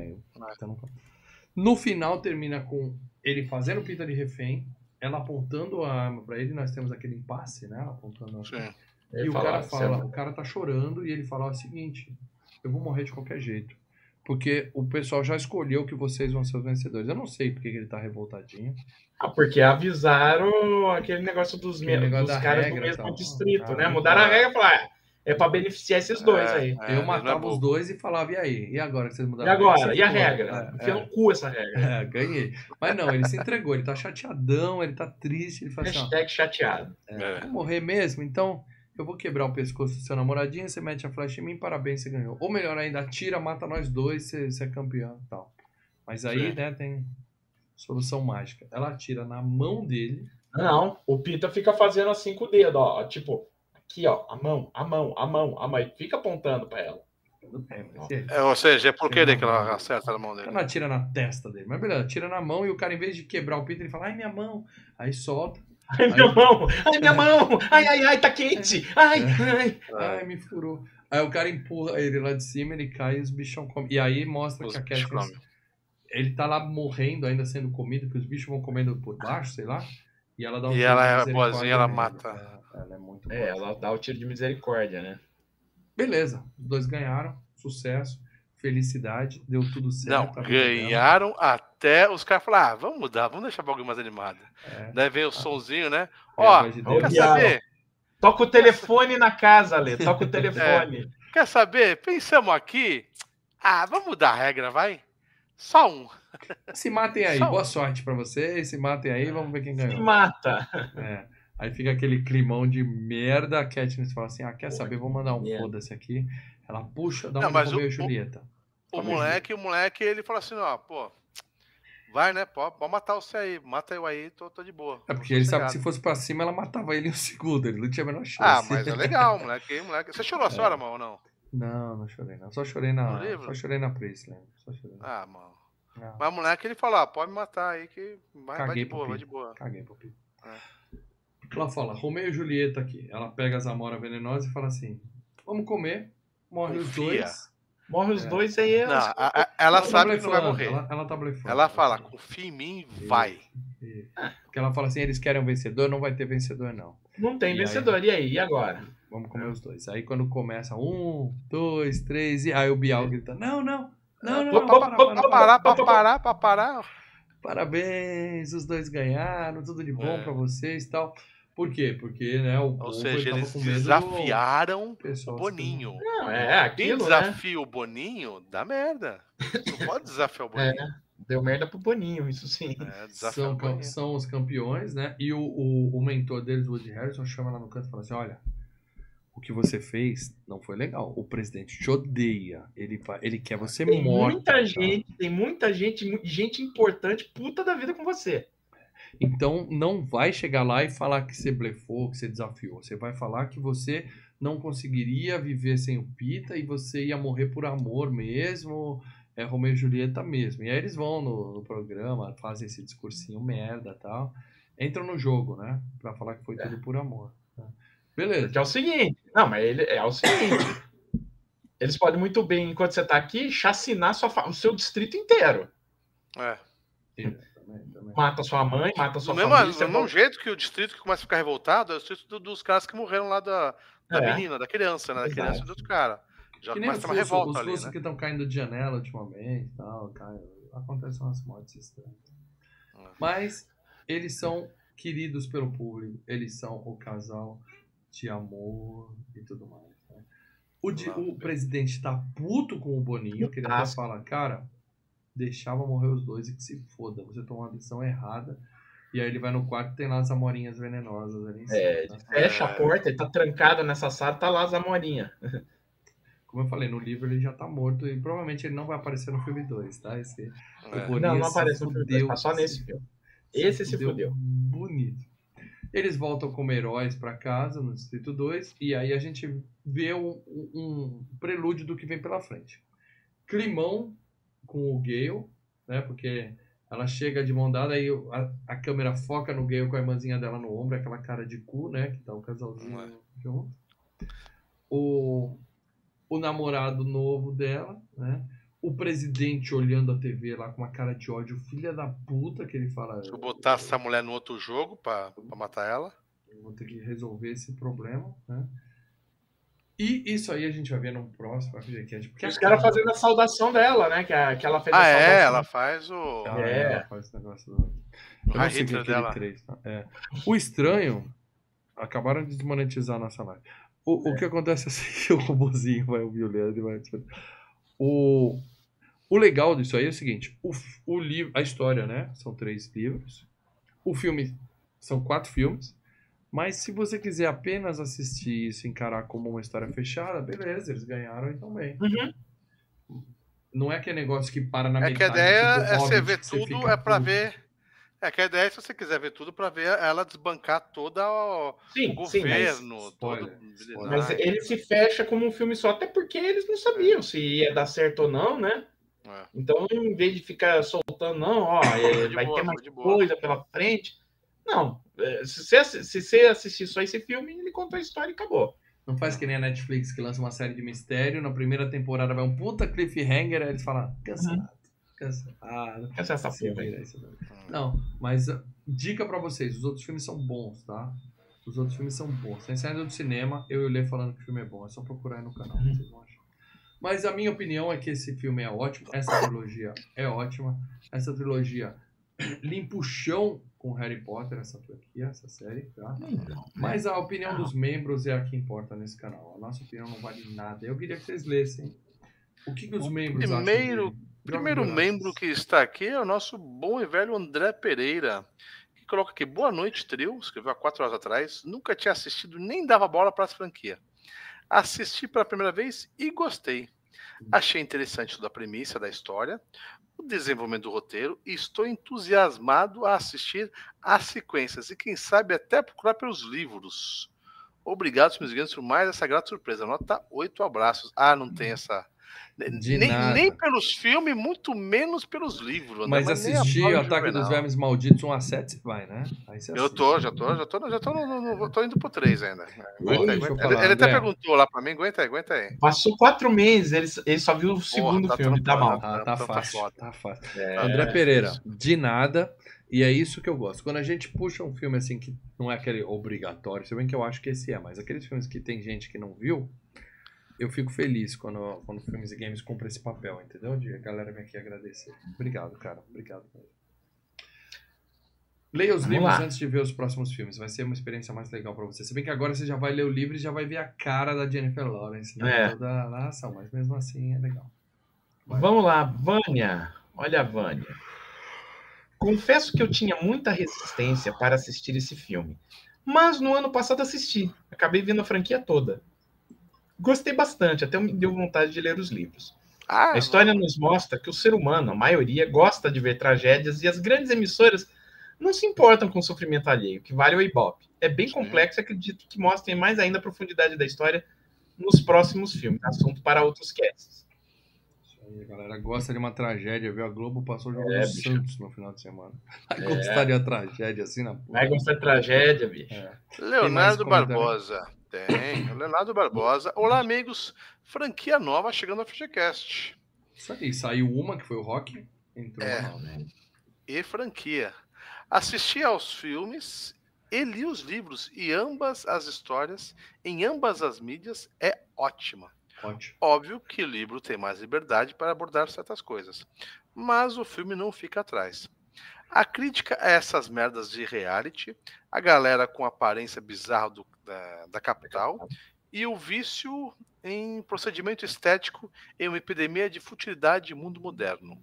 No final termina com ele fazendo o Pita de refém, ela apontando a arma pra ele, nós temos aquele impasse, né? Apontando a... E o cara fala, o cara tá chorando, e ele fala o seguinte, eu vou morrer de qualquer jeito. Porque o pessoal já escolheu que vocês vão ser os vencedores. Eu não sei porque ele tá revoltadinho. Porque avisaram aquele negócio dos caras do mesmo distrito, né? Mudaram a regra e falaram, é pra beneficiar esses dois aí. Eu matava os dois e falava, e aí? E agora que vocês mudaram a regra? E agora? E a regra? Enfia no cu essa regra. Ganhei. Mas não, ele se entregou, ele tá chateadão, ele tá triste. Ele fala assim, chateado. Vou morrer mesmo, então... Eu vou quebrar o pescoço do seu namoradinho, você mete a flecha em mim, parabéns, você ganhou. Ou melhor ainda, atira, mata nós dois, você é campeão e tal. Mas aí, né, tem solução mágica. Ela atira na mão dele. Não, o Pita fica fazendo assim com o dedo, ó. Tipo, aqui, ó, a mão. E fica apontando pra ela. Ou seja, é por que ela acerta na mão dele? Ela atira na testa dele. Mas beleza, atira na mão e o cara, em vez de quebrar o Pita, ele fala, ai, minha mão. Aí solta. Ai, minha mão! Ai, tá quente! Ai, me furou. Aí o cara empurra ele lá de cima, ele cai e os bichão comem. E aí mostra que a Katniss, ele tá lá morrendo, ainda sendo comido, que os bichos vão comendo por baixo, sei lá. E ela dá um tiro de misericórdia. E ela é boazinha, ela mata. Ela é muito boa. Ela dá o tiro de misericórdia, né? Beleza, os dois ganharam, sucesso. felicidade, deu tudo certo. Não, ganharam até os caras falaram, vamos mudar, vamos deixar o bagulho mais animado. Daí vem o sonzinho, né? Ó, quer saber? Toca o telefone na casa, Lê, toca o telefone. Quer saber? Pensamos aqui, vamos mudar a regra, vai? Só um. Se matem aí, boa sorte pra vocês, se matem aí, vamos ver quem ganhou. Se mata. Aí fica aquele climão de merda, a Katniss fala assim, quer saber, vou mandar um foda-se aqui. Ela puxa, dá uma de Romeu e Julieta. O moleque, ele fala assim, pô, vai, né, pode matar você aí, mata eu aí, tô de boa. Porque ele sabe que se fosse pra cima, ela matava ele em um segundo, ele não tinha a menor chance. Mas é legal, moleque. Você chorou a senhora, mano, ou não? Não chorei não, só chorei na Priestley. Mano. Não. Mas o moleque, ele fala, pode me matar aí, que vai de boa. Caguei pro Pito. Ela fala, Romeu e Julieta aqui. Ela pega as amoras venenosas e fala assim, vamos comer, morre os dois. Morre os dois aí. Ela sabe que não vai morrer. Ela tá blefando. Ela fala, confia em mim, vai. Porque ela fala assim, eles querem um vencedor, não vai ter vencedor não. Não tem vencedor, e aí? E agora? Vamos comer os dois. Aí quando começa 1, 2, 3, e aí o Bial grita, não. Pra parar. Parabéns, os dois ganharam, tudo de bom pra vocês e tal. Por quê? Porque, né, ou seja, eles desafiaram o Boninho. Não, aquilo, quem desafia o Boninho, dá merda. Não pode desafiar o Boninho. Deu merda pro Boninho, isso sim. São os campeões, né? E o mentor deles, o Woody Harrelson, chama lá no canto e fala assim, olha, o que você fez não foi legal. O presidente te odeia. Ele quer você morto. Tem muita gente importante, puta da vida com você. Então, não vai chegar lá e falar que você blefou, que você desafiou. Você vai falar que você não conseguiria viver sem o Pita e você ia morrer por amor mesmo, Romeu e Julieta mesmo. E aí eles vão no programa, fazem esse discursinho merda e tal. Entram no jogo, né? Pra falar que foi tudo por amor. Beleza. Porque é o seguinte. Não, mas é o seguinte. Eles podem muito bem, enquanto você tá aqui, chacinar o seu distrito inteiro. Também. Mata sua mãe, mata sua família. Do mesmo jeito que o distrito que começa a ficar revoltado é o distrito dos caras que morreram lá da menina, da criança, né? Da criança e do outro cara. Já que começa uma revolta os ali, russos né? que estão caindo de janela ultimamente, tal, acontecem umas mortes estranhas. Mas eles são queridos pelo público, eles são o casal de amor e tudo mais. Né? O presidente tá puto com o Boninho, que ele até fala, cara, deixava morrer os dois e que se foda, você tomou uma decisão errada. E aí ele vai no quarto e tem lá as amorinhas venenosas ali em cima. Ele fecha a porta, ele tá trancado nessa sala, tá lá as amorinhas. Como eu falei, no livro ele já tá morto e provavelmente ele não vai aparecer no filme 2, tá? Não aparece no filme 2, tá só nesse filme. Esse se fudeu. Bonito. Eles voltam como heróis pra casa, no Distrito 2, e aí a gente vê um prelúdio do que vem pela frente. Climão com o Gale, né? Porque ela chega de mão dada, aí a câmera foca no Gale com a irmãzinha dela no ombro, aquela cara de cu, né? Que tá o casalzinho junto. O namorado novo dela, né? O presidente olhando a TV lá com uma cara de ódio, filha da puta, que ele fala... Deixa eu botar essa mulher no outro jogo pra matar ela. Eu vou ter que resolver esse problema, né? E isso aí a gente vai ver num próximo FGCast. Os caras fazendo a saudação dela, né? Que ela fez a saudação. Ela faz o... Ela faz esse negócio do... Eu não sei o que ele fez. O estranho... Acabaram de desmonetizar a nossa live. O que acontece assim, que o robozinho vai ouvir o Leandro e vai... O legal disso aí é o seguinte, o livro, a história, né? São 3 livros. O filme são 4 filmes. Mas se você quiser apenas assistir isso e encarar como uma história fechada, beleza, eles ganharam e estão bem. Uhum. Não é aquele negócio que para na metade. Que a ideia tipo, é você ver você tudo, é pra ver... que a ideia é, se você quiser ver tudo, pra ver ela desbancar todo o governo. Mas ele se fecha como um filme só, até porque eles não sabiam se ia dar certo ou não, né? Então, em vez de ficar soltando, vai ter mais coisa pela frente. Não, se você assistir só esse filme, ele contou a história e acabou. Não faz que nem a Netflix, que lança uma série de mistério, na primeira temporada vai um puta cliffhanger, aí eles falam, cansado. Essa porra aí. Não, mas dica pra vocês, os outros filmes são bons, tá? Os outros filmes são bons. Sem saída do cinema, eu e o Lê falando que o filme é bom, é só procurar aí no canal, vocês vão achar. Mas a minha opinião é que esse filme é ótimo, essa trilogia é ótima, essa trilogia limpa o chão com Harry Potter, essa franquia, essa série, tá? Mas a opinião dos membros é a que importa nesse canal. A nossa opinião não vale nada. Eu queria que vocês lessem o que os membros acham de Primeiro membro que está aqui é o nosso bom e velho André Pereira, que coloca aqui: boa noite, trio. Escreveu há 4 horas atrás. Nunca tinha assistido nem dava bola para essa franquia. Assisti pela primeira vez e gostei. Achei interessante toda a premissa da história, o desenvolvimento do roteiro, e estou entusiasmado a assistir às sequências e quem sabe até procurar pelos livros. Obrigado, meus guias, por mais essa grata surpresa. Nota 8, abraços. Ah, não tem essa... Nem pelos filmes, muito menos pelos livros. Mas assistir Ataque dos Vermes Malditos 1 a 7, você vai, né? Aí você eu tô, já tô indo pro 3 ainda. Ele até perguntou lá pra mim, aguenta aí. Passou 4 meses, ele só viu o segundo filme, tá mal. Tá fácil. André Pereira, de nada. E é isso que eu gosto. Quando a gente puxa um filme assim que não é aquele obrigatório, se bem que eu acho que esse é, mas aqueles filmes que tem gente que não viu, eu fico feliz quando filmes e games cumprem esse papel, entendeu? De a galera vem aqui agradecer. Obrigado, cara. Obrigado. Leia os livros antes de ver os próximos filmes. Vai ser uma experiência mais legal pra você. Se bem que agora você já vai ler o livro e já vai ver a cara da Jennifer Lawrence da narração, mas mesmo assim é legal. Vamos lá, Vânia. Olha a Vânia. Confesso que eu tinha muita resistência para assistir esse filme, mas no ano passado assisti. Acabei vendo a franquia toda. Gostei bastante, até me deu vontade de ler os livros. A história nos mostra que o ser humano, a maioria, gosta de ver tragédias e as grandes emissoras não se importam com o sofrimento alheio, que vale o Ibope. É bem complexo e acredito que mostrem mais ainda a profundidade da história nos próximos filmes. Assunto para outros casts. Isso aí, a galera gosta de uma tragédia, viu? A Globo passou o jogo do Santos no final de semana. Vai gostar de uma tragédia assim na puta. Vai gostar de tragédia, bicho. Leonardo Barbosa. Tem, Leonardo Barbosa. Olá, amigos. Franquia nova chegando ao FGCast. Isso aí, saiu uma, que foi o Rock. Entrou né? E franquia. Assisti aos filmes e li os livros. E ambas as histórias, em ambas as mídias, é ótima. Ótimo. Óbvio que o livro tem mais liberdade para abordar certas coisas. Mas o filme não fica atrás. A crítica a essas merdas de reality, a galera com aparência bizarra da capital e o vício em procedimento estético em uma epidemia de futilidade e mundo moderno.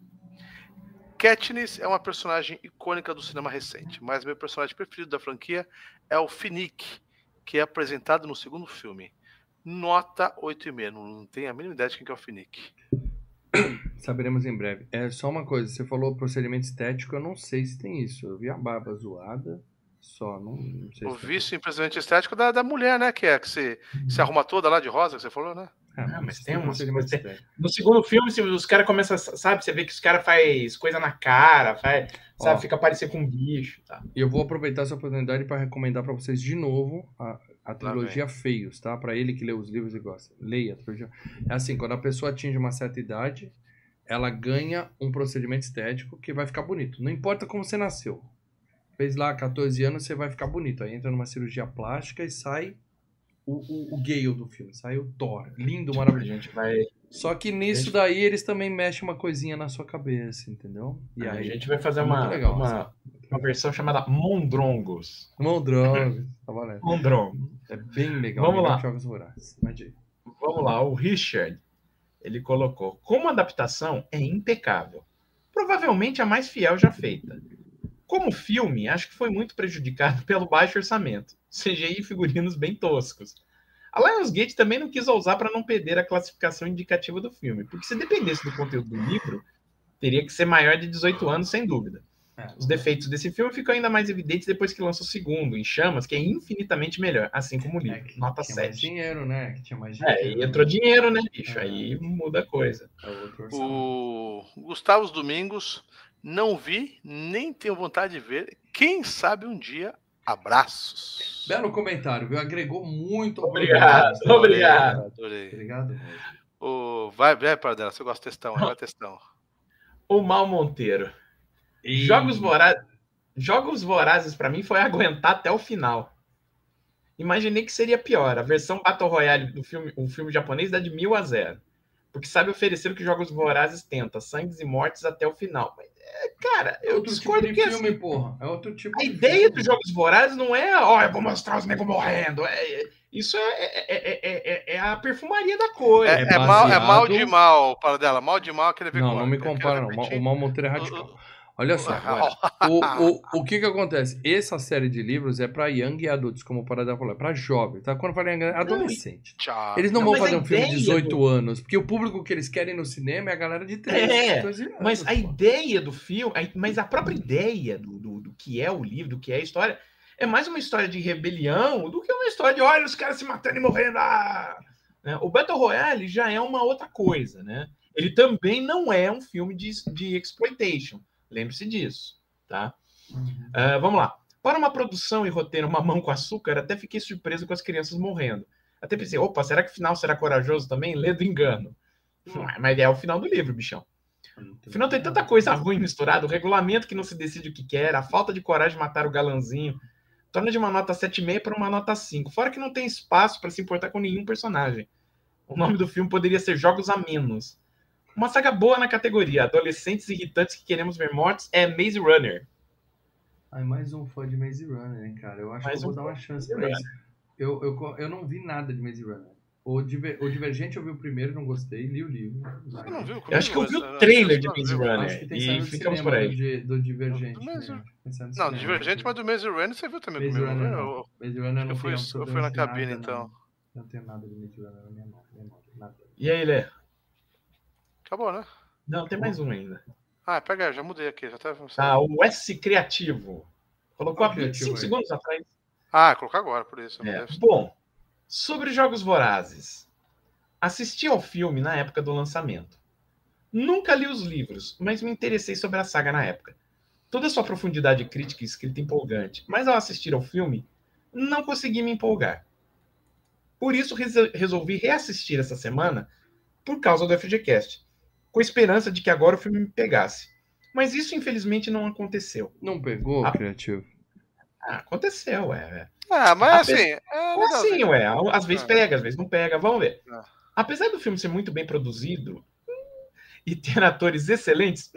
Katniss é uma personagem icônica do cinema recente, mas meu personagem preferido da franquia é o Finnick, que é apresentado no segundo filme. Nota 8,5. Não tenho a mínima ideia de quem que é o Finnick. Saberemos em breve. É só uma coisa, você falou procedimento estético, eu não sei se tem isso. Eu vi a barba zoada, só, não sei. O vício em procedimento estético da mulher, né? Que se arruma toda lá de rosa, que você falou, né? Mas tem um procedimento estético. No segundo filme, os caras começam, sabe? Você vê que os caras fazem coisa na cara, sabe? Fica parecendo com um bicho. Tá? E eu vou aproveitar essa oportunidade para recomendar para vocês de novo a trilogia Feios, tá? Para ele que lê os livros e gosta. Leia a trilogia. É assim, quando a pessoa atinge uma certa idade, ela ganha um procedimento estético que vai ficar bonito. Não importa como você nasceu. Fez lá 14 anos, você vai ficar bonito. Aí entra numa cirurgia plástica e sai o Gale do filme. Sai o Thor. Lindo, maravilhoso. Só que nisso daí eles também mexem uma coisinha na sua cabeça, entendeu? E aí a gente vai fazer uma versão chamada Mondrongos. Mondrongos, tá valendo. Mondrongos. É bem legal. Vamos lá. Jogos Vorazes. Vamos lá, o Richard, ele colocou: como adaptação é impecável. Provavelmente a mais fiel já feita. Como filme, acho que foi muito prejudicado pelo baixo orçamento. CGI e figurinos bem toscos. A Lionsgate também não quis ousar para não perder a classificação indicativa do filme, porque se dependesse do conteúdo do livro, teria que ser maior de 18 anos, sem dúvida. Os defeitos desse filme ficam ainda mais evidentes depois que lança o segundo, Em Chamas, que é infinitamente melhor, assim como o livro. Nota 7. Mais dinheiro, né? Que tinha mais dinheiro. E entrou dinheiro, né, bicho? Aí muda a coisa. O Gustavo Domingos, não vi, nem tenho vontade de ver. Quem sabe um dia, abraços. Belo comentário, viu? Agregou muito. Obrigado. Adorei. Obrigado mesmo. Vai, para dela, você gosta de textão, vai textão. O Mal Monteiro. Jogos Vorazes para mim foi aguentar até o final. Imaginei que seria pior. A versão Battle Royale do filme, o filme japonês dá de 1000 a 0. porque sabe oferecer o que Jogos Vorazes tenta, sangues e mortes até o final. Mas, cara, eu outro discordo tipo de que filme, assim, porra. É outro tipo a de ideia filme. dos Jogos Vorazes não é, ó, eu vou mostrar os negros morrendo. Isso é a perfumaria da coisa. É mal de mal, para dela. Mal de mal, aquele ver Não, com não me compara, não. O Mal Monteiro é radical. Olha só, o que acontece? Essa série de livros é para young adults, como o Paradela falou, é para jovem, tá? Quando eu falei young, é adolescente. Eles não vão fazer um filme de 18 anos, porque o público que eles querem no cinema é a galera de 13, 12 anos. Mas a ideia do filme, mas a própria ideia do que é o livro, do que é a história, é mais uma história de rebelião do que uma história de, olha, os caras se matando e morrendo. Né? O Battle Royale já é uma outra coisa, né? Ele também não é um filme de exploitation. Lembre-se disso, tá? Vamos lá. Para uma produção e roteiro Mamão com Açúcar, até fiquei surpreso com as crianças morrendo. Até pensei, opa, será que o final será corajoso também? Lê do engano. Mas é o final do livro, bichão. O final tem tanta coisa ruim misturada, o regulamento que não se decide o que quer, a falta de coragem de matar o galanzinho, torna de uma nota 7,5 para uma nota 5. Fora que não tem espaço para se importar com nenhum personagem. O nome do filme poderia ser Jogos a Menos. Uma saga boa na categoria. Adolescentes irritantes que queremos ver mortos é Maze Runner. Mais um fã de Maze Runner, hein, cara? Eu acho que eu vou dar uma chance pra isso. Eu não vi nada de Maze Runner. O Divergente eu vi o primeiro, não gostei, li o livro. Você não viu? Eu acho que eu vi o trailer de Maze Runner. Acho que tem e ficamos por aí. do Divergente. Não, Divergente, mas do Maze Runner você viu também comigo, não? Maze Runner não eu fui na cabine, então. Não tenho nada de Maze Runner na minha mão. Nada. E aí, Lê? Acabou, né? Não, tem mais um ainda. Pega aí, já mudei aqui. Já o S Criativo. Colocou há 25 segundos atrás. Colocar agora, por isso. Bom, sobre Jogos Vorazes. Assisti ao filme na época do lançamento. Nunca li os livros, mas me interessei sobre a saga na época. Toda a sua profundidade crítica e escrita empolgante, mas ao assistir ao filme, não consegui me empolgar. Por isso, resolvi reassistir essa semana por causa do FGCast, com esperança de que agora o filme me pegasse. Mas isso, infelizmente, não aconteceu. Não pegou, Criativo? Aconteceu, mas assim... Às vezes pega, às vezes não pega. Vamos ver. Apesar do filme ser muito bem produzido e ter atores excelentes,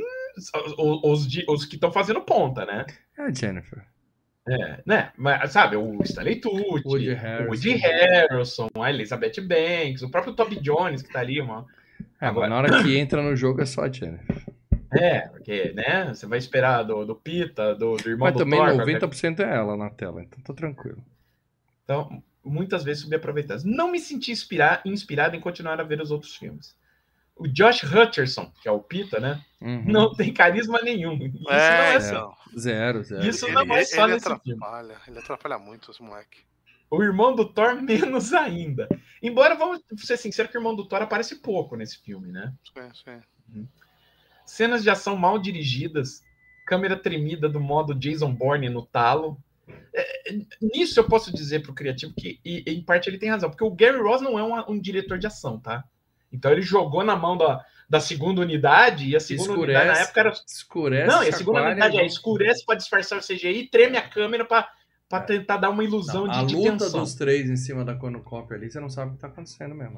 os que estão fazendo ponta, né? É a Jennifer. Né? Mas, sabe, o Stanley Tucci, o Woody Harrelson, a Elizabeth Banks, o próprio Toby Jones que tá ali, mano. Agora, na hora que entra no jogo é só a Jennifer. Porque, né? Você vai esperar do Pita, do irmão mas do também Thor. 90% é ela na tela, então tá tranquilo. Então, muitas vezes subaproveitadas. Não me senti inspirado em continuar a ver os outros filmes. O Josh Hutcherson, que é o Pita, né? Não tem carisma nenhum. Isso não é só. Zero. Isso não é só nesse filme. Ele atrapalha muito os moleques. O irmão do Thor, menos ainda. Embora, vamos ser sinceros, que o irmão do Thor aparece pouco nesse filme, né? Sim. Cenas de ação mal dirigidas, câmera tremida do modo Jason Bourne no talo. Nisso eu posso dizer pro criativo que, em parte, ele tem razão, porque o Gary Ross não é um diretor de ação, tá? Então ele jogou na mão da segunda unidade, e a segunda unidade na época era... Escurece, não, e a segunda unidade escurece para disfarçar o CGI, treme a câmera para tentar dar uma ilusão de tensão. A luta dos três em cima da cornucópia ali, você não sabe o que tá acontecendo mesmo.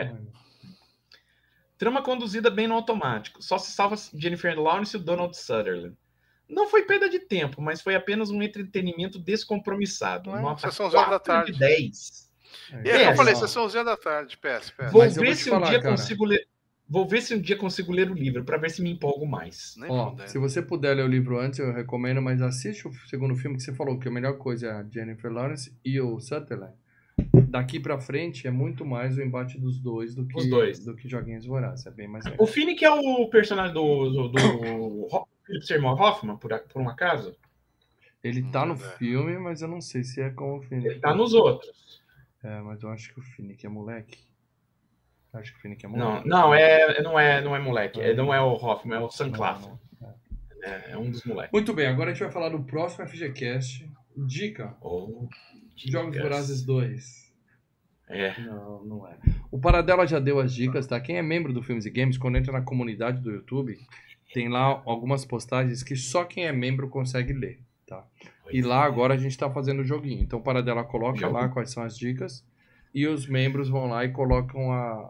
Trama conduzida bem no automático. Só se salva Jennifer Lawrence e o Donald Sutherland. Não foi perda de tempo, mas foi apenas um entretenimento descompromissado. Nota 4 de 10. Eu falei, sessãozinha da tarde, peço. Vou ver se um dia consigo ler o livro, para ver se me empolgo mais. Se você puder ler o livro antes, eu recomendo, mas assiste o segundo filme que você falou, que a melhor coisa é a Jennifer Lawrence e o Sutherland. Daqui pra frente é muito mais o embate dos dois do que Joguinhos Vorazes. É bem mais legal. O Finnick é o personagem do Philip Seymour Hoffman, por um acaso? Ele tá no filme, mas eu não sei se é como o Finnick. Ele tá nos outros. Mas eu acho que o Finnick é moleque. Acho que o Finnick é moleque. Não é moleque. Não é o Hoffman, é o Sam Claflin. É um dos moleques. Muito bem, agora a gente vai falar do próximo FGCast. Dica. Jogos Vorazes 2. Não é. O Paradela já deu as dicas, tá? Quem é membro do Filmes e Games, quando entra na comunidade do YouTube, tem lá algumas postagens que só quem é membro consegue ler, tá? E lá agora a gente tá fazendo o joguinho. Então o Paradela coloca lá quais são as dicas e os membros vão lá e colocam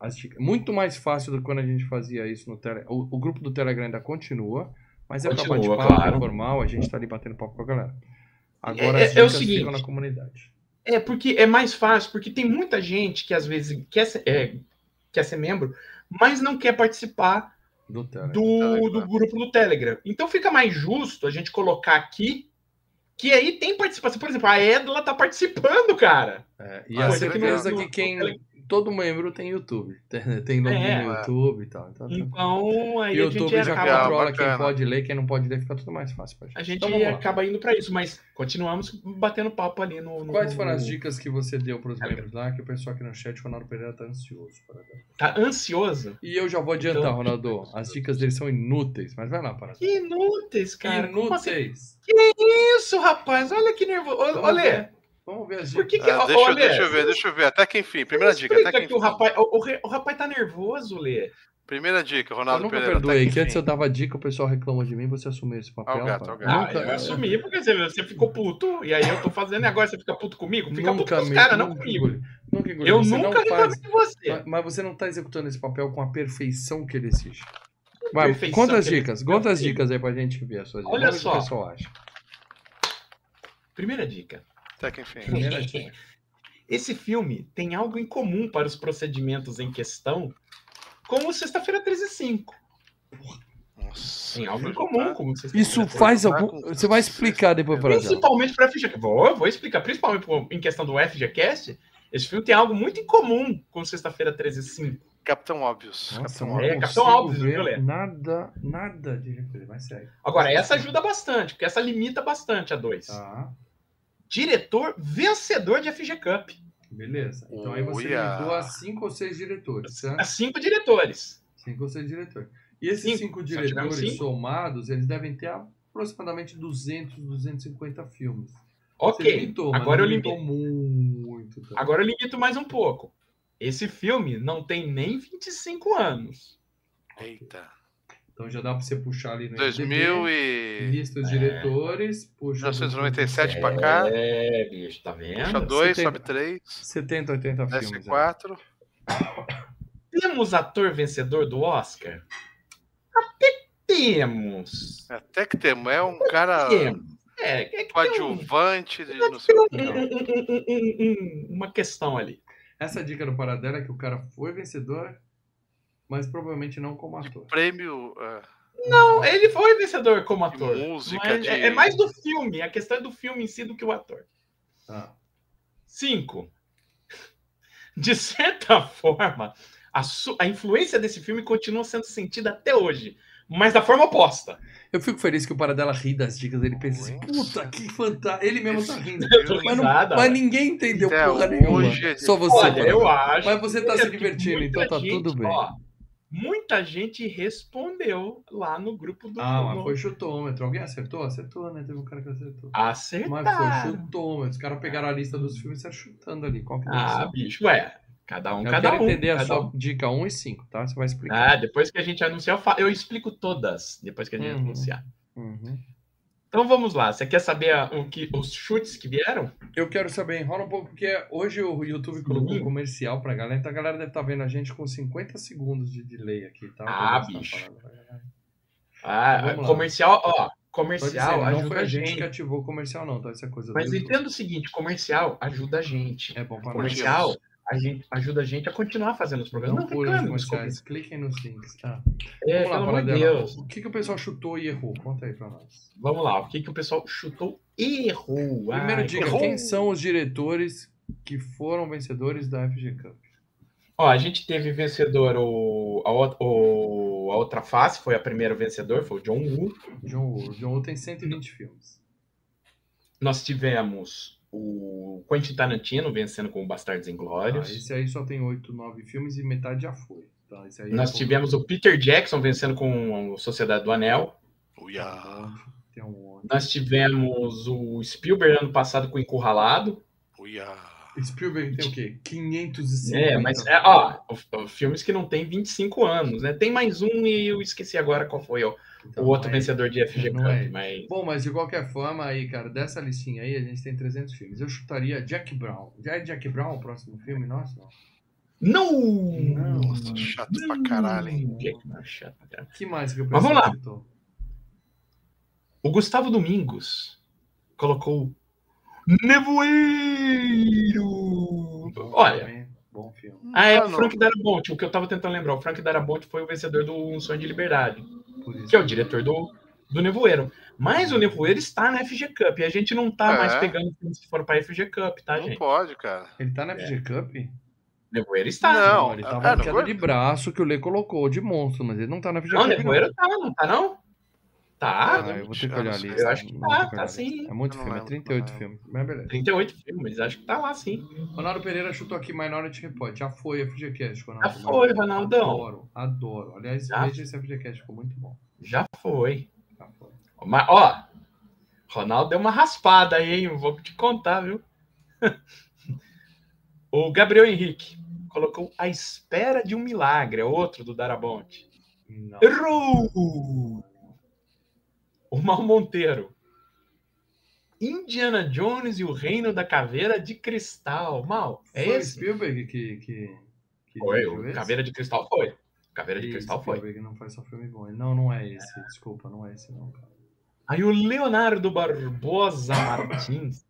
as dicas. Muito mais fácil do que quando a gente fazia isso no Telegram. O grupo do Telegram ainda continua, mas é pra Continua, bate-papo, claro. informal, a gente tá ali batendo papo com a galera. Agora É as o dicas seguinte, ficam na comunidade. Porque é mais fácil, porque tem muita gente que às vezes quer ser membro, mas não quer participar Do Telegram. do grupo do Telegram. Então fica mais justo a gente colocar aqui que aí tem participação. Por exemplo, a Edla tá participando, cara. E a certeza no- que no quem... Telegram. Todo membro tem YouTube. Tem login no YouTube e tal. Então aí o a gente YouTube já acaba, controla bacana. quem pode ler, quem não pode ler, fica tudo mais fácil pra gente. a gente Então, vamos lá. acaba indo para isso, mas continuamos batendo papo ali no. Quais foram as dicas que você deu pros membros lá, que o pessoal aqui no chat, o Ronaldo Pereira tá ansioso para dar? Tá ansioso? E eu já vou adiantar, Então- Ronaldo. As dicas dele são inúteis, mas vai lá, para. Que inúteis, cara. Como assim? Inúteis. Isso, rapaz. Olha que nervoso. Olha. Vamos ver as Por dicas. que que. Deixa eu ver. Até que enfim. Primeira dica. Até que que enfim. o rapaz tá nervoso, Lê. Primeira dica, Eu Ronaldo nunca Pereira. perdoei, até que antes enfim. eu dava dica, o pessoal reclamou de mim, você assumiu esse papel. Ó o gato, cara. ó o gato. Eu assumi, porque você ficou puto, e aí eu tô fazendo, e agora você fica puto comigo? Fica puto Nunca com os me- caras, não nunca comigo. engoli. Nunca engoli. Eu Você nunca não faz, reclamei de você. mas você não tá executando esse papel com a perfeição que ele exige. Vai, Perfeição conta as que ele- dicas. Conta as dicas aí pra gente ver as suas dicas. Olha Vamos ver o que só. o pessoal acha. Primeira dica. Até que enfim. Primeira dica. Esse filme tem algo em comum para os procedimentos em questão com o Sexta-feira 13/5. Nossa. Tem algo em comum com o Sexta-feira Isso 13/5. faz Tá algum... com- Você vai explicar depois pra gente. Principalmente para FGCast. Vou explicar. Principalmente em questão do FGCast, esse filme tem algo muito em comum com o Sexta-feira 13/5. Capitão Óbvios. Nossa, Capitão não Óbvios. Capitão consigo Óbvio, ver viu, Lê? nada de referência, mas segue. Agora, essa ajuda bastante, porque essa limita bastante a 2. Tá, Diretor vencedor de FG Cup. beleza. Então aí você Uia. limitou a 5 ou 6 diretores, certo? A 5 diretores. 5 ou 6 diretores. E esses Cinco. 5 Só tivemos diretores cinco. somados, eles devem ter aproximadamente 200, 250 filmes. Você Ok. limitou, mas Agora não eu limitou muito. Tá? Agora eu limito mais um pouco. Esse filme não tem nem 25 anos. Eita. Então já dá pra você puxar ali no 2000 IMDb, e... lista os diretores, puxa... 1997 pra cá. Bicho, tá vendo? Puxa 2, 70. sobe 3. 70, 80 Desce filmes. 4. Temos ator vencedor do Oscar? Até temos. Até que temos. É um cara Temos. É que tem coadjuvante de não sei o quê. uma questão ali. Essa dica do Paradela é que o cara foi vencedor, mas provavelmente não como ator. Prêmio Não, ele foi vencedor como de ator. música. Mas De... é mais do filme. A questão é do filme em si do que o ator. Tá. 5. De certa forma, a influência desse filme continua sendo sentida até hoje, mas da forma oposta. Eu fico feliz que o Paradela ri das dicas, ele pensa assim, puta, que fantástico. Ele mesmo tá rindo. Eu tô Mas, risada, mas velho. ninguém entendeu Até porra nenhuma. hoje, Só você, Olha, Paradela. eu acho. Mas você tá que se divertindo, então tá muita tudo gente, bem. ó, muita gente respondeu lá no grupo do. Mas foi chutômetro. Alguém acertou? Acertou, né? Teve um cara que acertou. Acertaram. Mas foi chutômetro. Os caras pegaram a lista dos filmes e saíram chutando ali. Qual que deve ser? Bicho, cada um, Eu cada quero um. entender a cada sua um. dica 1 e 5, tá? Você vai explicar. Depois que a gente anunciar, eu explico todas. Depois que a gente anunciar. Uhum. Então vamos lá. Você quer saber os chutes que vieram? Eu quero saber, enrola um pouco, porque hoje o YouTube colocou um comercial pra galera, então a galera deve estar vendo a gente com 50 segundos de delay aqui, tá? Bicho. Vamos lá. Comercial, Tô dizendo, não ajuda foi a a gente gente. que ativou o comercial, não, tá? Essa coisa Mas do YouTube. entenda o seguinte, comercial ajuda a gente. É bom pra nós. Comercial ajuda a gente a continuar fazendo os programas. Não Não pulem os reclame dos comerciais, cliquem nos links, tá? Vamos Vamos lá, pelo amor de Paradela. Deus. O que o pessoal chutou e errou? Conta aí pra nós. Vamos lá, o que o pessoal chutou e errou? Primeira dica, errou. quem são os diretores que foram vencedores da FG Cup? Ó, a gente teve vencedor, a Outra Face foi a primeira vencedor, foi o John Woo. John Woo. John Woo tem 120 filmes. Nós tivemos o Quentin Tarantino vencendo com o Bastardos Inglórios. Esse aí só tem 8, 9 filmes e metade já foi. Tá, esse aí Nós tivemos o Peter Jackson vencendo com a Sociedade do Anel. Uia. Tem um monte. Nós tivemos o Spielberg ano passado com Encurralado. Uia. Spielberg tem o quê? 550. Mas filmes que não tem 25 anos, né? Tem mais um e eu esqueci agora qual foi o outro vencedor de FG Cup. Mas... Bom, mas de qualquer forma aí, cara, dessa listinha aí a gente tem 300 filmes. Eu chutaria Jack Brown. Já é Jack Brown o próximo filme? Nossa, não. Não! Nossa, chato pra caralho, hein? Chato pra caralho. Que mais que o Mas vamos lá. citou? O Gustavo Domingos colocou Nevoeiro. Olha, Também, bom filme. o Frank Darabont. O que eu tava tentando lembrar. O Frank Darabont foi o vencedor do Um Sonho de Liberdade, Por isso. que é o diretor do Nevoeiro. Mas o Nevoeiro está na FG Cup e a gente não tá mais pegando filmes que foram pra FG Cup, tá, Não gente? pode, cara. Ele tá na FG Cup? Nevoeiro está. Não, Ele tava no queda Nevoeiro? de braço que o Lê colocou de monstro, mas ele não tá na FG Não, Cup. Nevoeiro tá, não tá, não? Tá. Ah, eu vou ter que olhar a lista. Eu acho que Vou ter tá, que olhar tá a lista. sim. É muito Eu não filme, é lembro, 38 não filmes. Mas beleza. 38 filmes, acho que tá lá sim. Ronaldo Pereira chutou aqui Minority Report. Já foi a FGCast, Ronaldo. Já foi, Ronaldão. Adoro. Aliás, veja esse FGCast, ficou muito bom. Já foi. Já foi. Mas, ó, Ronaldo deu uma raspada aí, hein? Vou te contar, viu? O Gabriel Henrique colocou A Espera de um Milagre, é outro do Darabont. Não. Errou! O Mal Monteiro. Indiana Jones e o Reino da Caveira de Cristal. Mal, é Foi o esse? Spielberg que Foi, dirigiu o esse? Caveira de Cristal foi. Caveira de Ih, Cristal foi. Spielberg não faz só filme bom. Não é esse. Desculpa, não é esse não, cara. Aí o Leonardo Barbosa Martins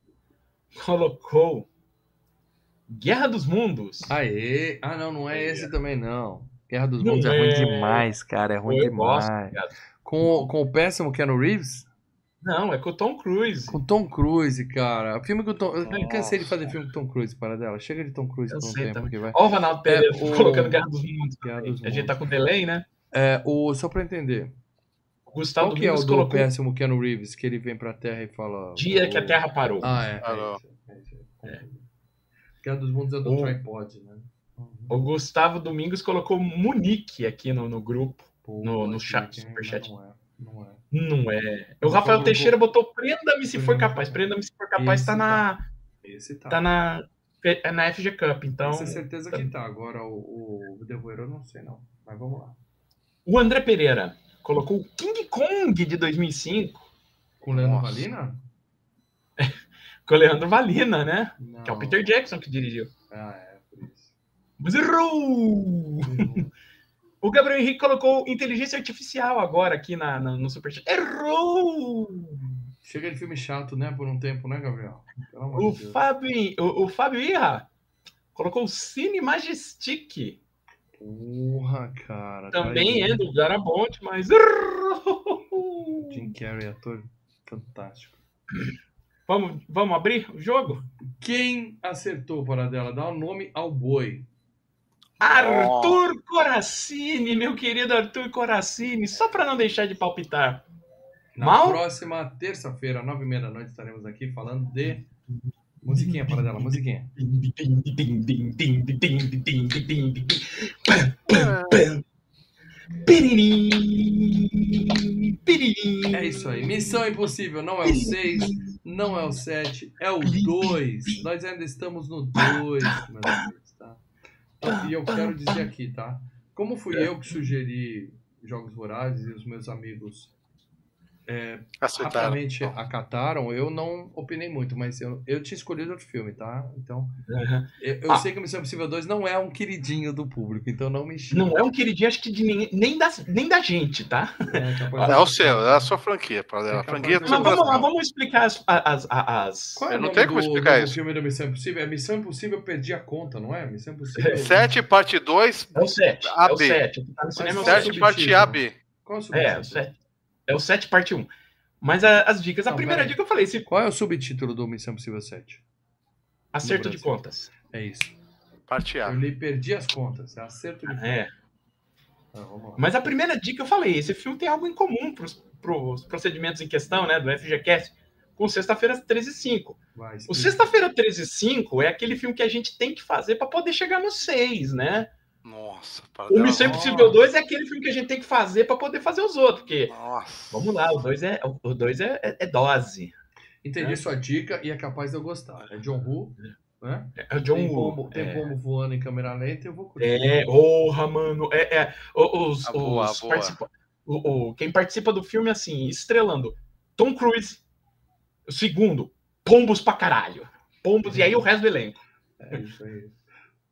colocou Guerra dos Mundos. Aê! Ah, não é esse também, não. Guerra dos Não Mundos é ruim é. demais, cara. É ruim Eu gosto, demais. cara. Com o péssimo Keanu Reeves? Não, é com o Tom Cruise. Com Tom Cruise, cara. Filme com Tom... Eu Nossa. cansei de fazer filme com Tom Cruise, para dela. Chega de Tom Cruise Eu por um sei tempo também. que vai. Ó o Ronaldo Pereira colocando Guerra dos Mundos. Guerra dos A gente Mundos. tá com delay, né? Só pra entender. O Gustavo Qual que é o Domingos do colocou péssimo Keanu Reeves, que ele vem pra Terra e fala... Dia que a Terra Parou. Ah, é. Parou. É isso. Guerra dos Mundos é do Tripod, né? O Gustavo Domingos colocou Munique aqui no grupo. Pô, No esse chat, aqui ainda superchat. Não é. Não é. O Mas Rafael colocou- Teixeira botou Prenda-me se for capaz. Prenda-me se for capaz Esse tá na, Esse tá. tá na FG Cup. Então, Essa é certeza que tá. Agora o Devoeiro eu não sei, não. Mas vamos lá. o André Pereira colocou King Kong de 2005 Com o Leandro Nossa. Valina? com o Leandro Valina, né? Não. Que é o Peter Jackson que dirigiu. Ah, é, por isso. Mas errou! O Gabriel Henrique colocou Inteligência Artificial agora aqui no Superchat. Errou! Chega de filme chato, né? Por um tempo, né, Gabriel? Pelo amor O de Deus. Fábio Irra colocou Cine Majestic. Porra, cara. Também tá aí. é do Darabont, mas errou! Jim Carrey, ator fantástico. Vamos abrir o jogo? Quem acertou para dela? Dá o nome ao boi. Arthur Coracini, meu querido Arthur Coracini, só para não deixar de palpitar. Na Mal? próxima terça-feira, 9h30 da noite, estaremos aqui falando de... Musiquinha para dela, musiquinha. É isso aí. Missão Impossível não é o 6, não é o 7, é o 2. Nós ainda estamos no 2, meus amigos, tá? E eu quero dizer aqui, tá? Como fui eu que sugeri Jogos Vorazes e os meus amigos Acertaram. rapidamente acataram, eu não opinei muito, mas eu tinha escolhido outro filme, tá? Então, eu sei que o Missão Impossível 2 não é um queridinho do público, então não me xingue. Não é um queridinho, acho que nem da gente, tá? capaz É de- o seu, é a sua franquia. A franquia do seu Mas vamos lá, coração. vamos explicar as... Qual é Eu o não nome tenho como explicar do isso. filme do Missão Impossível? É Missão Impossível, eu perdi a conta, não é? Missão Impossível... 7, parte 2, É o 7. É o AB. 7. Tá no cinema, é o Mas 7, 7. parte A, B. Qual é o É, subtítulo? o 7. É o 7, parte 1. Mas as dicas, a Não, primeira pera aí. dica eu falei, se Qual é o subtítulo do Missão Impossível 7? acerto No de Brasil. contas. É isso. Parte A. Eu li, perdi as contas. É acerto de contas. É. Vamos lá. Mas a primeira dica eu falei, esse filme tem algo em comum pros procedimentos em questão, né, do FGCast, com Sexta-feira 13/5. Vai, O explica. Sexta-feira 13/5 é aquele filme que a gente tem que fazer para poder chegar no 6, né? Nossa, O Missão Impossível 2 é aquele filme que a gente tem que fazer para poder fazer os outros, porque, Nossa. vamos lá, o 2 é dose. Entendi sua dica e é capaz de eu gostar. É John Woo, né? É o John Tem Woo. pombo, tem pombo voando em câmera lenta, eu vou curtir. Mano. Os Boa. quem participa do filme, assim, estrelando Tom Cruise. O segundo, pombos pra caralho. Pombos, e aí o resto do elenco. É isso aí.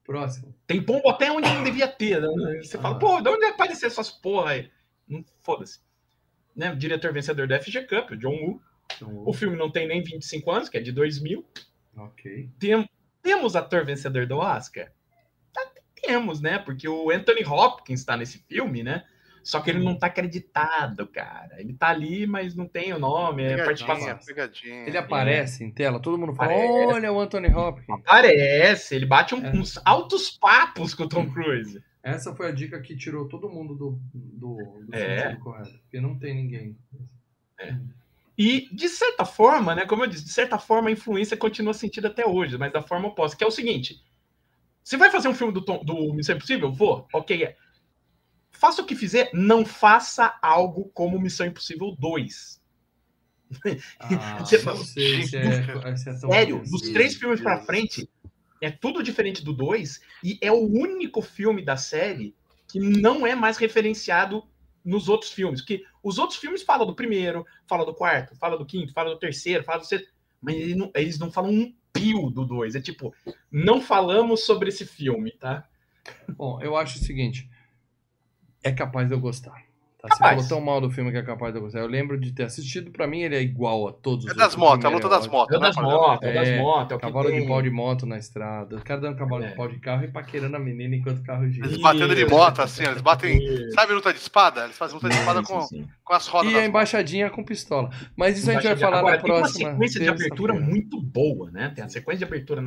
Próximo. Tem pombo até onde não devia ter. Né? Você fala, pô, de onde apareceu essas porra aí? Foda-se. Né? O diretor vencedor da FG Cup, o John Woo. O filme não tem nem 25 anos, que é de 2000. Ok. Temos ator vencedor do Oscar? Temos, né? Porque o Anthony Hopkins está nesse filme, né? Só que ele não tá acreditado, cara. Ele tá ali, mas não tem o nome, é participação. Pegadinha. Ele aparece em tela, todo mundo fala, olha o Anthony Hopkins. Aparece, ele bate uns altos papos com o Tom Cruise. Essa foi a dica que tirou todo mundo do sentido correto, porque não tem ninguém. E, de certa forma, né, como eu disse, de certa forma a influência continua sentida até hoje, mas da forma oposta, que é o seguinte, você vai fazer um filme do Missão Impossível? Vou, ok. Faça o que fizer, não faça algo como Missão Impossível 2. Não sei se é tão sério, dos 3 filmes pra frente, é tudo diferente do 2, e é o único filme da série que não é mais referenciado nos outros filmes. Porque os outros filmes falam do primeiro, falam do quarto, falam do quinto, falam do terceiro, falam do sexto, mas eles não falam um pio do 2. É tipo, não falamos sobre esse filme, tá? Bom, eu acho o seguinte, é capaz de eu gostar. Tá? Você Capaz. falou tão mal do filme que é capaz de eu gostar. Eu lembro de ter assistido, pra mim ele é igual a todos os É das outros. motos, a luta das motos. É das motos, é o que cavalo tem. de pau de moto na estrada. O cara dando cavalo de pau de carro e paquerando a menina enquanto o carro gira. Eles batendo de moto, assim, eles batem. Sabe luta de espada? Eles fazem luta de espada com as rodas. E a embaixadinha com pistola. Mas isso a gente vai falar na próxima. Tem uma sequência de abertura muito boa, né? Tem a sequência de abertura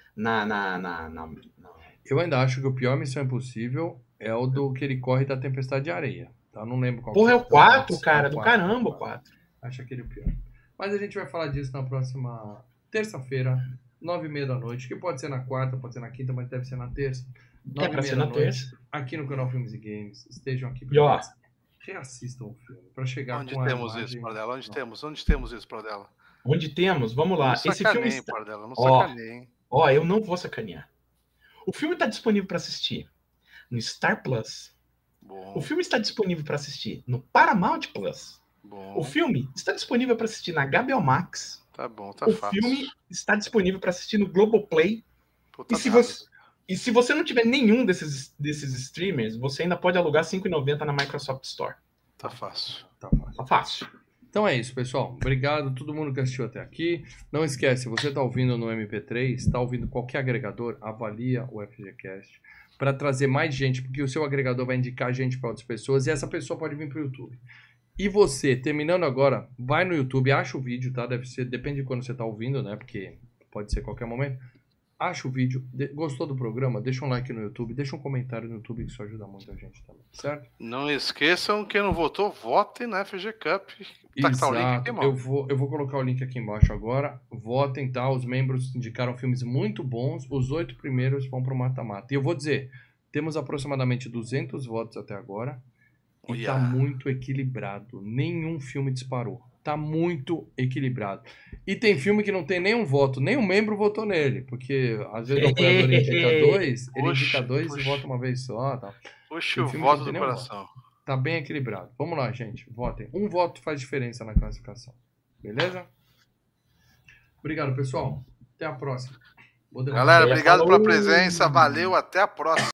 Eu ainda acho que o pior Missão Impossível é o do que ele corre da tempestade de areia. Tá? Não lembro qual. Porra, é o 4, cara. Do caramba, o 4. Acho aquele o pior. Mas a gente vai falar disso na próxima terça-feira, 9h30 da noite, que pode ser na quarta, pode ser na quinta, mas deve ser na terça. 9h30 da noite, aqui no canal Filmes e Games. Estejam aqui para reassistam o filme, para chegar onde com a temos imagem... isso, Pardella? Onde temos isso, Pardella? Onde temos? Vamos lá. Esse filme está... Pardella, não sacaneiem. Eu não vou sacanear. O filme está disponível para assistir no Star Plus. Bom. O filme está disponível para assistir no Paramount Plus. Bom. O filme está disponível para assistir na HBO Max. Tá bom, tá o fácil. O filme está disponível para assistir no Globoplay. Puta E se você não tiver nenhum desses streamers, você ainda pode alugar R$5,90 na Microsoft Store. Tá fácil. Tá fácil. Então é isso, pessoal. Obrigado a todo mundo que assistiu até aqui. Não esquece, você está ouvindo no MP3, está ouvindo qualquer agregador, avalia o FGCast para trazer mais gente, porque o seu agregador vai indicar gente para outras pessoas e essa pessoa pode vir para o YouTube. E você, terminando agora, vai no YouTube, acha o vídeo, tá? Depende de quando você está ouvindo, né? Porque pode ser qualquer momento. Acha o vídeo, gostou do programa? Deixa um like no YouTube, deixa um comentário no YouTube, que isso ajuda muito a gente também, certo? Não esqueçam, quem não votou, votem na FG Cup. Exato. Tá o link aqui, eu vou colocar o link aqui embaixo agora. Votem, tá? Os membros indicaram filmes muito bons. Os 8 primeiros vão pro mata-mata. E eu vou dizer, temos aproximadamente 200 votos até agora. E tá muito equilibrado. Nenhum filme disparou. Tá muito equilibrado. E tem filme que não tem nenhum voto, nenhum membro votou nele, porque às vezes o operador indica dois, e vota uma vez só. Tá. Puxa o voto do coração. Tá bem equilibrado. Vamos lá, gente. Votem. Um voto faz diferença na classificação. Beleza? Obrigado, pessoal. Até a próxima. Galera, obrigado pela presença. Valeu, até a próxima.